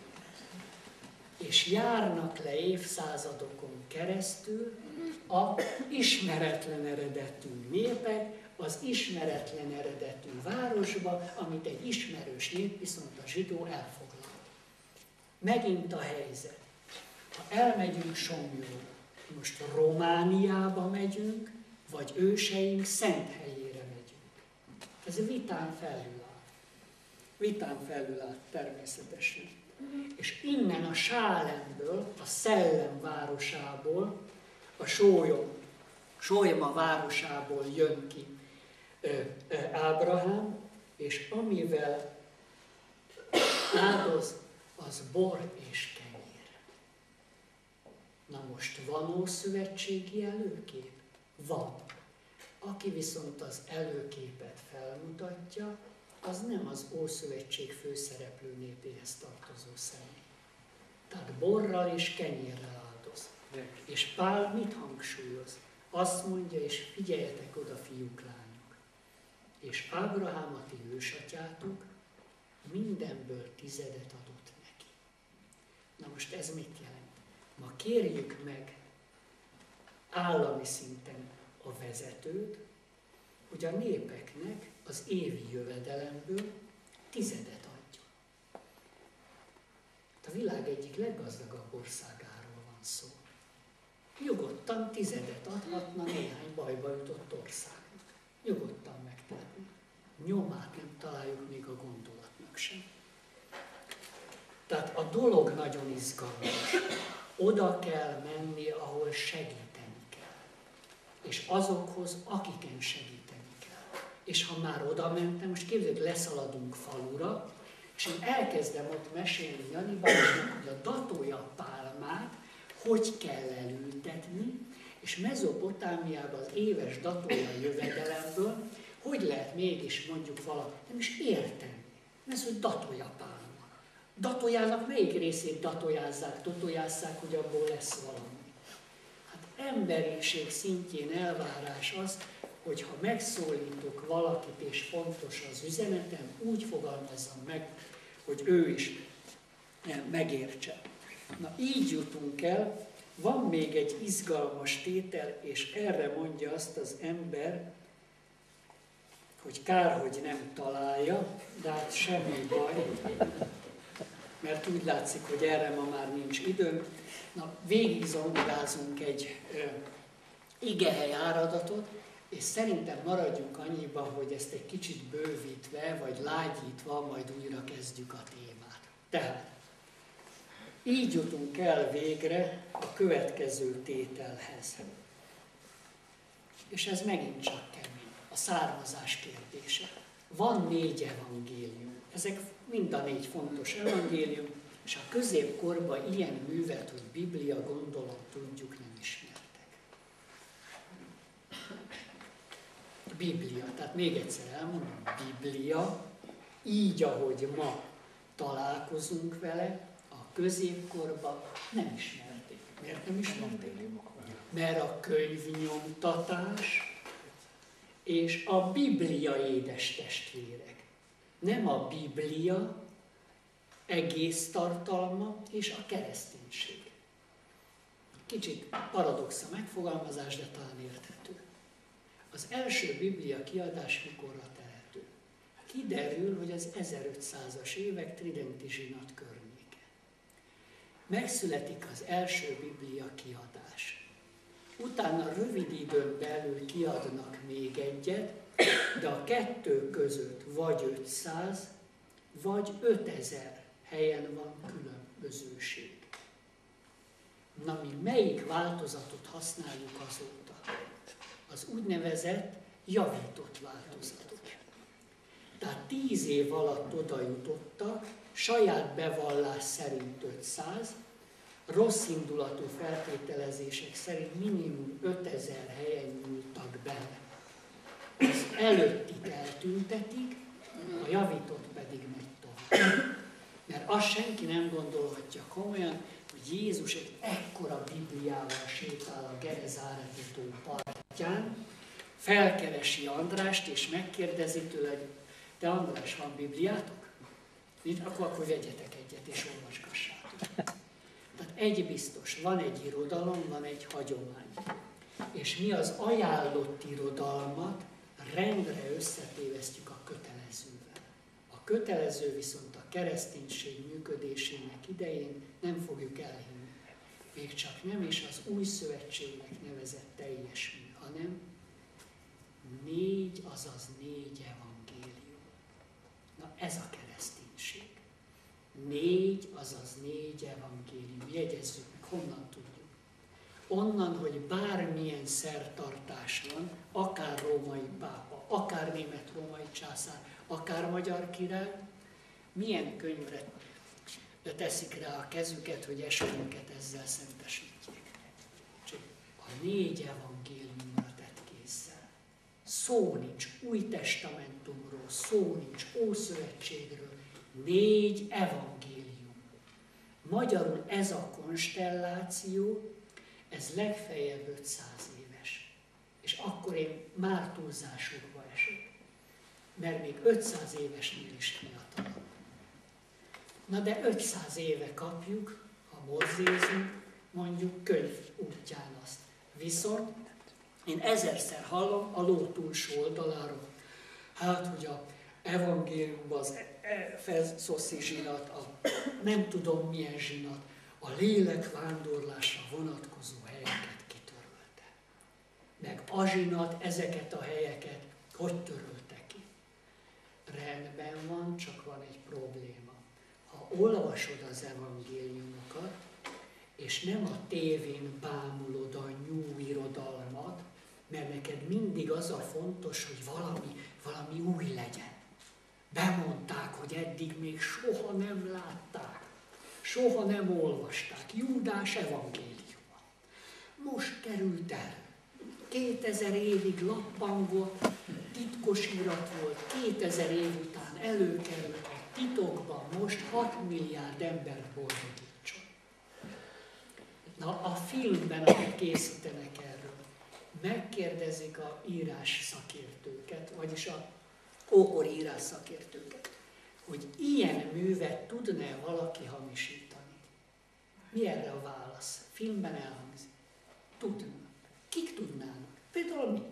És járnak le évszázadokon keresztül a ismeretlen eredetű népek az ismeretlen eredetű városba, amit egy ismerős nép, viszont a zsidó elfoglal. Megint a helyzet. Ha elmegyünk Somlyóra, most Romániába megyünk, vagy őseink szent helyére megyünk. Ez vitán felül áll. Vitán felül áll természetesen. És innen a Sálemből, a szellem városából, a sólyom, Solyma városából jön ki ö, ö, Ábrahám, és amivel áldoz, az bor és kenyér. Na most van ószövetségi előkép? Van. Aki viszont az előképet felmutatja, az nem az Ószövetség főszereplő népéhez tartozó személy. Tehát borral és kenyérrel áldoz. És Pál mit hangsúlyoz? Azt mondja, és figyeljetek oda, fiúk, lányok. És Ábrahám, a ti ősatyátok, mindenből tizedet adott neki. Na most ez mit jelent? Ma kérjük meg állami szinten a vezetőt, hogy a népeknek az évi jövedelemből tizedet adjon. A világ egyik leggazdagabb országáról van szó. Nyugodtan tizedet adhatna néhány bajba jutott országnak. Nyugodtan megtehetni. Nyomát nem találjuk még a gondolatnak sem. Tehát a dolog nagyon izgalmas. Oda kell menni, ahol segíteni kell. És azokhoz, akiken segíteni kell. És ha már oda mentem, most képzeljük, leszaladunk falura, és én elkezdem ott mesélni Janibásnak, hogy a datója pálmát hogy kell elültetni, és Mezopotámiában az éves datója jövedelemből hogy lehet mégis mondjuk valami, nem is értem. Ez, hogy datója pálma. Datójának melyik részét datójázzák, totojázzák, hogy abból lesz valami. Hát emberiség szintjén elvárás az, hogy ha megszólítok valakit és fontos az üzenetem, úgy fogalmazzam meg, hogy ő is megértse. Na így jutunk el, van még egy izgalmas tétel, és erre mondja azt az ember, hogy kár, hogy nem találja, de hát semmi baj, mert úgy látszik, hogy erre ma már nincs időm. Na, végig zongorázunk egy ö, igehely áradatot, és szerintem maradjunk annyiba, hogy ezt egy kicsit bővítve, vagy lágyítva, majd újra kezdjük a témát. Tehát, így jutunk el végre a következő tételhez. És ez megint csak kemény, a származás kérdése. Van négy evangélium, ezek mind a négy fontos evangélium, és a középkorban ilyen művet, hogy Biblia, gondolom, tudjuk, nem ismertek. Biblia, tehát még egyszer elmondom, Biblia, így, ahogy ma találkozunk vele, a középkorban nem ismerték. Miért nem ismerték? Mert a könyvnyomtatás és a Biblia, édes testvérek. Nem a Biblia egész tartalma és a kereszténység. Kicsit paradox a megfogalmazás, de talán érthető. Az első Biblia kiadás mikorra tehető? Kiderül, hogy az ezerötszázas évek tridenti zsinat környéke. Megszületik az első Biblia kiadás. Utána rövid időn belül kiadnak még egyet, de a kettő között vagy ötszáz, vagy ötezer helyen van különbözőség. Na, mi melyik változatot használjuk azóta? Az úgynevezett javított változatot. Tehát tíz év alatt oda jutottak, saját bevallás szerint ötszáz, rossz indulatú feltételezések szerint minimum ötezer helyen nyúltak bele. Az előttit eltüntetik, a javított pedig megy tovább. Mert azt senki nem gondolhatja komolyan, hogy Jézus egy ekkora Bibliával sétál a Gerezáreti tó partján, felkeresi Andrást és megkérdezi tőle, hogy te András, van Bibliátok? Akkor, akkor vegyetek egyet és olvasgassátok. Tehát egy biztos, van egy irodalom, van egy hagyomány. És mi az ajánlott irodalmat rendre összetévesztjük a kötelezővel. A kötelező viszont a kereszténység működésének idején nem fogjuk elhinni. Még csak nem is az új szövetségnek nevezett teljes mű, hanem négy, azaz négy evangélium. Na ez a kereszténység. Négy, azaz négy evangélium. Jegyezzük meg, honnan tudjuk. Onnan, hogy bármilyen szertartás van, akár római pápa, akár német-római császár, akár magyar király, milyen könyvre teszik rá a kezüket, hogy esőnket ezzel szentesítjék. Csak a négy evangéliumra tett kézzel. Szó nincs új testamentumról, szó nincs ószövetségről, négy evangélium. Magyarul ez a konstelláció, ez legfeljebb ötszáz éves. És akkor én már túlzásokba esek. Mert még ötszáz évesnél is fiatalabb. Na de ötszáz éve kapjuk, ha mozzézunk, mondjuk könyv útján azt. Viszont én ezerszer hallom a ló túlsó oldaláról, hát, hogy a evangéliumban az efeszoszi zsinat, a nem tudom milyen zsinat, a lélek vándorlásra vonatkozó helyeket kitörölte. Meg a zsinat ezeket a helyeket hogy törölte ki? Rendben van, csak van egy probléma. Ha olvasod az evangéliumokat, és nem a tévén bámulod a nyú irodalmat, mert neked mindig az a fontos, hogy valami, valami új legyen. Bemondták, hogy eddig még soha nem látták, soha nem olvasták. Júdás evangéliuma. Most került el. kétezer évig lappangott, titkos irat volt, kétezer év után előkerült titokban, most hat milliárd ember boldogítson. Na, a filmben, amit készítenek erről, megkérdezik a írás szakértőket, vagyis a ókori írás szakértőket, hogy ilyen művet tudna valaki hamisítani. Mi erre a válasz? Filmben elhangzik. Tudna. Kik tudnának? Például mi.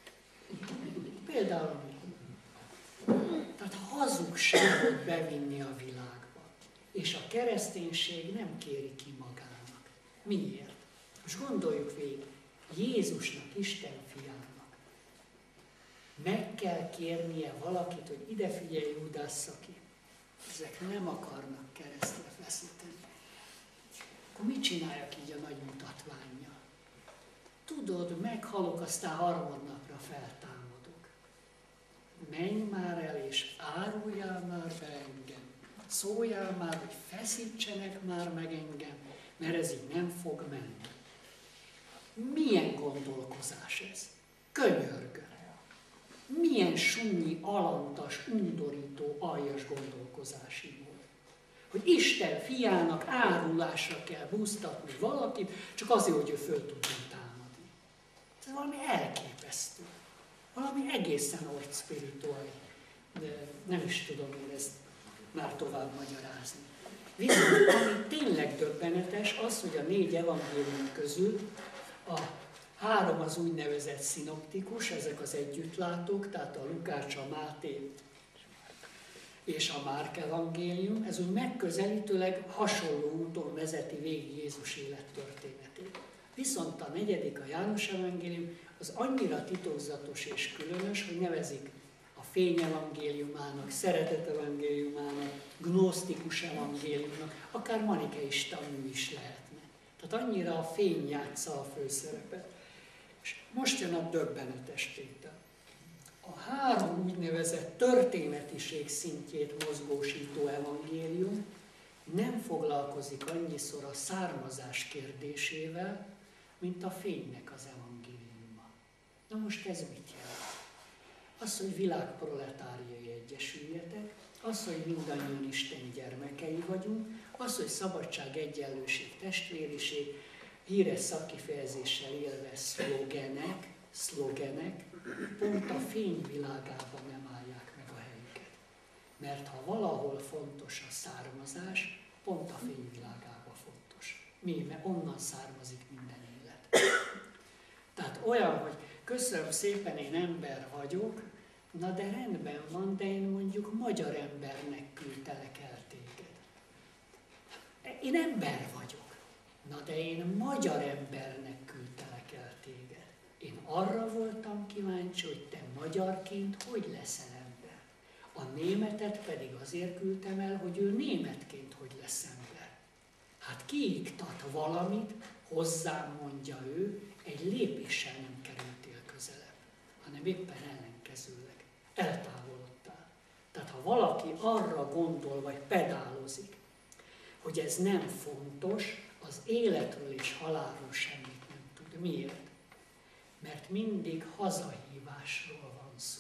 Például mi. Tehát hazugságot bevinni a világba. És a kereszténység nem kéri ki magának. Miért? Most gondoljuk végig. Jézusnak, Isten fiának meg kell kérnie valakit, hogy ide figyelj, Júdász ki. Ezek nem akarnak keresztre feszíteni. Akkor mit csináljak így a nagy mutatványa? Tudod, meghalok, aztán harmadnapra feltámadok. Menj már el, és áruljál már be engem. Szóljál már, hogy feszítsenek már meg engem, mert ez így nem fog menni. Milyen gondolkozás ez? Könyörgöm. Milyen sunyi, alantas, undorító, aljas gondolkozási volt. Hogy Isten fiának árulásra kell búztatni valakit, csak azért, hogy ő föl tudjon támadni. Ez valami elképesztő. Valami egészen orcspirituális. De nem is tudom én ezt már tovább magyarázni. Viszont ami tényleg döbbenetes, az, hogy a négy evangélium közül a három az úgynevezett szinoptikus, ezek az együttlátók, tehát a Lukács, a Máté és a Márk evangélium, ez úgy megközelítőleg hasonló úton vezeti végig Jézus élettörténetét. Viszont a negyedik, a János evangélium, az annyira titokzatos és különös, hogy nevezik a fényevangéliumának, szeretetevangéliumának, gnósztikus evangéliumnak, akár manikeista mű is lehetne. Tehát annyira a fény játsza a főszerepet. És most jön a döbbenetes tétel. A három úgynevezett történetiség szintjét mozgósító evangélium nem foglalkozik annyiszor a származás kérdésével, mint a fénynek az evangéliuma. Na most ez mit jelent? Az, hogy világproletárjai egyesüljetek, az, hogy mindannyian Isten gyermekei vagyunk, az, hogy szabadság, egyenlőség, testvériség, híres szakkifejezéssel élve szlogenek, szlogenek, pont a fényvilágában nem állják meg a helyüket. Mert ha valahol fontos a származás, pont a fényvilágában fontos. Mi? Mert onnan származik minden élet. Tehát olyan, hogy köszönöm szépen, én ember vagyok, na de rendben van, de én mondjuk magyar embernek küldtelek el téged. Én ember vagyok, na de én magyar embernek küldtelek el téged. Én arra voltam kíváncsi, hogy te magyarként hogy leszel ember. A németet pedig azért küldtem el, hogy ő németként hogy lesz ember. Hát kiiktat valamit, hozzám mondja ő, egy lépéssel nem kerültél közelebb, hanem éppen ellenkezőleg. Eltávolodtál. Tehát ha valaki arra gondol, vagy pedálozik, hogy ez nem fontos, az életről és halálról semmit nem tud. Miért? Mert mindig hazahívásról van szó.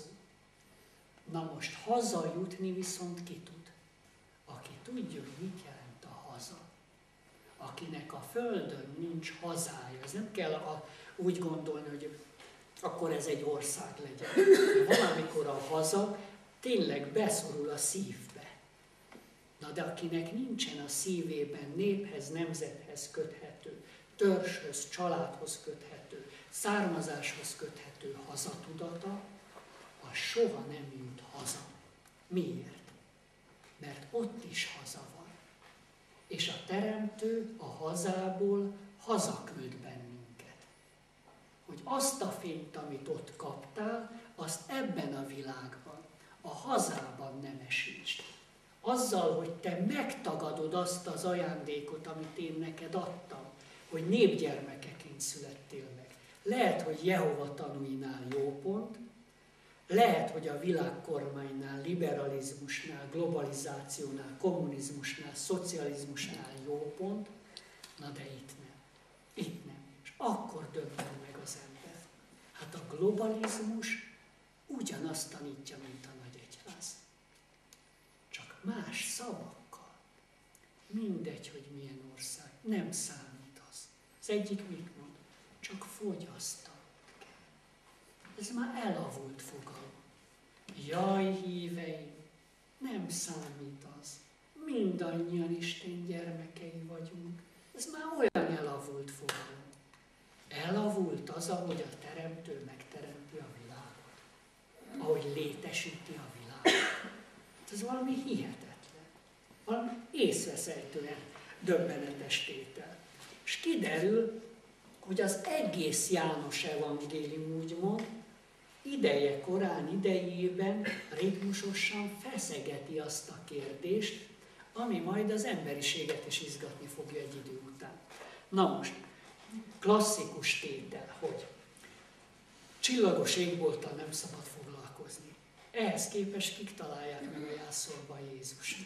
Na most hazajutni viszont ki tud? Aki tudja, hogy mit jelent a haza. Akinek a földön nincs hazája. Ez nem kell a, úgy gondolni, hogy akkor ez egy ország legyen. De valamikor a haza tényleg beszorul a szívbe. Na de akinek nincsen a szívében néphez, nemzethez köthető, törzshöz, családhoz köthető, származáshoz köthető hazatudata, az soha nem jut haza. Miért? Mert ott is haza van. És a Teremtő a hazából hazaküld bennünket. Hogy azt a fényt, amit ott kaptál, azt ebben a világban, a hazában nemesítsd. Azzal, hogy te megtagadod azt az ajándékot, amit én neked adtam, hogy népgyermekeként születtél meg. Lehet, hogy Jehova tanúinál jó pont, lehet, hogy a világkormánynál, liberalizmusnál, globalizációnál, kommunizmusnál, szocializmusnál jó pont, na de itt nem. Itt nem. És akkor döbben meg az ember. Hát a globalizmus ugyanazt tanítja, mint a nagy egyház. Csak más szavakkal. Mindegy, hogy milyen ország. Nem számít az. Az egyik mit mond? Csak fogyasztani kell. Ez már elavult fogalom. Jaj, híveim, nem számít az. Mindannyian Isten gyermekei vagyunk. Ez már olyan elavult fogalom. Elavult az, ahogy a Teremtő megteremti a világot. Ahogy létesíti a világot. Ez valami hihetetlen. Valami észveszejtően döbbenetes tétel. És kiderül, hogy az egész János evangélium úgymond ideje korán idejében ritmusosan feszegeti azt a kérdést, ami majd az emberiséget is izgatni fogja egy idő után. Na most, klasszikus tétel, hogy csillagos égbolttal nem szabad foglalkozni. Ehhez képest kik találják meg a jászolban Jézust?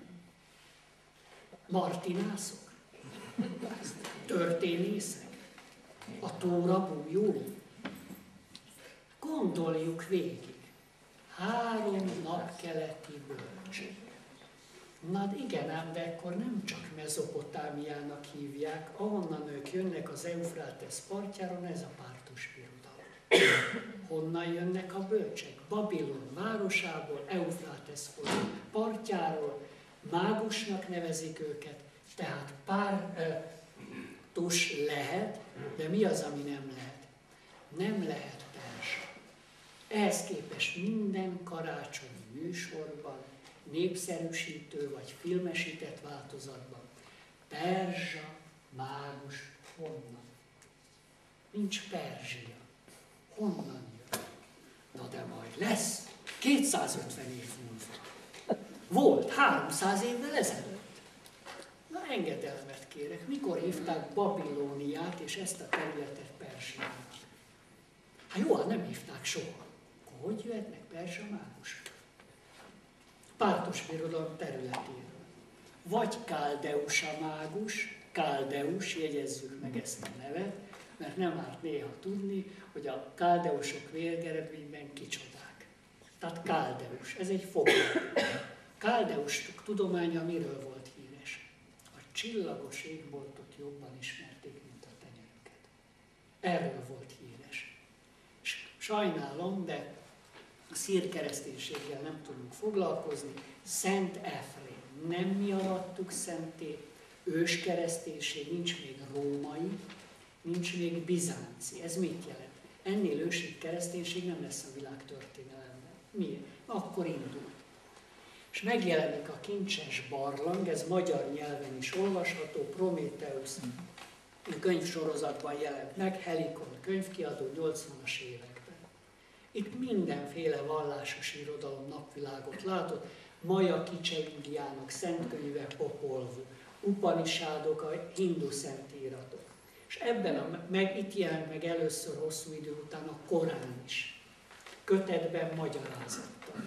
Martinászok? Történészek? A Tóra bújói? Gondoljuk végig. Három napkeleti bölcs. Na igen ám, de akkor nem csak Mezopotámiának hívják, ahonnan ők jönnek az Eufrátesz partjáron, ez a pártus birodalom. Honnan jönnek a bölcsek? Babilon városából, Eufrátesz partjáról, mágusnak nevezik őket, tehát pártus lehet, de mi az, ami nem lehet? Nem lehet perzsa. Ehhez képest minden karácsonyi műsorban, népszerűsítő vagy filmesített változatban perzsa, mágus, honnan? Nincs Perzsia. Honnan jön? Na de majd lesz. kétszázötven év múlva. Volt, háromszáz évvel ezelőtt. Na, engedelmet kérek. Mikor hívták Babilóniát és ezt a területet Persiának? Hát jó, nem hívták soha. Akkor hogy jöhetnek perzsa mágusok? Pártos birodalom területéről. Vagy Káldeus a mágus, Káldeus, jegyezzük meg ezt a nevet, mert nem árt néha tudni, hogy a káldeusok végeredményben kicsodák. Tehát Káldeus, ez egy fogalom. Káldeus tudománya miről volt híres? A csillagos égboltot jobban ismerték, mint a tenyerüket. Erről volt híres. És sajnálom, de a szír kereszténységgel nem tudunk foglalkozni. Szent Efrém, nem mi alattuk szenté, ős kereszténység, nincs még római, nincs még bizánci. Ez mit jelent? Ennél ősi kereszténység nem lesz a világ történelemben. Miért? Akkor indul. És megjelenik a kincses barlang, ez magyar nyelven is olvasható, Prométheusz könyvsorozatban jelent meg, Helikon könyvkiadó nyolcvanas években. Itt mindenféle vallásos irodalom napvilágot látott, Maja Kicsengiának szentkönyve Popol Vuh, Upanisádok, a hindu szentíratok. És ebben a, meg, itt jelent meg először hosszú idő után a Korán is, kötetben magyarázattal.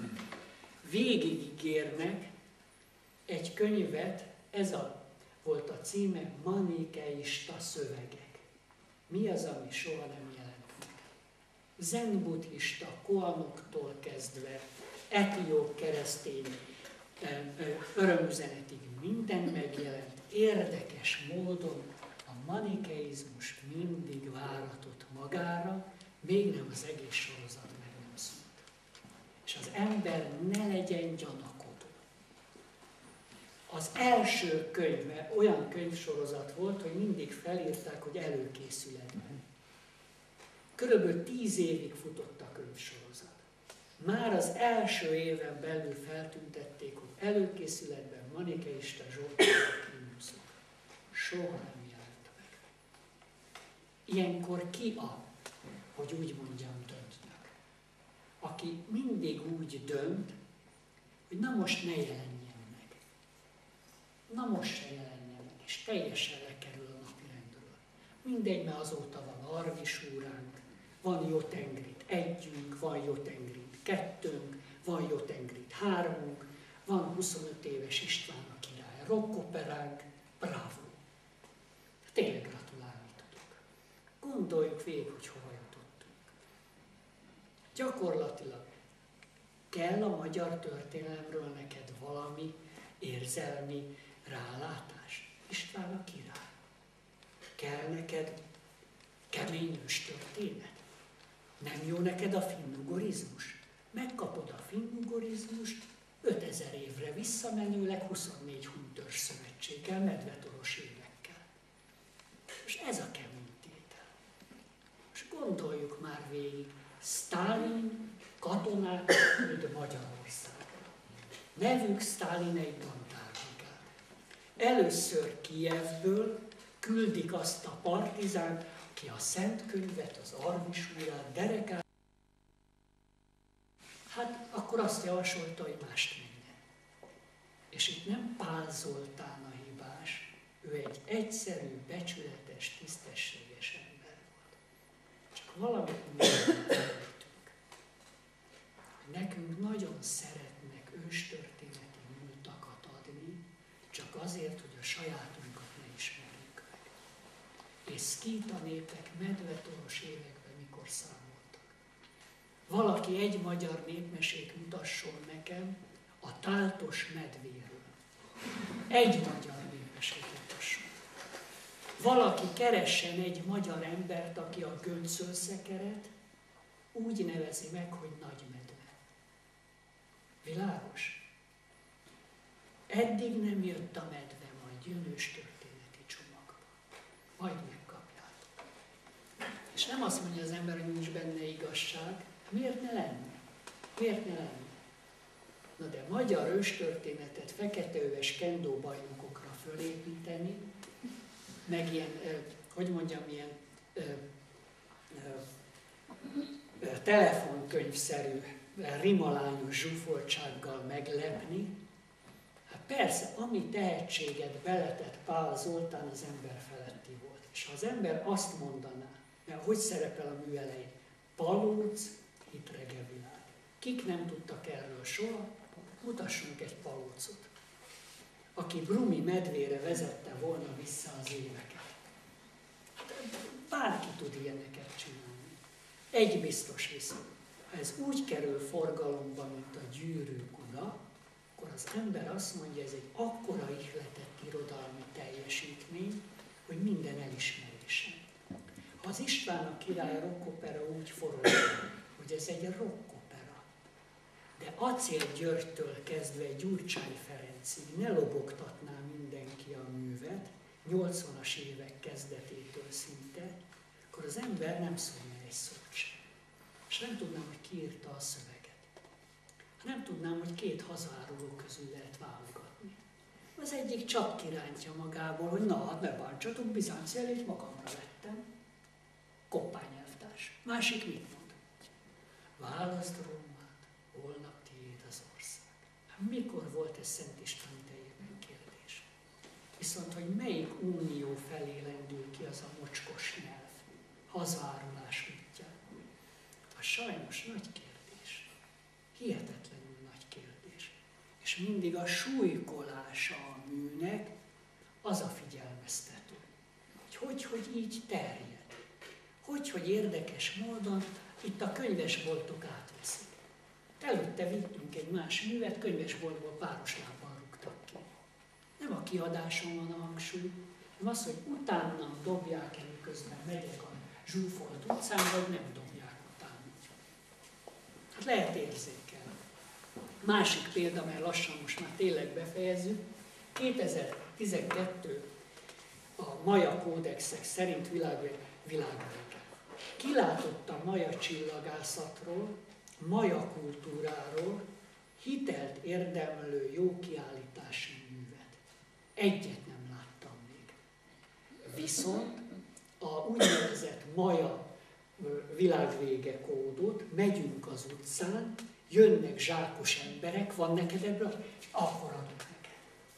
Végigígérnek egy könyvet, ez a, volt a címe, Manikeista szövegek. Mi az, ami soha nem jelent meg? Zen-buddhista koanoktól kezdve, etióp keresztény örömüzenetig minden megjelent, érdekes módon a manikeizmus mindig váratott magára, még nem az egész sorozat meg nem szólt. És az ember ne legyen gyanakodó. Az első könyve olyan könyvsorozat volt, hogy mindig felírták, hogy előkészületben. Körülbelül tíz évig futott a könyvsorozat. Már az első éven belül feltüntették, hogy előkészületben manikeista Zsoltárok himnuszok. Soha nem jelent meg. Ilyenkor ki a, hogy úgy mondjam, döntnek? Aki mindig úgy dönt, hogy na most ne jelenjen meg. Na most se jelenjen meg, és teljesen lekerül a napirendről. Mindegy, mert azóta van Arvisúránk, van Jotengrit együnk, van Jotengrit kettőnk, van Jotengrit hármunk, van huszonöt éves István a király, rockoperánk, bravo! Tényleg gratulálni tudok. Gondoljuk végig, hogy hova jutottunk. Gyakorlatilag kell a magyar történelemről neked valami érzelmi rálátás. István a király. Kell neked keményős történet? Nem jó neked a finnugorizmus? Megkapod a finnugorizmust ötezer évre visszamenőleg huszonnégy huntörs szövetséggel, medvetoros évekkel. És ez a kemény tétel. És gondoljuk már végig, Sztálin katonák küld Magyarországra. Nevük Sztálin egy dandárbrigát. Először Kijevből küldik azt a partizánt, aki a Szent Könyvet, az Arvisúrát, derekát. Hát akkor azt javasolta, hogy mást menjen. És itt nem Pál Zoltán a hibás, ő egy egyszerű, becsületes, tisztességes ember volt. Csak valamit mi elfelejtünk. Nekünk nagyon szeretnek őstörténeti múltakat adni, csak azért, hogy a sajátunkat ne ismerjük meg. És szkíta népek medvetoros években mikor számoltak. Valaki egy magyar népmesét mutasson nekem a táltos medvéről. Egy magyar népmesét mutasson. Valaki keressen egy magyar embert, aki a göncölszekeret úgy nevezi meg, hogy nagy medve. Világos? Eddig nem jött a medve, majd jön őstörténeti csomagba. Majd megkapjátok. És nem azt mondja az ember, hogy nincs benne igazság. Miért ne lenne? Miért ne lenne? Na de magyar őstörténetet feketeöves kendó bajnokokra fölépíteni, meg ilyen, hogy mondjam, ilyen ö, ö, ö, telefonkönyvszerű rimalányos zsúfoltsággal meglepni. Hát persze, ami tehetséget beletett Pál Zoltán, az ember feletti volt. És ha az ember azt mondaná, mert hogy szerepel a mű elején, palóc, hitrege világ. Kik nem tudtak erről soha, mutassunk egy palócot, aki Brumi medvére vezette volna vissza az éveket. Bárki tud ilyeneket csinálni. Egy biztos viszont, ha ez úgy kerül forgalomba, mint a Gyűrűk ura, akkor az ember azt mondja, ez egy akkora ihletett irodalmi teljesítmény, hogy minden elismerésen. Ha az István a király rockopera úgy forog, hogy ez egy rockopera, de Acél Györgytől kezdve Gyurcsány Ferencig ne lobogtatná mindenki a művet, nyolcvanas évek kezdetétől szinte, akkor az ember nem szólna egy szót sem. És nem tudnám, hogy ki írta a szöveget. Nem tudnám, hogy két hazaáruló közül lehet válogatni. Az egyik csak kirántja magából, hogy na, hát ne bántsatok, Bizánc jelét magamra vettem. Koppányelvtárs. Másik mit mond? Válaszd Rómát, holnap tiéd az ország. Hát mikor volt ez Szent István idejében kérdés? Viszont, hogy melyik unió felé lendül ki az a mocskos nyelv, hazaárulás útján? A sajnos nagy kérdés. Hihetetlenül nagy kérdés. És mindig a súlykolása a műnek az a figyelmeztető. Hogy hogy, hogy így terjed. Hogy, hogy érdekes módon itt a könyvesboltok átveszik. Előtte vittünk egy más művet, könyvesboltból páros lábbal rúgtak ki. Nem a kiadáson van a hangsúly, hanem az, hogy utána dobják el, miközben megyek a zsúfolt utcán, vagy nem dobják utána. Hát lehet érzékelni. Másik példa, mert lassan most már tényleg befejezzük. kétezer-tizenkettő a Maja kódexek szerint világ, világvége. Kilátott a maja csillagászatról, maja kultúráról hitelt érdemlő jó kiállítási művet. Egyet nem láttam még. Viszont a úgynevezett maja világvége kódot, megyünk az utcán, jönnek zsákos emberek, van neked ebből, akkor adok neked.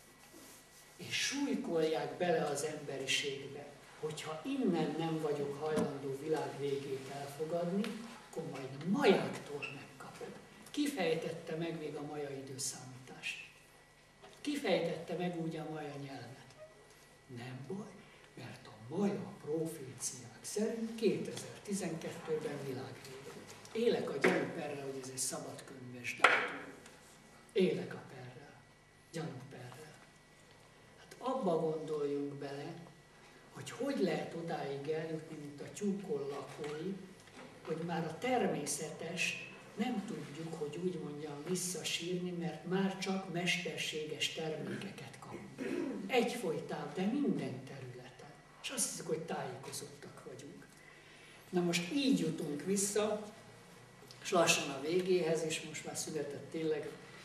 És súlykolják bele az emberiségbe, hogyha innen nem vagyok hajlandó világ végét elfogadni, akkor majd a majáktól megkapod. Ki fejtette meg még a maja időszámítást? Ki fejtette meg úgy a maja nyelvet? Nem baj, mert a maja proféciák szerint kétezer-tizenkettőben világvége. Élek a gyanúperrel, hogy ez egy szabadkönyves dátum. Élek a perrel, gyanúperrel. Hát abba gondoljunk bele, hogy hogy lehet odáig eljutni, mint a tyúkon lakói, hogy már a természetes nem tudjuk, hogy úgy mondjam, visszasírni, mert már csak mesterséges termékeket kapunk. Egyfolytában, de minden területen. És azt hiszük, hogy tájékozottak vagyunk. Na most így jutunk vissza, és lassan a végéhez, és most már született tényleg,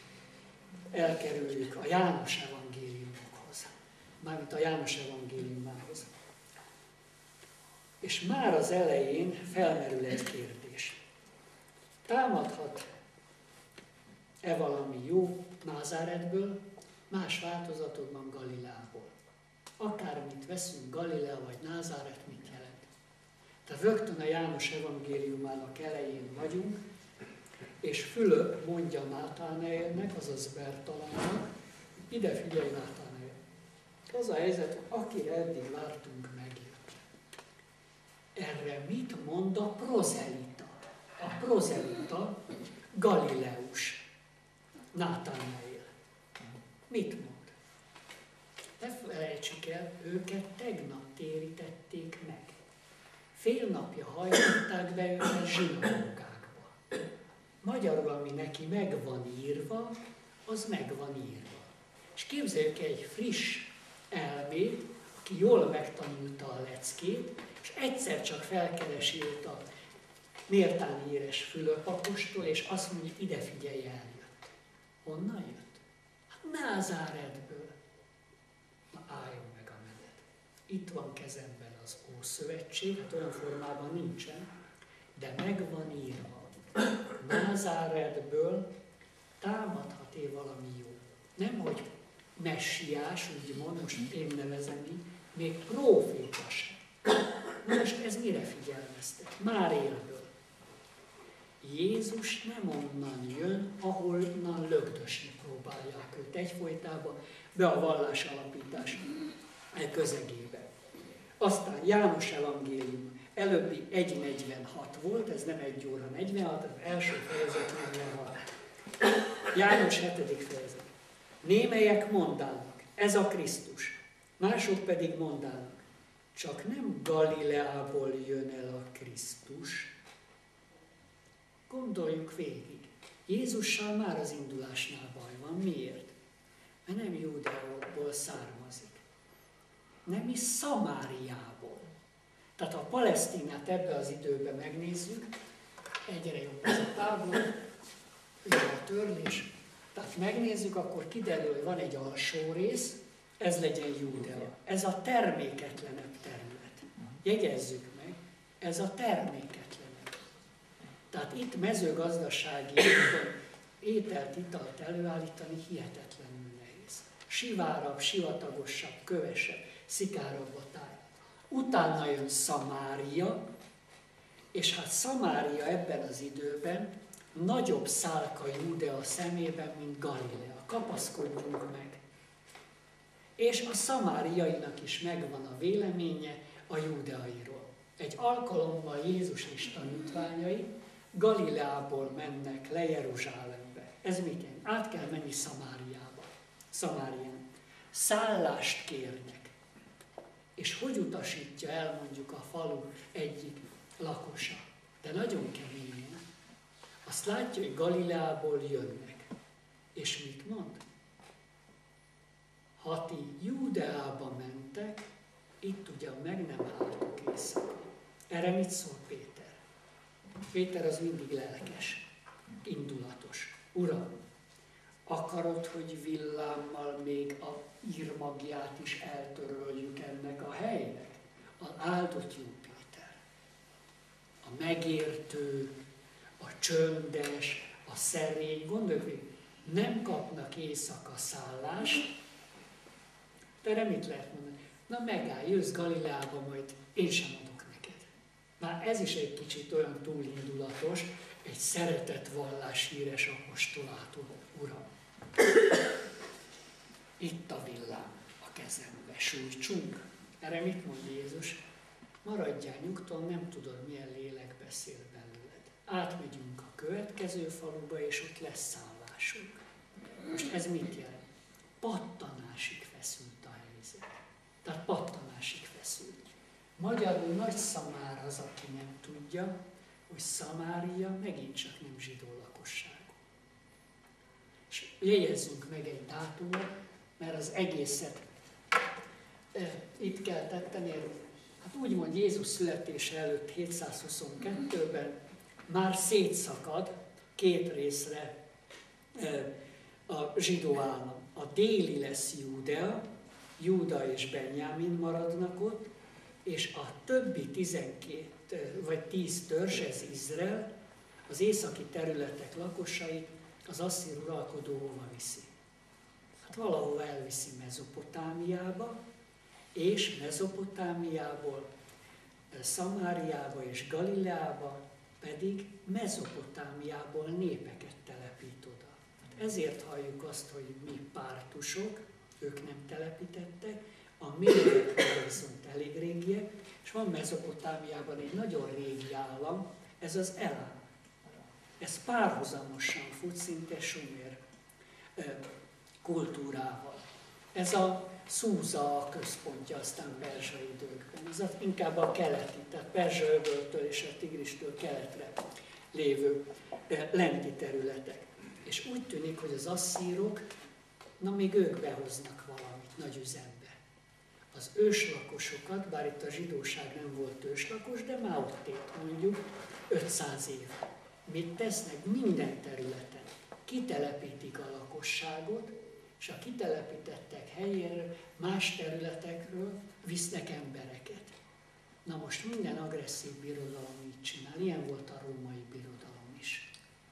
elkerüljük a János evangéliumokhoz. Mármint a János evangéliumához. És már az elején felmerül egy kérdés. Támadhat-e valami jó Názáretből, más változatodban Galileából? Akármit veszünk, Galilea vagy Názáret mit jelent? Tehát rögtön a János evangéliumának elején vagyunk, és Fülöp mondja Nátánaelnek, azaz Bertalannak, ide figyelj Nátánael. Az a helyzet, hogy akire eddig vártunk, megjött. Erre mit mond a prozelita? A prozelita Galileus, Nátánael. Mit mond? Ne felejtsük el, őket tegnap térítették meg. Fél napja hajtották be őket zsinagógákba. Magyarul, ami neki meg van írva, az meg van írva. És képzeljük egy friss elmét, aki jól megtanulta a leckét, és egyszer csak felkeresi őt a mértán éres Fülöp apostol, és azt mondja, ide figyelj, eljött. Honnan jött? Hát Názáretből. Na álljon meg a menet. Itt van kezemben az Ószövetség, hát olyan formában nincsen, de meg van írva. Názáretből támadhat-e valami jó? Nem, hogy messiás, úgymond, most én nevezem így, még próféta sem. Most ez mire figyelmeztet? Már élből. Jézus nem onnan jön, ahonnan lögdösni próbálják őt egyfolytában, be a vallás alapítás közegébe. Aztán János evangélium előbbi egy negyvenhat volt, ez nem egy óra negyvenhat, az első fejezet negyvenhat. János hetedik fejezet. Némelyek mondának, ez a Krisztus, mások pedig mondának, csak nem Galileából jön el a Krisztus. Gondoljuk végig. Jézussal már az indulásnál baj van. Miért? Mert nem Júdeából származik. Nem is Szamáriából. Tehát ha a Palesztinát ebbe az időben megnézzük, egyre jobb ez a tábla, ugye a törlés. Tehát megnézzük, akkor kiderül, hogy van egy alsó rész, ez legyen Júdea. Ez a terméketlenebb terület. Jegyezzük meg, ez a terméketlenebb. Tehát itt mezőgazdasági ételt, italt előállítani hihetetlenül nehéz. Sivárabb, sivatagosabb, kövesebb, szikárabb a táj. Utána jön Szamária, és hát Szamária ebben az időben nagyobb szálka Júdea szemében, mint Galilea. Kapaszkodjunk meg. És a szamáriainak is megvan a véleménye a júdeairól. Egy alkalommal Jézus és tanítványai Galileából mennek le Jeruzsálembe. Ez mit jelent? Át kell menni Szamáriába. Szamárián. Szállást kérnek. És hogy utasítja el mondjuk a falu egyik lakosa? De nagyon keményen. Azt látja, hogy Galileából jönnek. És mit mond? Ha ti Júdeába mentek, itt ugyan meg nem álltok éjszaka. Erre mit szól Péter? Péter az mindig lelkes, indulatos. Uram, akarod, hogy villámmal még a írmagját is eltöröljük ennek a helynek? Az áldott jó Péter. A megértő, a csöndes, a szerény, gondolj, hogy nem kapnak éjszaka szállást, de erre mit lehet mondani? Na megállj, jössz Galileába, majd én sem adok neked. Már ez is egy kicsit olyan túlindulatos, egy szeretett vallás híres apostolától, Uram. Itt a villám a kezembe, sújtsunk. Erre mit mond Jézus? Maradjál nyugton, nem tudod, milyen lélek beszél belőled. Átmegyünk a következő faluba, és ott lesz szállásunk. Most ez mit jelent? Pattanásig feszült a helyzet. Tehát pattanásig feszült. Magyarul Nagy Szamár az, aki nem tudja, hogy Szamária megint csak nem zsidó lakosságú. És jegyezzünk meg egy dátumot, mert az egészet e, itt kell tetten érni. Hát úgymond Jézus születése előtt hétszázhuszonkettőben már szétszakad két részre e, a zsidó állam. A déli lesz Júdea, Júda és Benjámin maradnak ott, és a többi tizenkét vagy tíz törzs, ez Izrael, az északi területek lakosait az asszír uralkodó hova viszi? Hát valahova elviszi Mezopotámiába, és Mezopotámiából Szamáriába és Galileába pedig Mezopotámiából népeket telepít oda. Ezért halljuk azt, hogy mi pártusok, ők nem telepítettek, a médiek viszont elég régiek, és van Mezopotámiában egy nagyon régi állam, ez az Elám. Ez párhuzamosan fut szinte sumer kultúrával. Ez a Szúza a központja aztán perzsa időkben. Ez inkább a keleti, tehát Perzsa-öböltől és a Tigristől keletre lévő lenti területek. És úgy tűnik, hogy az asszírok, na még ők behoznak valamit nagy üzembe. Az őslakosokat, bár itt a zsidóság nem volt őslakos, de már ott élt mondjuk ötszáz év. Mit tesznek? Minden területen kitelepítik a lakosságot, és a kitelepítettek helyéről, más területekről visznek embereket. Na most minden agresszív birodalom így csinál, ilyen volt a római birodalom is.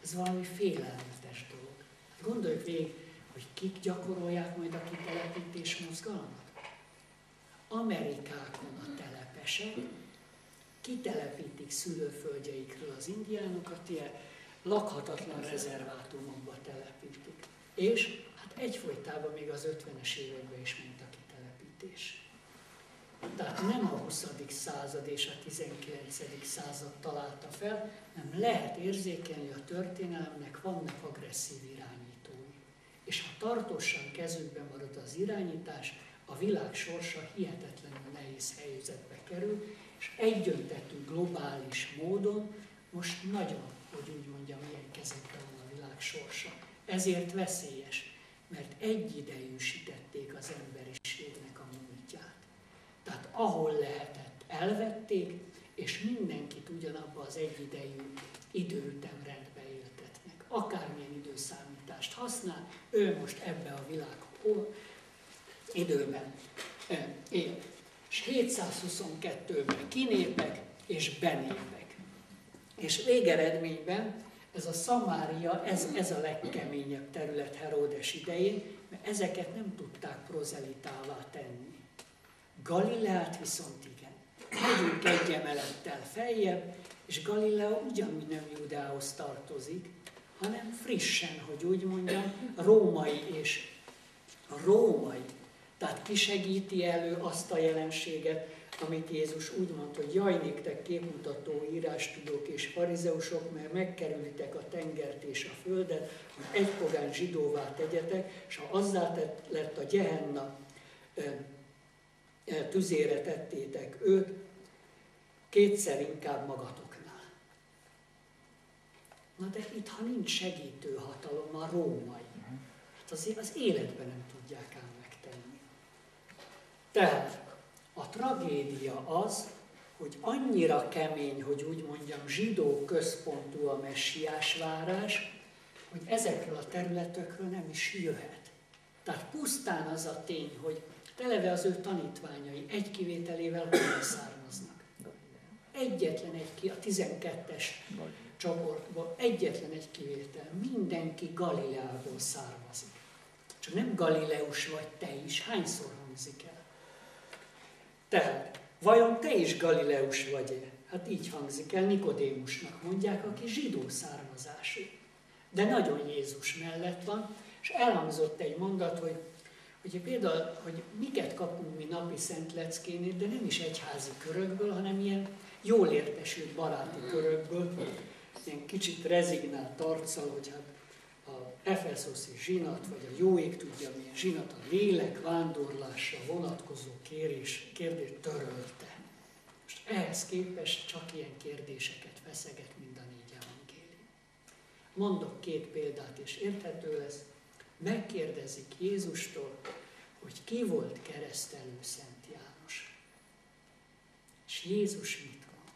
Ez valami félelmetes dolog. Gondoljuk végig, hogy kik gyakorolják majd a kitelepítés mozgalmat. Amerikákon a telepesek kitelepítik szülőföldjeikről az indiánokat, ilyen lakhatatlan rezervátumokba telepítik. És hát egyfolytában még az ötvenes években is ment a kitelepítés. Tehát nem a huszadik század és a tizenkilencedik század találta fel, hanem lehet érzékelni, hogy a történelemnek vannak agresszív irányítói. És ha tartósan kezükben marad az irányítás, a világ sorsa hihetetlenül nehéz helyzetbe kerül, és egyöntetű globális módon most nagyon, hogy úgy mondjam, milyen kezekben van a világ sorsa. Ezért veszélyes, mert egyidejűsítették az emberiségnek a múltját. Tehát ahol lehetett, elvették, és mindenkit ugyanabba az egyidejű időütemrendbe éltetnek. Akármilyen időszámítást használ, ő most ebbe a világ időben él. És hétszázhuszonkettőben kinépek és benépek. És végeredményben ez a Szamária, ez, ez a legkeményebb terület Heródes idején, mert ezeket nem tudták prozelitává tenni. Galileát viszont igen. Megyünk egy emelettel feljebb, és Galilea ugyanúgy nem Júdeához tartozik, hanem frissen, hogy úgy mondjam, római és római. Tehát kisegíti elő azt a jelenséget, amit Jézus úgy mondta, hogy jaj, néktek képmutató írástudók és farizeusok, mert megkerülitek a tengert és a földet, hogy egy pogány zsidóvá tegyetek, és ha azzá tett, lett a Gehenna tüzére tettétek őt, kétszer inkább magatoknál. Na de itt, ha nincs segítő hatalom, a római, hát azért az életben nem tudják ám megtenni. Tehát a tragédia az, hogy annyira kemény, hogy úgy mondjam, zsidó központú a messiás várás, hogy ezekről a területekről nem is jöhet. Tehát pusztán az a tény, hogy eleve az ő tanítványai egy kivételével honnan származnak. Egyetlen egy ki, a tizenkettes csoportból egyetlen egy kivétel, mindenki Galileából származik. Csak nem Galileus vagy te is, hányszor hangzik el? Tehát, vajon te is Galileus vagy-e? Hát így hangzik el, Nikodémusnak mondják, aki zsidó származású. De nagyon Jézus mellett van, és elhangzott egy mondat, hogy, hogy például, hogy miket kapunk mi napi szent leckénél, de nem is egyházi körökből, hanem ilyen jól értesült baráti körökből, ilyen kicsit rezignált arccal, hogy hát a efeszoszi zsinat, vagy a jó ég tudja milyen zsinat, a lélek vándorlásra vonatkozó kérés, kérdést törölte. Most ehhez képest csak ilyen kérdéseket feszeget, mint a négy evangélium. Mondok két példát, és érthető lesz. Megkérdezik Jézustól, hogy ki volt keresztelő Szent János. És Jézus mit mond?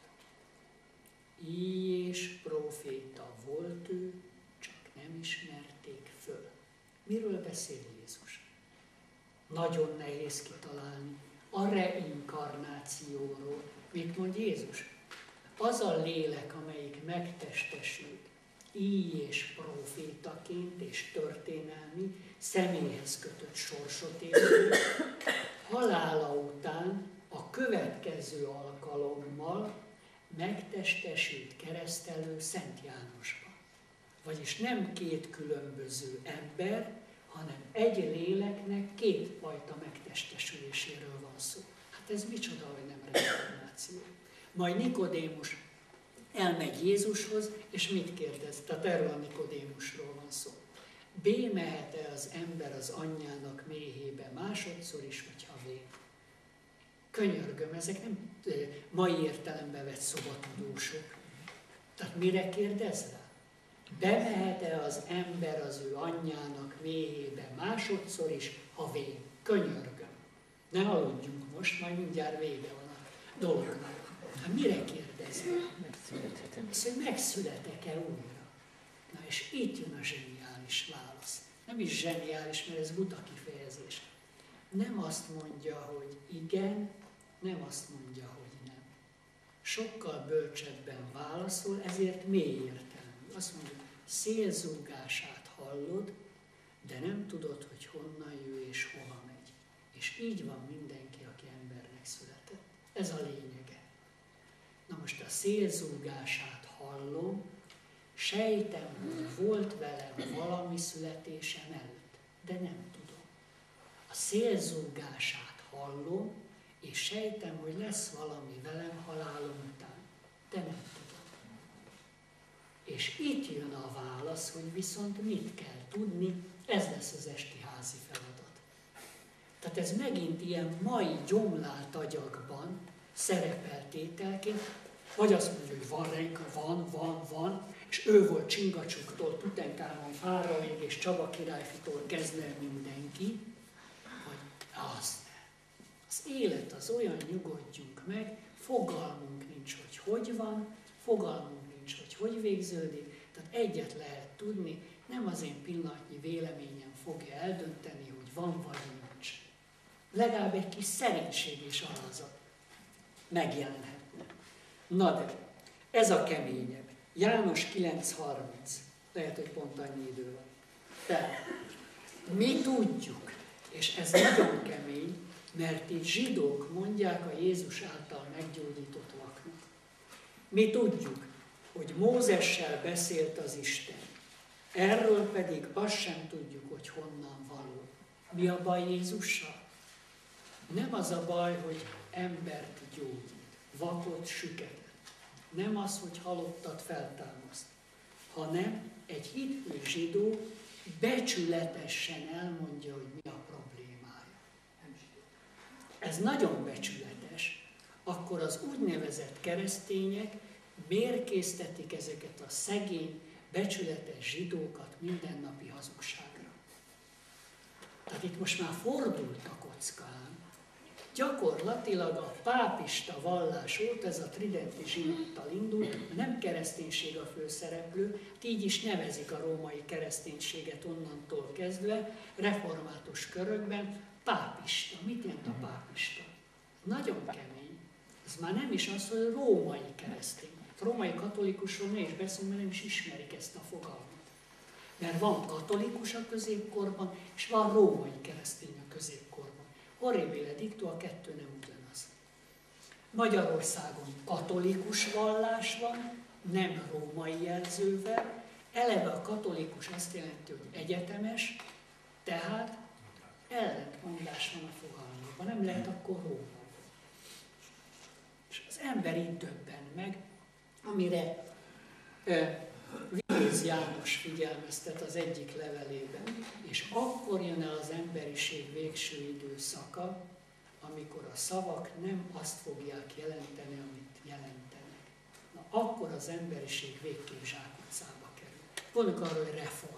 Így és próféta volt ő, csak nem ismerték föl. Miről beszél Jézus? Nagyon nehéz kitalálni. A reinkarnációról. Mit mond Jézus? Az a lélek, amelyik megtestesült, így és prófétaként és történelmi, személyhez kötött sorsot élő, halála után a következő alkalommal megtestesült keresztelő Szent Jánosban. Vagyis nem két különböző ember, hanem egy léleknek két fajta megtestesüléséről van szó. Hát ez micsoda, hogy nem reinkarnáció. Majd Nikodémus elmegy Jézushoz, és mit kérdez? Tehát erről a Nikodémusról van szó. B mehet-e az ember az anyjának méhébe másodszor is, vagy ha vén? Könyörgöm, ezek nem mai értelemben vett szobatudósok. Tehát mire kérdez rá? Bemehet-e az ember az ő anyjának méhébe másodszor is, ha vén? Könyörgöm. Ne aludjunk most, majd mindjárt vége van a dolognak. Hát mire kérdezve? Azt, hogy megszületek-e újra? Na és itt jön a zseniális válasz. Nem is zseniális, mert ez buta kifejezés. Nem azt mondja, hogy igen, nem azt mondja, hogy nem. Sokkal bölcsebben válaszol, ezért mély értelmű. Azt mondja, szélzúgását hallod, de nem tudod, hogy honnan jő és hova megy. És így van mindenki, aki embernek született. Ez a lényege. Na most a szélzúgását hallom, sejtem, hogy volt velem valami születésem előtt, de nem tudom. A szélzúgását hallom, és sejtem, hogy lesz valami velem halálom után, de nem tudom. És itt jön a válasz, hogy viszont mit kell tudni, ez lesz az esti házi feladat. Tehát ez megint ilyen mai gyomlált agyakban szerepeltételként, vagy azt mondja, hogy van Renka, van, van, van, és ő volt Csingacsuktól, Tutankámon, Fáraóig és Csaba királyfitól kezdve mindenki, vagy az nem. Az élet az olyan, nyugodjunk meg, fogalmunk nincs, hogy hogy van, fogalmunk nincs, hogy hogy végződik, tehát egyet lehet tudni, nem az én pillanatnyi véleményem fogja eldönteni, hogy van vagy nincs. Legalább egy kis szerénység és alázat megjelenhetne. Na de, ez a keményebb. János kilenc harminc. Lehet, hogy pont annyi idő van. Tehát, mi tudjuk, és ez nagyon kemény, mert itt zsidók mondják a Jézus által meggyógyított vaknak. Mi tudjuk, hogy Mózessel beszélt az Isten. Erről pedig azt sem tudjuk, hogy honnan való. Mi a baj Jézussal? Nem az a baj, hogy embert gyógyít, vakot süketet. Nem az, hogy halottat feltámaszt, hanem egy hitű zsidó becsületesen elmondja, hogy mi a problémája. Ez nagyon becsületes. Akkor az úgynevezett keresztények mérkéztetik ezeket a szegény, becsületes zsidókat mindennapi hazugságra. Tehát itt most már fordult a kockán. Gyakorlatilag a pápista vallás óta, ez a tridenti zsinattal indult, nem kereszténység a főszereplő, így is nevezik a római kereszténységet onnantól kezdve, református körökben, pápista. Mit jelent a pápista? Nagyon kemény. Ez már nem is az, hogy római keresztény. A római katolikusról ne is beszélünk, mert nem is ismerik ezt a fogalmat. Mert van katolikus a középkorban, és van római keresztény a középkorban. Horribile dictu, a kettő nem ugyanaz. Magyarországon katolikus vallás van, nem római jelzővel. Eleve a katolikus azt jelenti, hogy egyetemes, tehát ellentmondás van a fogalmában, nem lehet akkor római. És az ember így döbben meg, amire Vitéz János figyelmeztet az egyik levelében, és akkor jön el az emberiség végső időszaka, amikor a szavak nem azt fogják jelenteni, amit jelentenek. Na, akkor az emberiség végképp zsákutcába kerül. Mondjuk arról, hogy reform.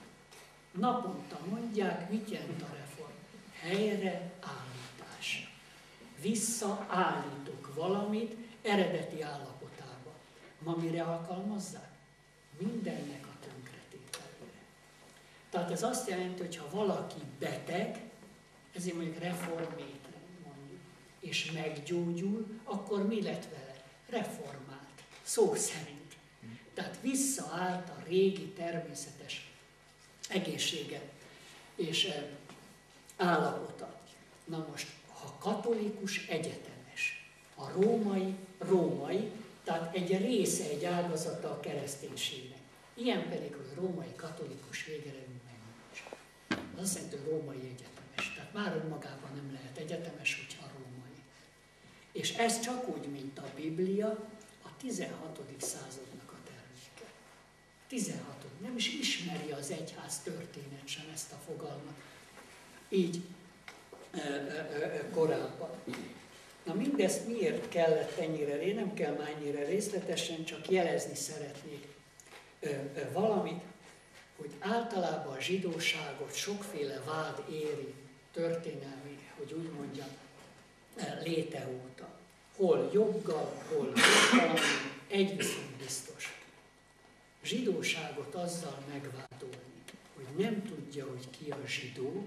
Naponta mondják, mit jelent a reform? Helyreállítás. Visszaállítok valamit eredeti állapotába. Ma mire alkalmazzák? Mindennek a tönkretételére. Tehát ez azt jelenti, hogy ha valaki beteg, ezért mondjuk reformétre mondjuk, és meggyógyul, akkor mi lett vele? Reformált, szó szerint. Tehát visszaállt a régi természetes egészsége és állapota. Na most, ha katolikus egyetemes, a római római, tehát egy része, egy ágazata a kereszténységnek. Ilyen pedig, hogy római katolikus végeredmény meg nincs. Az azt jelenti, hogy római egyetemes. Tehát már önmagában nem lehet egyetemes, hogyha római. És ez csak úgy, mint a Biblia, a tizenhatodik századnak a terméke. tizenhatodik Nem is ismeri az egyház történet sem ezt a fogalmat. Így ö, ö, ö, korábban. Na mindezt miért kellett ennyire, én nem kell már ennyire részletesen, csak jelezni szeretnék ö, ö, valamit, hogy általában a zsidóságot sokféle vád éri történelmi, hogy úgy mondjam, léte óta. Hol joggal, hol jogtalanul, egy viszont biztos. Zsidóságot azzal megvádolni, hogy nem tudja, hogy ki a zsidó,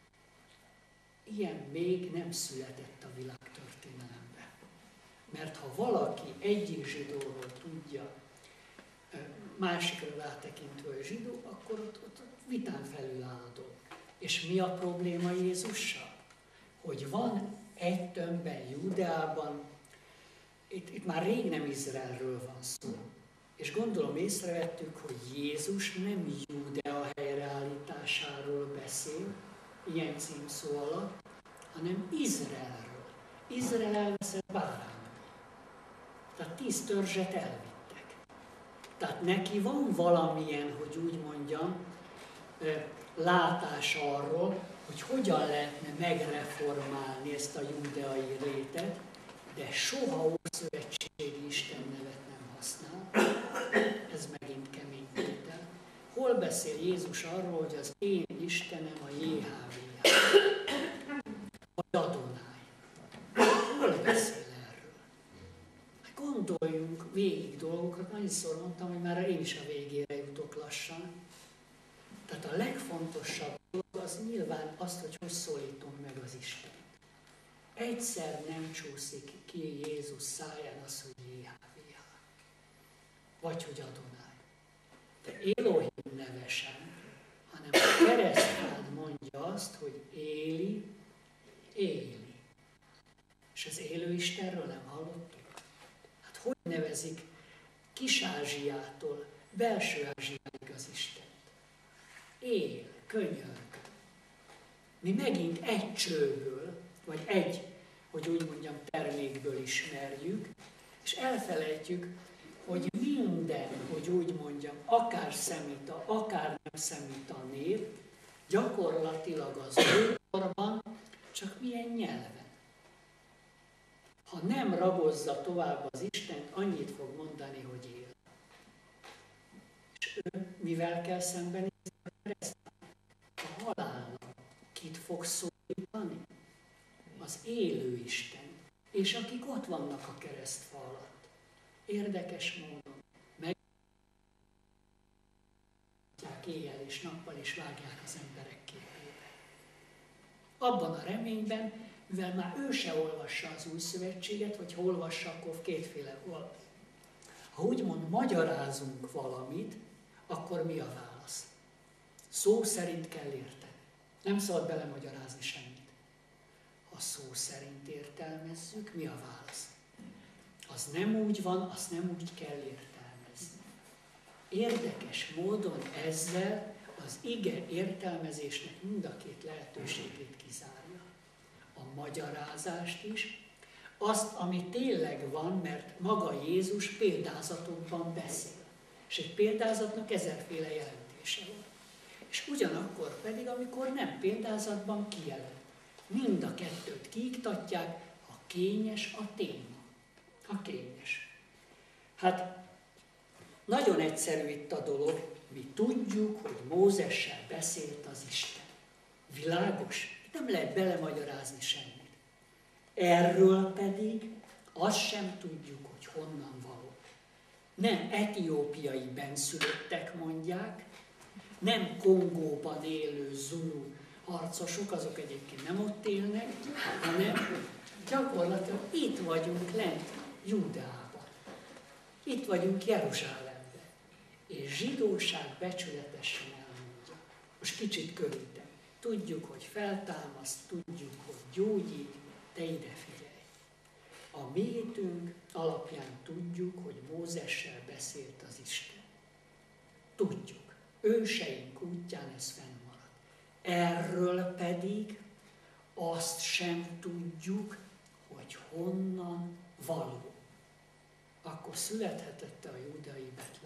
ilyen még nem született a világ történelemben. Mert ha valaki egyik zsidóról tudja, másikra rátekintve a zsidó, akkor ott, ott vitán felül áll a dolog. És mi a probléma Jézussal? Hogy van egy tömbben Júdeában, itt, itt már rég nem Izraelről van szó. És gondolom észrevettük, hogy Jézus nem Júdea helyreállításáról beszél, ilyen címszó alatt, hanem Izraelről. Izrael elveszett bárányok. Tehát tíz törzset elvittek. Tehát neki van valamilyen, hogy úgy mondjam, látás arról, hogy hogyan lehetne megreformálni ezt a júdeai rétet, de soha ószövetségi Isten nevet nem használ. Ez megint kemény tétel. Hol beszél Jézus arról, hogy az én Istenem a jé há vé há, vagy Adonai? Hol beszél erről? Gondoljunk végig dolgokra, annyiszor mondtam, hogy már én is a végére jutok lassan. Tehát a legfontosabb dolog az nyilván azt, hogy hogy szólítom meg az Istent. Egyszer nem csúszik ki Jézus száján az, hogy jé há vé há, vagy hogy Adonai. De Elohim neve sem, hanem a keresztán mondja azt, hogy Éli, Éli. És az élő Istenről nem hallottuk? Hát hogy nevezik Kis-Ázsiától Belső-Ázsiáig az Istent? Él, könyörg. Mi megint egy csőből, vagy egy, hogy úgy mondjam, termékből ismerjük, és elfelejtjük, hogy minden, hogy úgy mondjam, akár szemita, akár nem szemita név, gyakorlatilag az ókorban, csak milyen nyelven. Ha nem ragozza tovább az Istent, annyit fog mondani, hogy él. És ő mivel kell szembenézni a kereszten? A halállal. Kit fog szólítani? Az élő Isten. És akik ott vannak a keresztfa alatt. Érdekes módon megvágják éjjel és nappal, és vágják az emberek képébe. Abban a reményben, mivel már ő se olvassa az új szövetséget, vagy ha olvassa, akkor kétféle olvas. Ha úgymond magyarázunk valamit, akkor mi a válasz? Szó szerint kell érteni. Nem szabad belemagyarázni semmit. Ha szó szerint értelmezzük, mi a válasz? Az nem úgy van, azt nem úgy kell értelmezni. Érdekes módon ezzel az ige értelmezésnek mind a két lehetőségét kizárja. A magyarázást is, azt, ami tényleg van, mert maga Jézus példázatokban beszél. És egy példázatnak ezerféle jelentése van. És ugyanakkor pedig, amikor nem példázatban kijelent. Mind a kettőt kiiktatják, ha kényes a téma. Ha kényes. Hát nagyon egyszerű itt a dolog, mi tudjuk, hogy Mózessel beszélt az Isten. Világos? Nem lehet belemagyarázni semmit. Erről pedig azt sem tudjuk, hogy honnan való. Nem etiópiai benszülöttek mondják, nem Kongóban élő zulu harcosok, azok egyébként nem ott élnek, hanem gyakorlatilag itt vagyunk lent Júdeában. Itt vagyunk Jeruzsálemben. És zsidóság becsületesen elmondja. Most kicsit körítem. Tudjuk, hogy feltámaszt, tudjuk, hogy gyógyít, de ide figyelj. A mi hitünk alapján tudjuk, hogy Mózessel beszélt az Isten. Tudjuk. Őseink útján ez fennmarad. Erről pedig azt sem tudjuk, hogy honnan való. Akkor születhetette a júdeai Betlehem.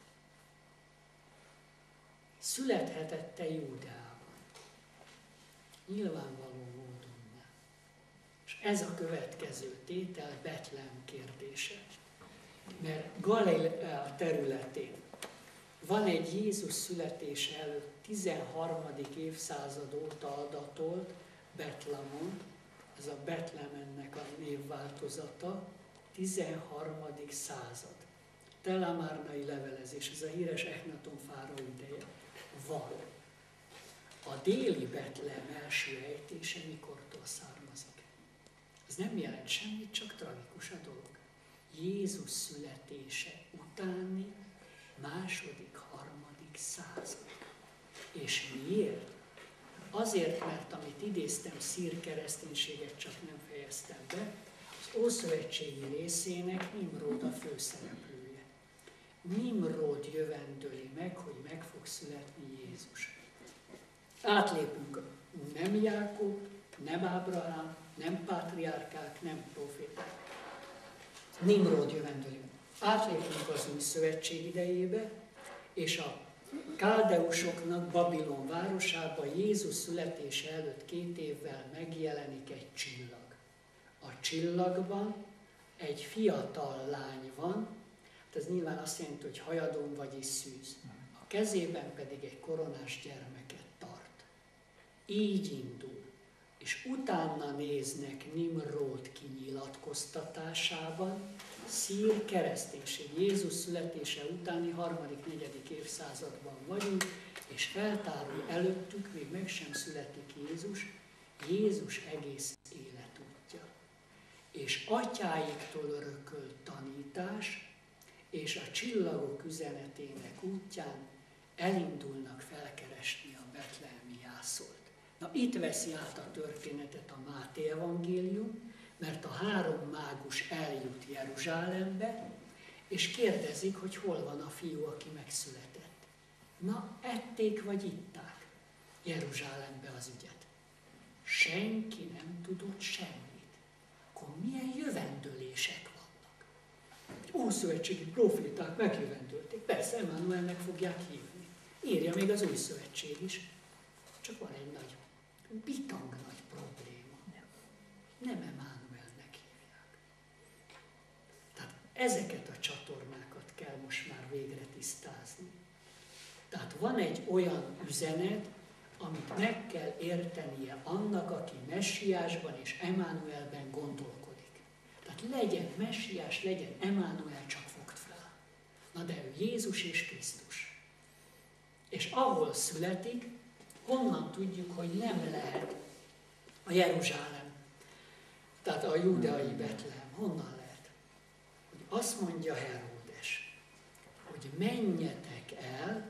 Születhetette Júdeában. Nyilvánvaló módon nem. És ez a következő tétel Betlehem kérdése. Mert Galilea területén van egy Jézus születése előtt tizenharmadik évszázad óta adatolt Betlemon, ez a Betlemennek a névváltozata, tizenharmadik század. Telamárnai levelezés, ez a híres Echnaton fáraó ideje. Van. A déli Betlehem első ejtése mikortól származik? Ez nem jelent semmit, csak tragikus a dolog. Jézus születése utáni második, harmadik század. És miért? Azért, mert amit idéztem, szír kereszténységet csak nem fejeztem be, az ószövetségi részének Nimród a főszereplője. Nimród jövendöli meg, hogy meg fog születni Jézus. Átlépünk, nem Jákob, nem Ábrahám, nem pátriárkák, nem proféták. Nimród jövendöli. Átlépünk az új szövetség idejébe, és a káldeusoknak Babilon városában Jézus születése előtt két évvel megjelenik egy csillag. A csillagban egy fiatal lány van, ez nyilván azt jelenti, hogy hajadon, vagyis szűz. A kezében pedig egy koronás gyermeket tart. Így indul, és utána néznek Nimród kinyilatkoztatásában, szír kereszténység. Jézus születése utáni harmadik, negyedik évszázadban vagyunk, és feltárul előttük, még meg sem születik Jézus, Jézus egész életútja. És atyáiktól örökölt tanítás, és a csillagok üzenetének útján elindulnak felkeresni a betlehemi jászolt. Na itt veszi át a történetet a Máté evangélium, mert a három mágus eljut Jeruzsálembe, és kérdezik, hogy hol van a fiú, aki megszületett. Na, ették vagy itták Jeruzsálembe az ügyet. Senki nem tudott semmit. Akkor milyen jövendőlések vannak? Ószövetségi proféták megjövendölték. Persze, Emmanuelnek fogják hívni. Írja még az új szövetség is. Csak van egy nagy, bitang nagy probléma. Nem Emmanuelnek hívják. Tehát ezeket a csatornákat kell most már végre tisztázni. Tehát van egy olyan üzenet, amit meg kell értenie annak, aki messiásban és Emmanuelben gondolkodik. Tehát legyen messiás, legyen Emmanuel, csak fogd fel. Na de ő Jézus és Krisztus. És ahol születik, honnan tudjuk, hogy nem lehet a Jeruzsálem, tehát a júdeai Betlehem. Honnan lehet? Hogy azt mondja Heródes, hogy menjetek el,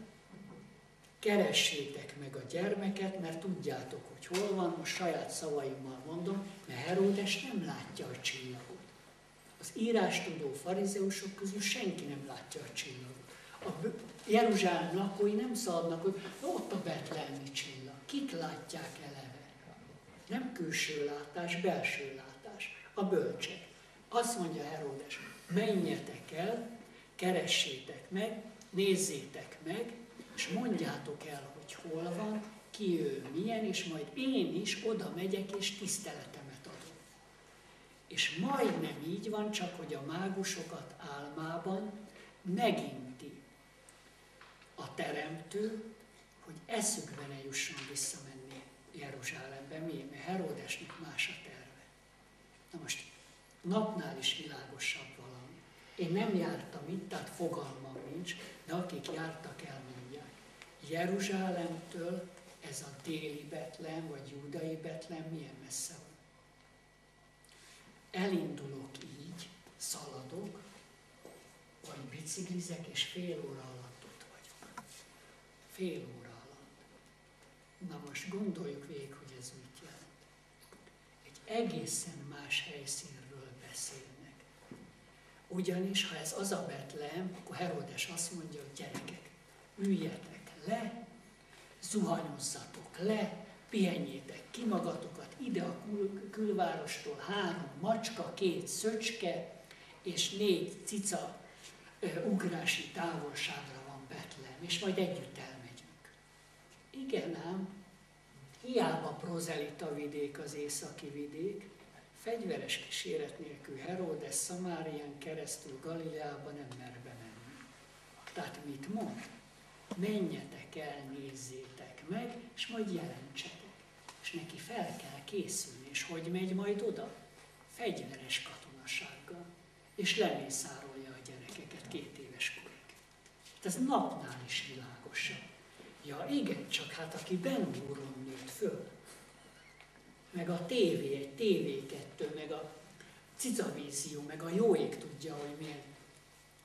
keressétek meg a gyermeket, mert tudjátok, hogy hol van, most saját szavaimmal mondom, mert Heródes nem látja a csillagot. Az írástudó farizeusok közül senki nem látja a csillagot. A Jeruzsálem lakói nem szaladnak, hogy ott a betlehemi csillag. Kik látják eleve? Nem külső látás, belső látás. A bölcsek. Azt mondja Heródes, menjetek el, keressétek meg, nézzétek meg, és mondjátok el, hogy hol van, ki ő, milyen, és majd én is oda megyek, és tiszteletemet adom. És majdnem így van, csak hogy a mágusokat álmában meginti a teremtő, hogy eszükbe ne jusson visszamenni Jeruzsálembe. Mi? Mert Heródesnek más a terve. Na most napnál is világosabb valami. Én nem jártam itt, tehát fogalmam nincs, de akik jártak, elmondják. Jeruzsálemtől ez a déli Betlehem, vagy júdai Betlehem milyen messze van. Elindulok így, szaladok, vagy biciklizek, és fél óra alatt ott vagyok. Fél óra alatt. Na most gondoljuk végig, hogy ez mit jelent. Egy egészen más helyszínről beszélnek. Ugyanis, ha ez az a Betlehem, akkor Heródes azt mondja, hogy gyerekek, üljetek le, zuhanyozzatok le, pihenjétek ki magatokat, ide a kül- külvárostól három macska, két szöcske és négy cica ö, ugrási távolságra van Betlehem, és majd együtt elmegyünk. Igen ám, hiába prozelita vidék az északi vidék, fegyveres kíséret nélkül Heródes Szamárián keresztül Galileába nem mer bemenni. Tehát mit mond? Menjetek el, nézzétek meg, és majd jelentsetek. És neki fel kell készülni, és hogy megy majd oda? Fegyveres katonasággal. És lemészárolja a gyerekeket két éves korig. Hát ez napnál is világosabb. Ja igen, csak hát aki Ben-Gúron nőtt föl, meg a tévé, egy té vé kettő, meg a cicavízió, meg a jó ég tudja, hogy milyen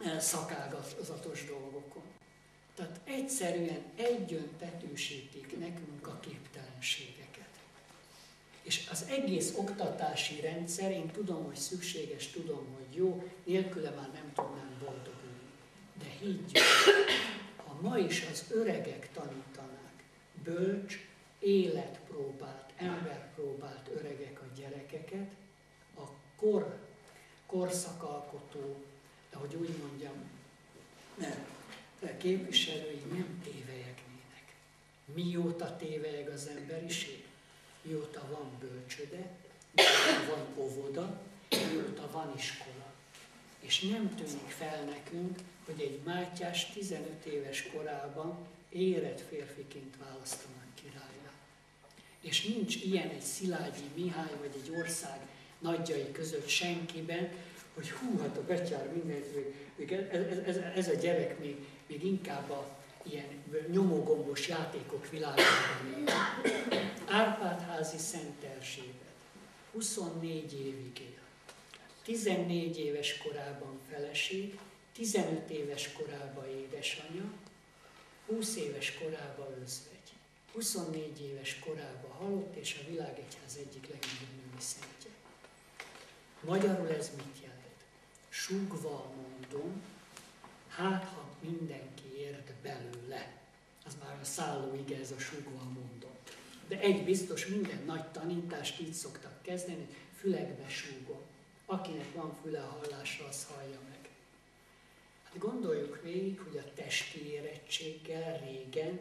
szakágazatos dolgokon. Tehát egyszerűen egyöntetősítik nekünk a képtelenségeket. És az egész oktatási rendszer, én tudom, hogy szükséges, tudom, hogy jó, nélküle már nem tudnám boldogulni. De higgyük, ha ma is az öregek tanítanák, bölcs, életpróbált, emberpróbált öregek a gyerekeket, a kor, korszakalkotó, ahogy úgy mondjam, nem, képviselői nem tévelyegnének. Mióta tévelyeg az emberiség? Mióta van bölcsöde, mióta van óvoda, mióta van iskola. És nem tűnik fel nekünk, hogy egy Mátyás tizenöt éves korában érett férfiként választanak királlyá. És nincs ilyen egy Szilágyi Mihály vagy egy ország nagyjai között senkiben, hogy hú, hát a betyár mindent, még ez, ez, ez a gyerek még, még inkább a ilyen nyomógombos játékok világában él. Árpád-házi Szent Erzsébet huszonnégy évig él. tizennégy éves korában feleség, tizenöt éves korában édesanyja, húsz éves korában özvegy. huszonnégy éves korában halott, és a világegyház egyik legnagyobb női szentje. Magyarul ez mit jelent? Sugva mondom, hát ha mindenki ért belőle. Az már a szálló ige, ez a sugva mondom. De egy biztos, minden nagy tanítást így szoktak kezdeni, fülekbe súgom. Akinek van füle a hallásra, az hallja meg. Hát gondoljuk végig, hogy a testi érettséggel régen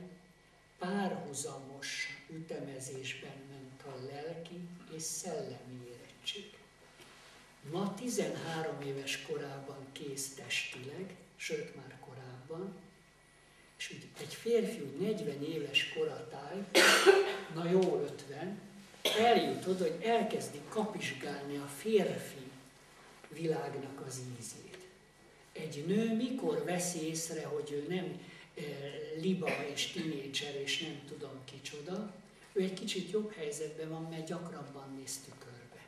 párhuzamos ütemezésben ment a lelki és szellemi érettség. Ma tizenhárom éves korában kész testileg, sőt már korábban, és úgy egy férfi úgy negyven éves koratáj, na jó ötven, eljut oda, hogy elkezdi kapizsgálni a férfi világnak az ízét. Egy nő mikor veszi észre, hogy ő nem e, liba és tinédzser és nem tudom kicsoda, ő egy kicsit jobb helyzetben van, mert gyakrabban néz tükörbe.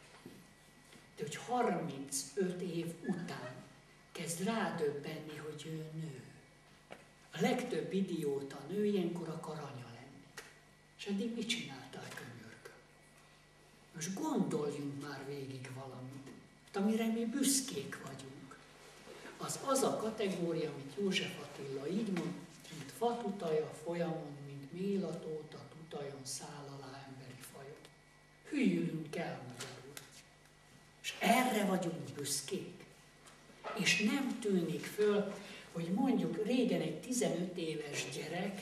De hogy harmincöt év után kezd rádöbbenni, hogy ő nő. A legtöbb idióta nő ilyenkor akar anya lenni. És eddig mit csináltál, könyörgöm? Most gondoljunk már végig valamit, amire mi büszkék vagyunk. Az az a kategória, amit József Attila így mond, mint fatutaja folyamon, mint mélatóta tutajon száll alá emberi fajon. Hülyülünk el magyarul. És erre vagyunk büszkék. És nem tűnik föl, hogy mondjuk régen egy tizenöt éves gyerek,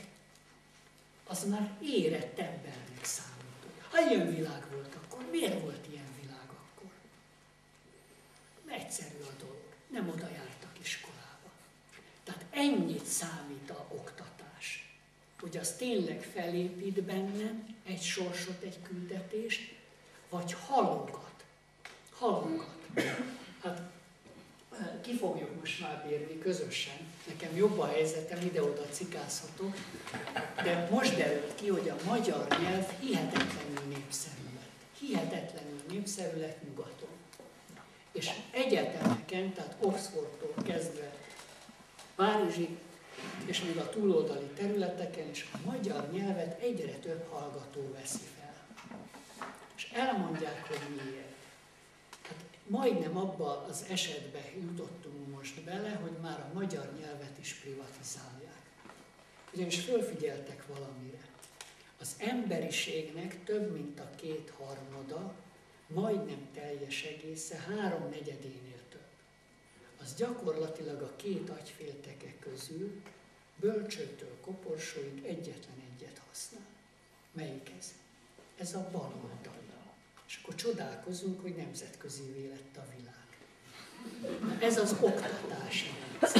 az már érett embernek számított. Ha ilyen világ volt akkor, miért volt ilyen világ akkor? Egyszerű a dolog. Nem oda jártak iskolába. Tehát ennyit számít a oktatás. Hogy az tényleg felépít bennem egy sorsot, egy küldetést, vagy halogat. Halogat. Hát ki fogjuk most már bírni közösen. Nekem jobb a helyzetem, ide-oda cikázhatok. De most derült ki, hogy a magyar nyelv hihetetlenül népszerű lett. Hihetetlenül népszerű lett nyugaton. És egyetemeken, tehát Oxfordtól kezdve Párizsig, és még a túloldali területeken is a magyar nyelvet egyre több hallgató veszi fel. És elmondják, hogy miért. Hát majdnem abba az esetbe jutottunk most bele, hogy már a magyar nyelvet is privatizálják. Ugyanis fölfigyeltek valamire. Az emberiségnek több mint a kétharmada, majdnem teljes egésze, háromnegyedénél több. Az gyakorlatilag a két agyfélteke közül bölcsőtől koporsóig egyetlen egyet használ. Melyik ez? Ez a bal oldali. És akkor csodálkozunk, hogy nemzetközivé lett a világ. Na ez az oktatási rendszer.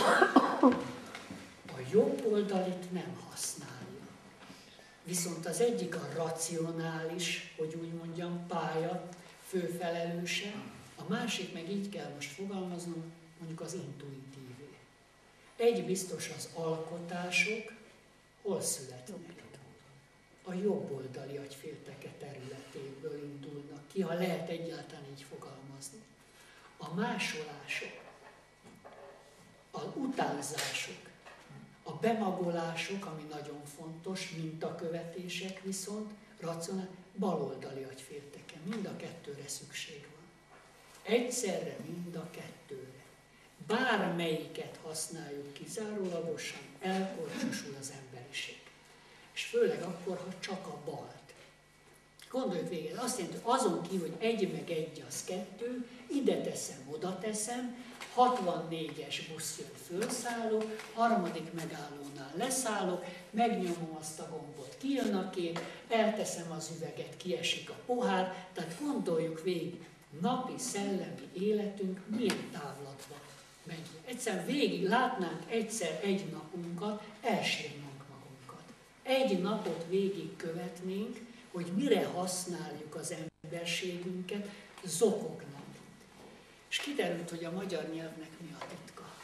A jobb oldalit nem használja. Viszont az egyik a racionális, hogy úgy mondjam, pálya főfelelőse, a másik meg így kell most fogalmaznom, mondjuk az intuitívé. Egy biztos, az alkotások hol születnek? A jobb oldali agyfélteke területéből indulnak ki, ha lehet egyáltalán így fogalmazni. A másolások, a az utánzások, a bemagolások, ami nagyon fontos, mintakövetések viszont, racionális, baloldali agyfélteken. Mind a kettőre szükség van. Egyszerre mind a kettőre. Bármelyiket használjuk kizárólagosan, elkorcsosul az emberiség. És főleg akkor, ha csak a balt. Gondolj végén, azt jelenti, hogy azon kívül, hogy egy meg egy az kettő, ide teszem, oda teszem, hatvannégyes busz jön, fölszállok, harmadik megállónál leszállok, megnyomom azt a gombot, kijön a kép, elteszem az üveget, kiesik a pohár, tehát gondoljuk végig, napi szellemi életünk milyen távlatban megy. Egyszer végig látnánk egyszer egy napunkat, elsírnánk magunkat. Egy napot végig követnénk, hogy mire használjuk az emberségünket, zokognak. És kiderült, hogy a magyar nyelvnek mi a titka.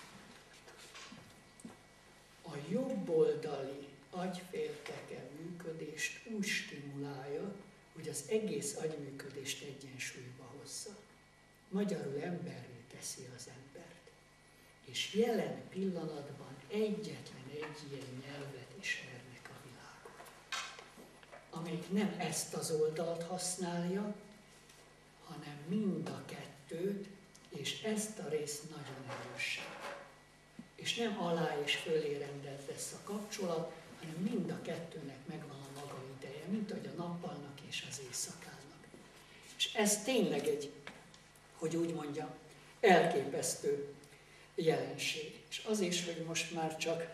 A jobboldali agyfélteke működést úgy stimulálja, hogy az egész agyműködést egyensúlyba hozza. Magyarul emberré teszi az embert. És jelen pillanatban egyetlen egy ilyen nyelvet ismernek a világon, amelyik nem ezt az oldalt használja, hanem mind a kettőt, és ezt a részt nagyon erősen. És nem alá és fölé rendelt lesz a kapcsolat, hanem mind a kettőnek megvan a maga ideje, mint ahogy a nappalnak és az éjszakának. És ez tényleg egy, hogy úgy mondjam, elképesztő jelenség. És az is, hogy most már csak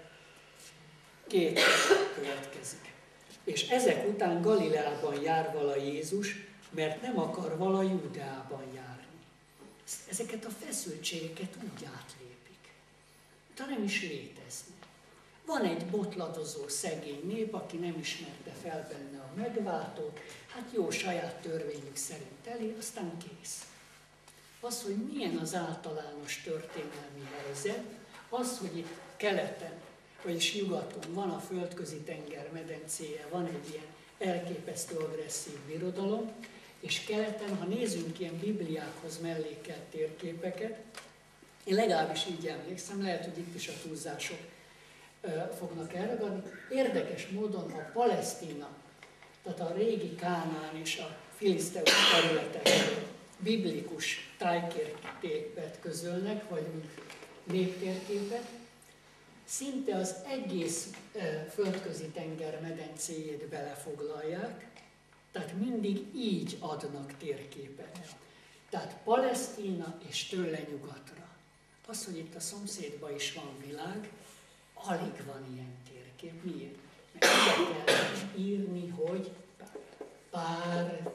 két következik. És ezek után Galileában jár vala Jézus, mert nem akar vala Júdeában járni. Ezeket a feszültségeket úgy átlépik, de nem is létezni. Van egy botladozó szegény nép, aki nem ismerte fel benne a megváltót, hát jó, saját törvényük szerint elé, aztán kész. Az, hogy milyen az általános történelmi helyzet, az, hogy itt keleten, vagyis nyugaton van a földközi tenger medencéje, van egy ilyen elképesztő agresszív birodalom, és keleten, ha nézzünk ilyen bibliákhoz mellékelt térképeket, én legalábbis így emlékszem, lehet, hogy itt is a túlzások fognak elragadni. Érdekes módon a Palesztina, tehát a régi Kánaán és a filiszteus területek biblikus tájképet közölnek, vagy néptérképet, szinte az egész földközi tenger medencéjét belefoglalják, tehát mindig így adnak térképet. Tehát Palesztina és tőle nyugatra. Az, hogy itt a szomszédban is van világ, alig van ilyen térkép. Miért? Mert ide kell írni, hogy Pártia,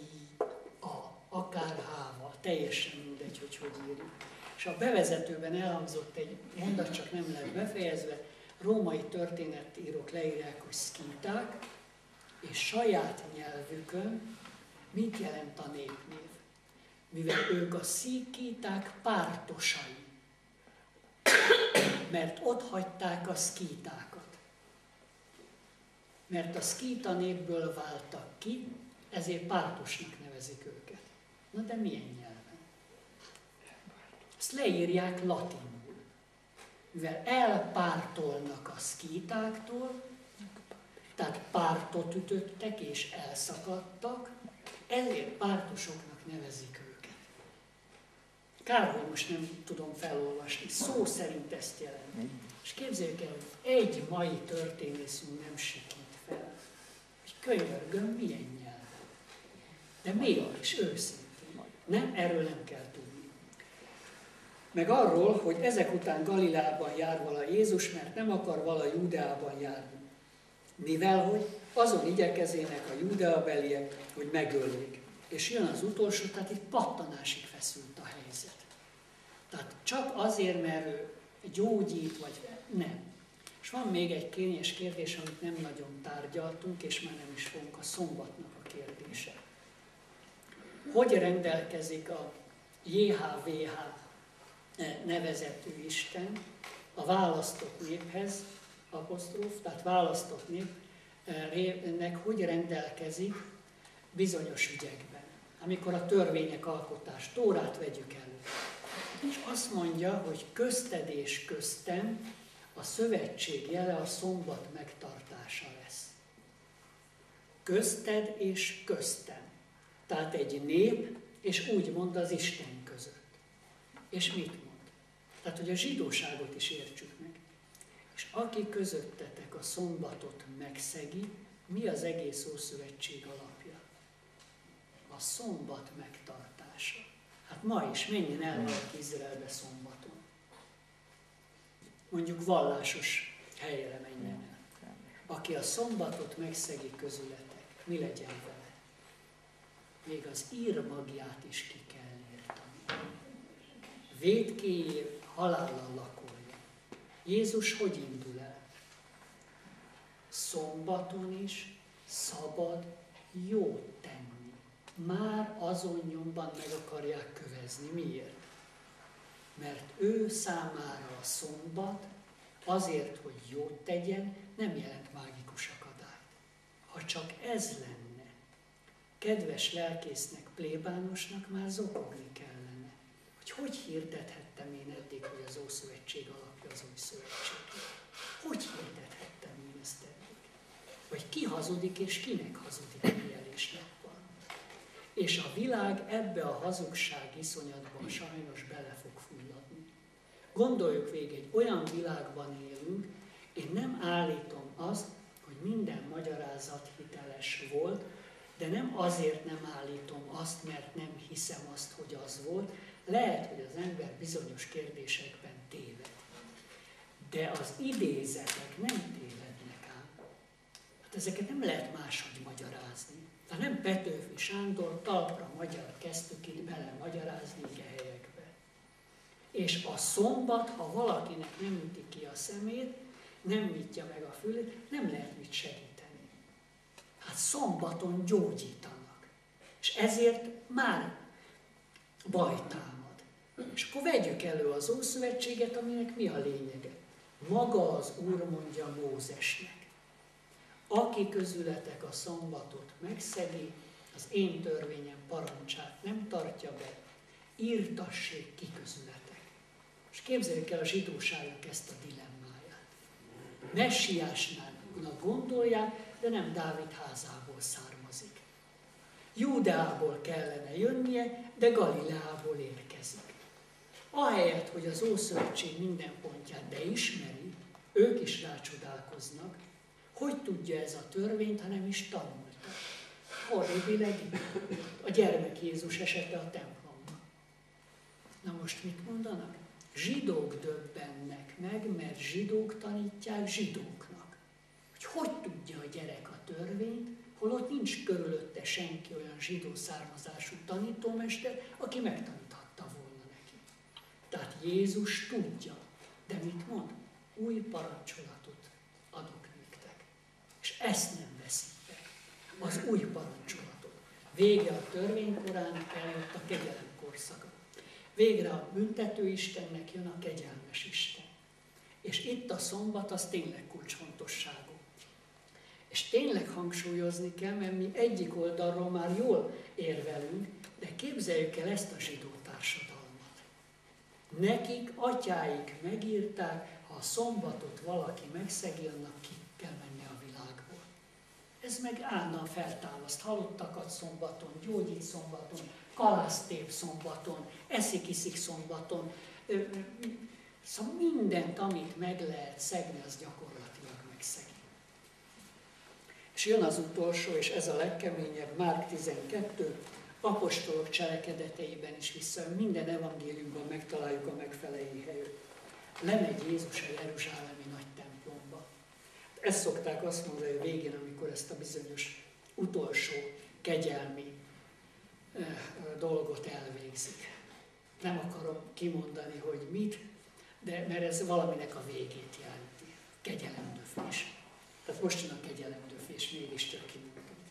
akár Háva, teljesen mindegy, hogy hogy írjuk. És a bevezetőben elhangzott egy mondat, csak nem lett befejezve, római történetírók leírják, hogy szkíták, és saját nyelvükön mit jelent a népnév? Mivel ők a szkíták pártosai, mert ott hagyták a szkítákat. Mert a szkíta népből váltak ki, ezért pártosnak nevezik őket. Na de milyen nyelven? Ezt leírják latinul. Mivel elpártolnak a szkítáktól, tehát pártot ütöttek és elszakadtak, ezért pártosoknak nevezik őket. Kár, hogy most nem tudom felolvasni, szó szerint ezt jelent. És képzeljük el, hogy egy mai történészünk nem sikít fel, hogy könyörgöm, milyen nyelven. De mégis őszintén, nem, erről nem kell tudni. Meg arról, hogy ezek után Galileában jár vala Jézus, mert nem akar vala Júdeában járni. Mivel, hogy azon igyekezének a júdeabeliek, hogy megöljék. És jön az utolsó, tehát itt pattanásig feszült a helyzet. Tehát csak azért, mert ő gyógyít, vagy nem. És van még egy kényes kérdés, amit nem nagyon tárgyaltunk, és már nem is fogunk, a szombatnak a kérdése. Hogy rendelkezik a jé há vé há nevezetű Isten a választott néphez, apostróf, tehát választott népnek hogy rendelkezik bizonyos ügyekben, amikor a törvények alkotás, Tórát vegyük elő. És azt mondja, hogy közted és köztem a szövetség jele a szombat megtartása lesz. Közted és köztem. Tehát egy nép, és úgy mond az Isten között. És mit mond? Tehát, hogy a zsidóságot is értsük meg. És aki közöttetek a szombatot megszegi, mi az egész Ószövetség alapja? A szombat megtartása. Hát ma is menjen el valaki Izraelbe szombaton. Mondjuk vallásos helyre menjen el. Aki a szombatot megszegi közületek, mi legyen vele? Még az írmagját is ki kell írtani. Vétkéért halállal lakolja. Jézus hogy indul el? Szombaton is szabad jót tenni. Már azon nyomban meg akarják kövezni. Miért? Mert ő számára a szombat azért, hogy jót tegyen, nem jelent mágikus akadályt. Ha csak ez lenne, kedves lelkésznek, plébánosnak már zokogni kellene, hogy hogy hirdethettem én eddig, hogy az Ószövetség alapja az Új Szövetség. Hogy hirdethettem én ezt eddig? Vagy ki hazudik és kinek hazudik a jelésnek van? És a világ ebbe a hazugság iszonyatban sajnos bele fog fulladni. Gondoljuk végig, egy olyan világban élünk, én nem állítom azt, hogy minden magyarázat hiteles volt, de nem azért nem állítom azt, mert nem hiszem azt, hogy az volt. Lehet, hogy az ember bizonyos kérdésekben téved. De az idézetek nem tévednek ám. Hát ezeket nem lehet máshogy magyarázni. Ha nem Petőfi Sándor talpra magyar kezdtük itt bele magyarázni a helyekbe. És a szombat, ha valakinek nem üti ki a szemét, nem nyitja meg a fülét, nem lehet mit segíteni. Hát szombaton gyógyítanak. És ezért már baj támad. És akkor vegyük elő az Ószövetséget, aminek mi a lényege. Maga az Úr mondja Mózesnek. Aki közületek a szombatot megszegi, az én törvényem parancsát nem tartja be, írtassék ki közületek. És képzeljük el a zsidóságnak ezt a dilemmáját. Messiásnak gondolják, de nem Dávid házából származik. Júdeából kellene jönnie, de Galileából érkezik. Ahelyett, hogy az Ószövetség minden pontját beismeri, ők is rácsodálkoznak, hogy tudja ez a törvényt, ha nem is tanulta. Horribileg a gyermek Jézus esete a templomban. Na most mit mondanak? Zsidók döbbennek meg, mert zsidók tanítják zsidóknak. Hogy hogy tudja a gyerek a törvényt, holott nincs körülötte senki olyan zsidó származású tanítómester, aki megtaníthatta volna neki. Tehát Jézus tudja, de mit mond? Új parancsolatot adok nektek. És ezt nem veszik be, az új parancsolatot. Vége a törvénykorán, eljött a kegyelem korszaka. Végre a büntető Istennek jön a kegyelmes Isten. És itt a szombat az tényleg kulcsfontosságú. És tényleg hangsúlyozni kell, mert mi egyik oldalról már jól érvelünk, de képzeljük el ezt a zsidó társadalmat. Nekik atyáik megírták, ha a szombatot valaki megszegi, annak ki kell menni a világból. Ez meg állandóan feltámaszt halottakat szombaton, gyógyít szombaton, kalásztép szombaton, eszik-iszik szombaton. Szóval mindent, amit meg lehet szegni, az gyakorlatilag megszegi. És jön az utolsó, és ez a legkeményebb, Márk tizenkettő, apostolok cselekedeteiben is vissza, minden evangéliumban megtaláljuk a megfelelő helyet. Lemegy Jézus a jeruzsálemi nagy templomba. Ezt szokták azt mondani a végén, amikor ezt a bizonyos utolsó kegyelmi dolgot elvégzik. Nem akarom kimondani, hogy mit, de mert ez valaminek a végét jelenti. Kegyelemdöfés. Tehát most jön a kegyelemdöfés, mégis csak kimondani.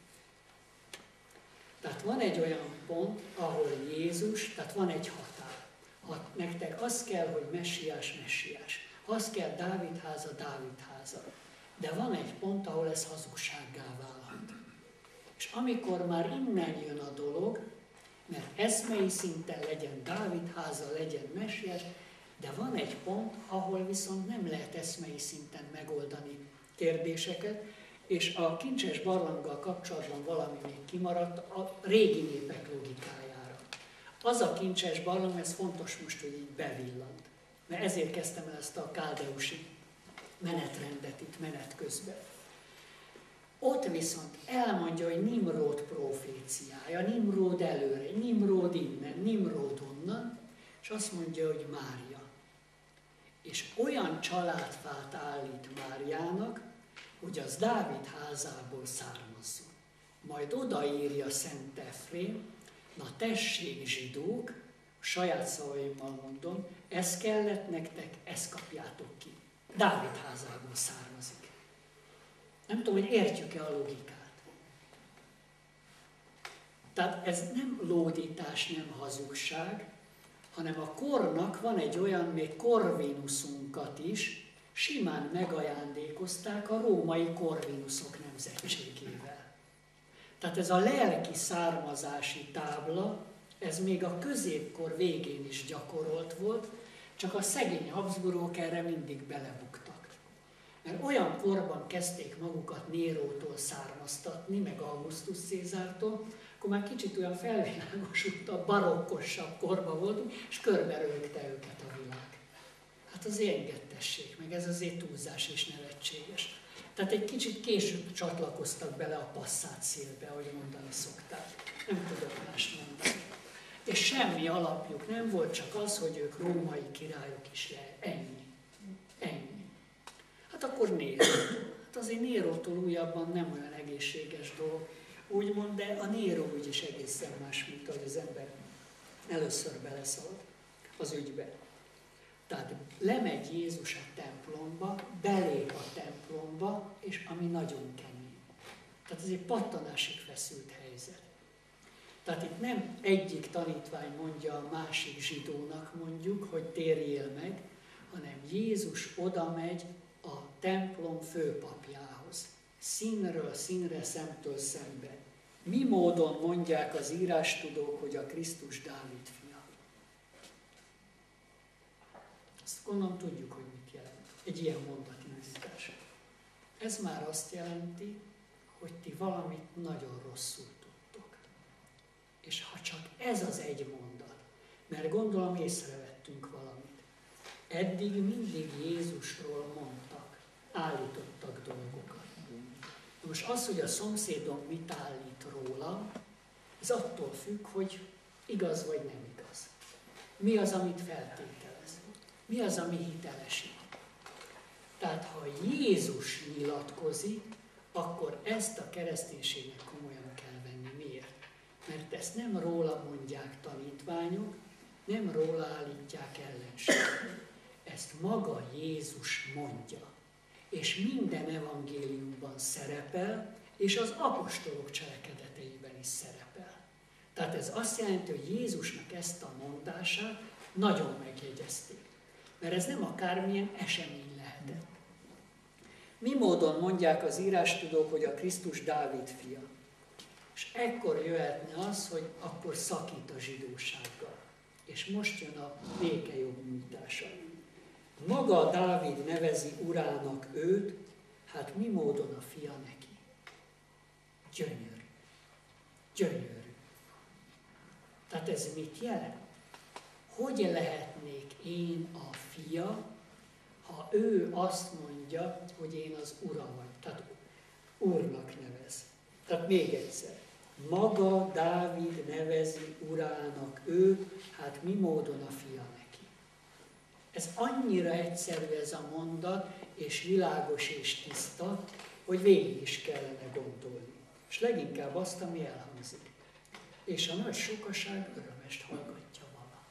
Tehát van egy olyan pont, ahol Jézus, tehát van egy határ. Ha nektek az kell, hogy messiás, messiás. Az kell Dávid háza, Dávid háza. De van egy pont, ahol ez hazugsággá válhat. És amikor már innen jön a dolog, mert eszmei szinten legyen Dávid háza, legyen Mesiás, de van egy pont, ahol viszont nem lehet eszmei szinten megoldani kérdéseket, és a kincses barlanggal kapcsolatban valami még kimaradt, a régi népek logikájára. Az a kincses barlang, ez fontos most, hogy így bevillant. Mert ezért kezdtem el ezt a káldeusi menetrendet itt menet közben. Ott viszont elmondja, hogy Nimród proféciája, Nimród előre, Nimród innen, Nimród onnan, és azt mondja, hogy Mária. És olyan családfát állít Máriának, hogy az Dávid házából származzon. Majd odaírja Szent Efrém, na tessék zsidók, saját szavaimmal mondom, ez kellett nektek, ezt kapjátok ki. Dávid házából származik. Nem tudom, hogy értjük-e a logikát. Tehát ez nem lódítás, nem hazugság, hanem a kornak van egy olyan, még Corvinusunkat is, simán megajándékozták a római Corvinusok nemzetségével. Tehát ez a lelki származási tábla, ez még a középkor végén is gyakorolt volt, csak a szegény Habsburgok erre mindig belebuktak. Mert olyan korban kezdték magukat Nérótól származtatni, meg Augustus Cézártól, akkor már kicsit olyan felvilágosult, barokkosabb korban voltunk, és körberögte őket a világ. Hát azért engedtessék meg, ez azért túlzás és nevetséges. Tehát egy kicsit később csatlakoztak bele a passzát szélbe, ahogy mondani szokták. Nem tudok mást mondani. És semmi alapjuk nem volt, csak az, hogy ők római királyok is lehet. Ennyi. Ennyi. Hát akkor Néró. Hát azért Nérótól újabban nem olyan egészséges dolog, úgymond, de a Néró úgyis egészen más, mint ahogy az ember először beleszalad az ügybe. Tehát lemegy Jézus a templomba, belép a templomba, és ami nagyon kemény. Tehát ez egy pattanásig feszült helyzet. Tehát itt nem egyik tanítvány mondja a másik zsidónak, mondjuk, hogy térjél meg, hanem Jézus oda megy a templom főpapjához. Színről színre, szemtől szembe. Mi módon mondják az írástudók, hogy a Krisztus Dávid fia? Azt gondolom tudjuk, hogy mit jelent egy ilyen mondatindítás. Ez már azt jelenti, hogy ti valamit nagyon rosszul tudtok. És ha csak ez az egy mondat, mert gondolom észrevettünk valamit. Eddig mindig Jézusról mondtak, állítottak dolgokat. Most az, hogy a szomszédom mit állít róla, ez attól függ, hogy igaz vagy nem igaz. Mi az, amit feltételez? Mi az, ami hitelesít? Tehát, ha Jézus nyilatkozik, akkor ezt a kereszténységnek komolyan kell venni. Miért? Mert ezt nem róla mondják tanítványok, nem róla állítják ellenségek. Ezt maga Jézus mondja. És minden evangéliumban szerepel, és az apostolok cselekedeteiben is szerepel. Tehát ez azt jelenti, hogy Jézusnak ezt a mondását nagyon megjegyezték. Mert ez nem akármilyen esemény lehetett. Mi módon mondják az írástudók, hogy a Krisztus Dávid fia? És ekkor jöhetne az, hogy akkor szakít a zsidósággal. És most jön a békejog nyújtása. Maga Dávid nevezi urának őt, hát mi módon a fia neki? Gyönyörű. Gyönyörű. Tehát ez mit jelent? Hogy lehetnék én a fia, ha ő azt mondja, hogy én az ura vagy? Tehát úrnak nevez. Tehát még egyszer. Maga Dávid nevezi urának őt, hát mi módon a fia neki? Ez annyira egyszerű ez a mondat, és világos és tiszta, hogy végig is kellene gondolni. És leginkább azt, ami elhangzik. És a nagy sokaság örömest hallgatja vala.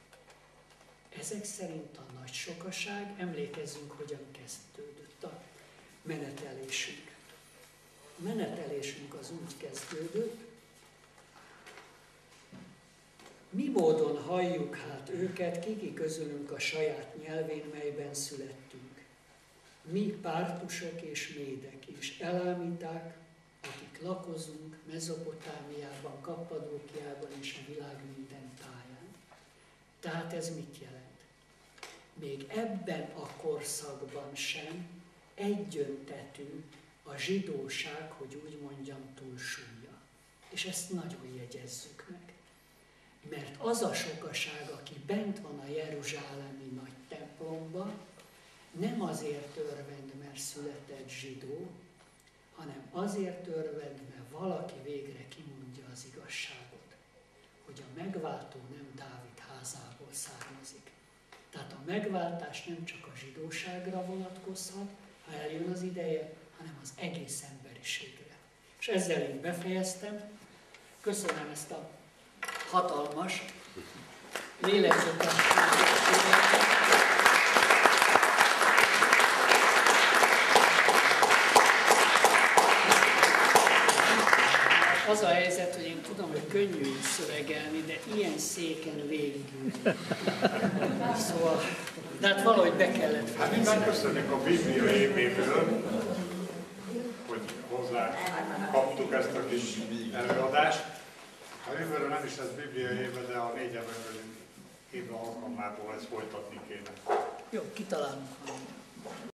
Ezek szerint a nagy sokaság, emlékezzünk, hogyan kezdődött a menetelésünk. A menetelésünk az úgy kezdődött, mi módon halljuk hát őket, kiki közülünk a saját nyelvén, melyben születtünk. Mi pártusok és médek, és elámíták akik lakozunk Mezopotámiában, Kappadókiában és a világ minden táján. Tehát ez mit jelent? Még ebben a korszakban sem egyöntetű a zsidóság, hogy úgy mondjam, túlsúlya. És ezt nagyon jegyezzük meg. Mert az a sokaság, aki bent van a jeruzsálemi nagy templomban, nem azért örvend, mert született zsidó, hanem azért örvend, mert valaki végre kimondja az igazságot, hogy a megváltó nem Dávid házából származik. Tehát a megváltás nem csak a zsidóságra vonatkozhat, ha eljön az ideje, hanem az egész emberiségre. És ezzel én befejeztem. Köszönöm ezt a hatalmas lélegzetes. Az a helyzet, hogy én tudom, hogy könnyű szövegelni, de ilyen széken végigülni. Szóval, de hát valahogy be kellett fejezni. Hát én megköszönjük a Biblia évéből, hogy hozzá kaptuk ezt a kis előadást. A jövőre nem is lesz Biblia éve, de a négy éve alkalmából ezt folytatni kéne. Jó, kitalálunk valamit.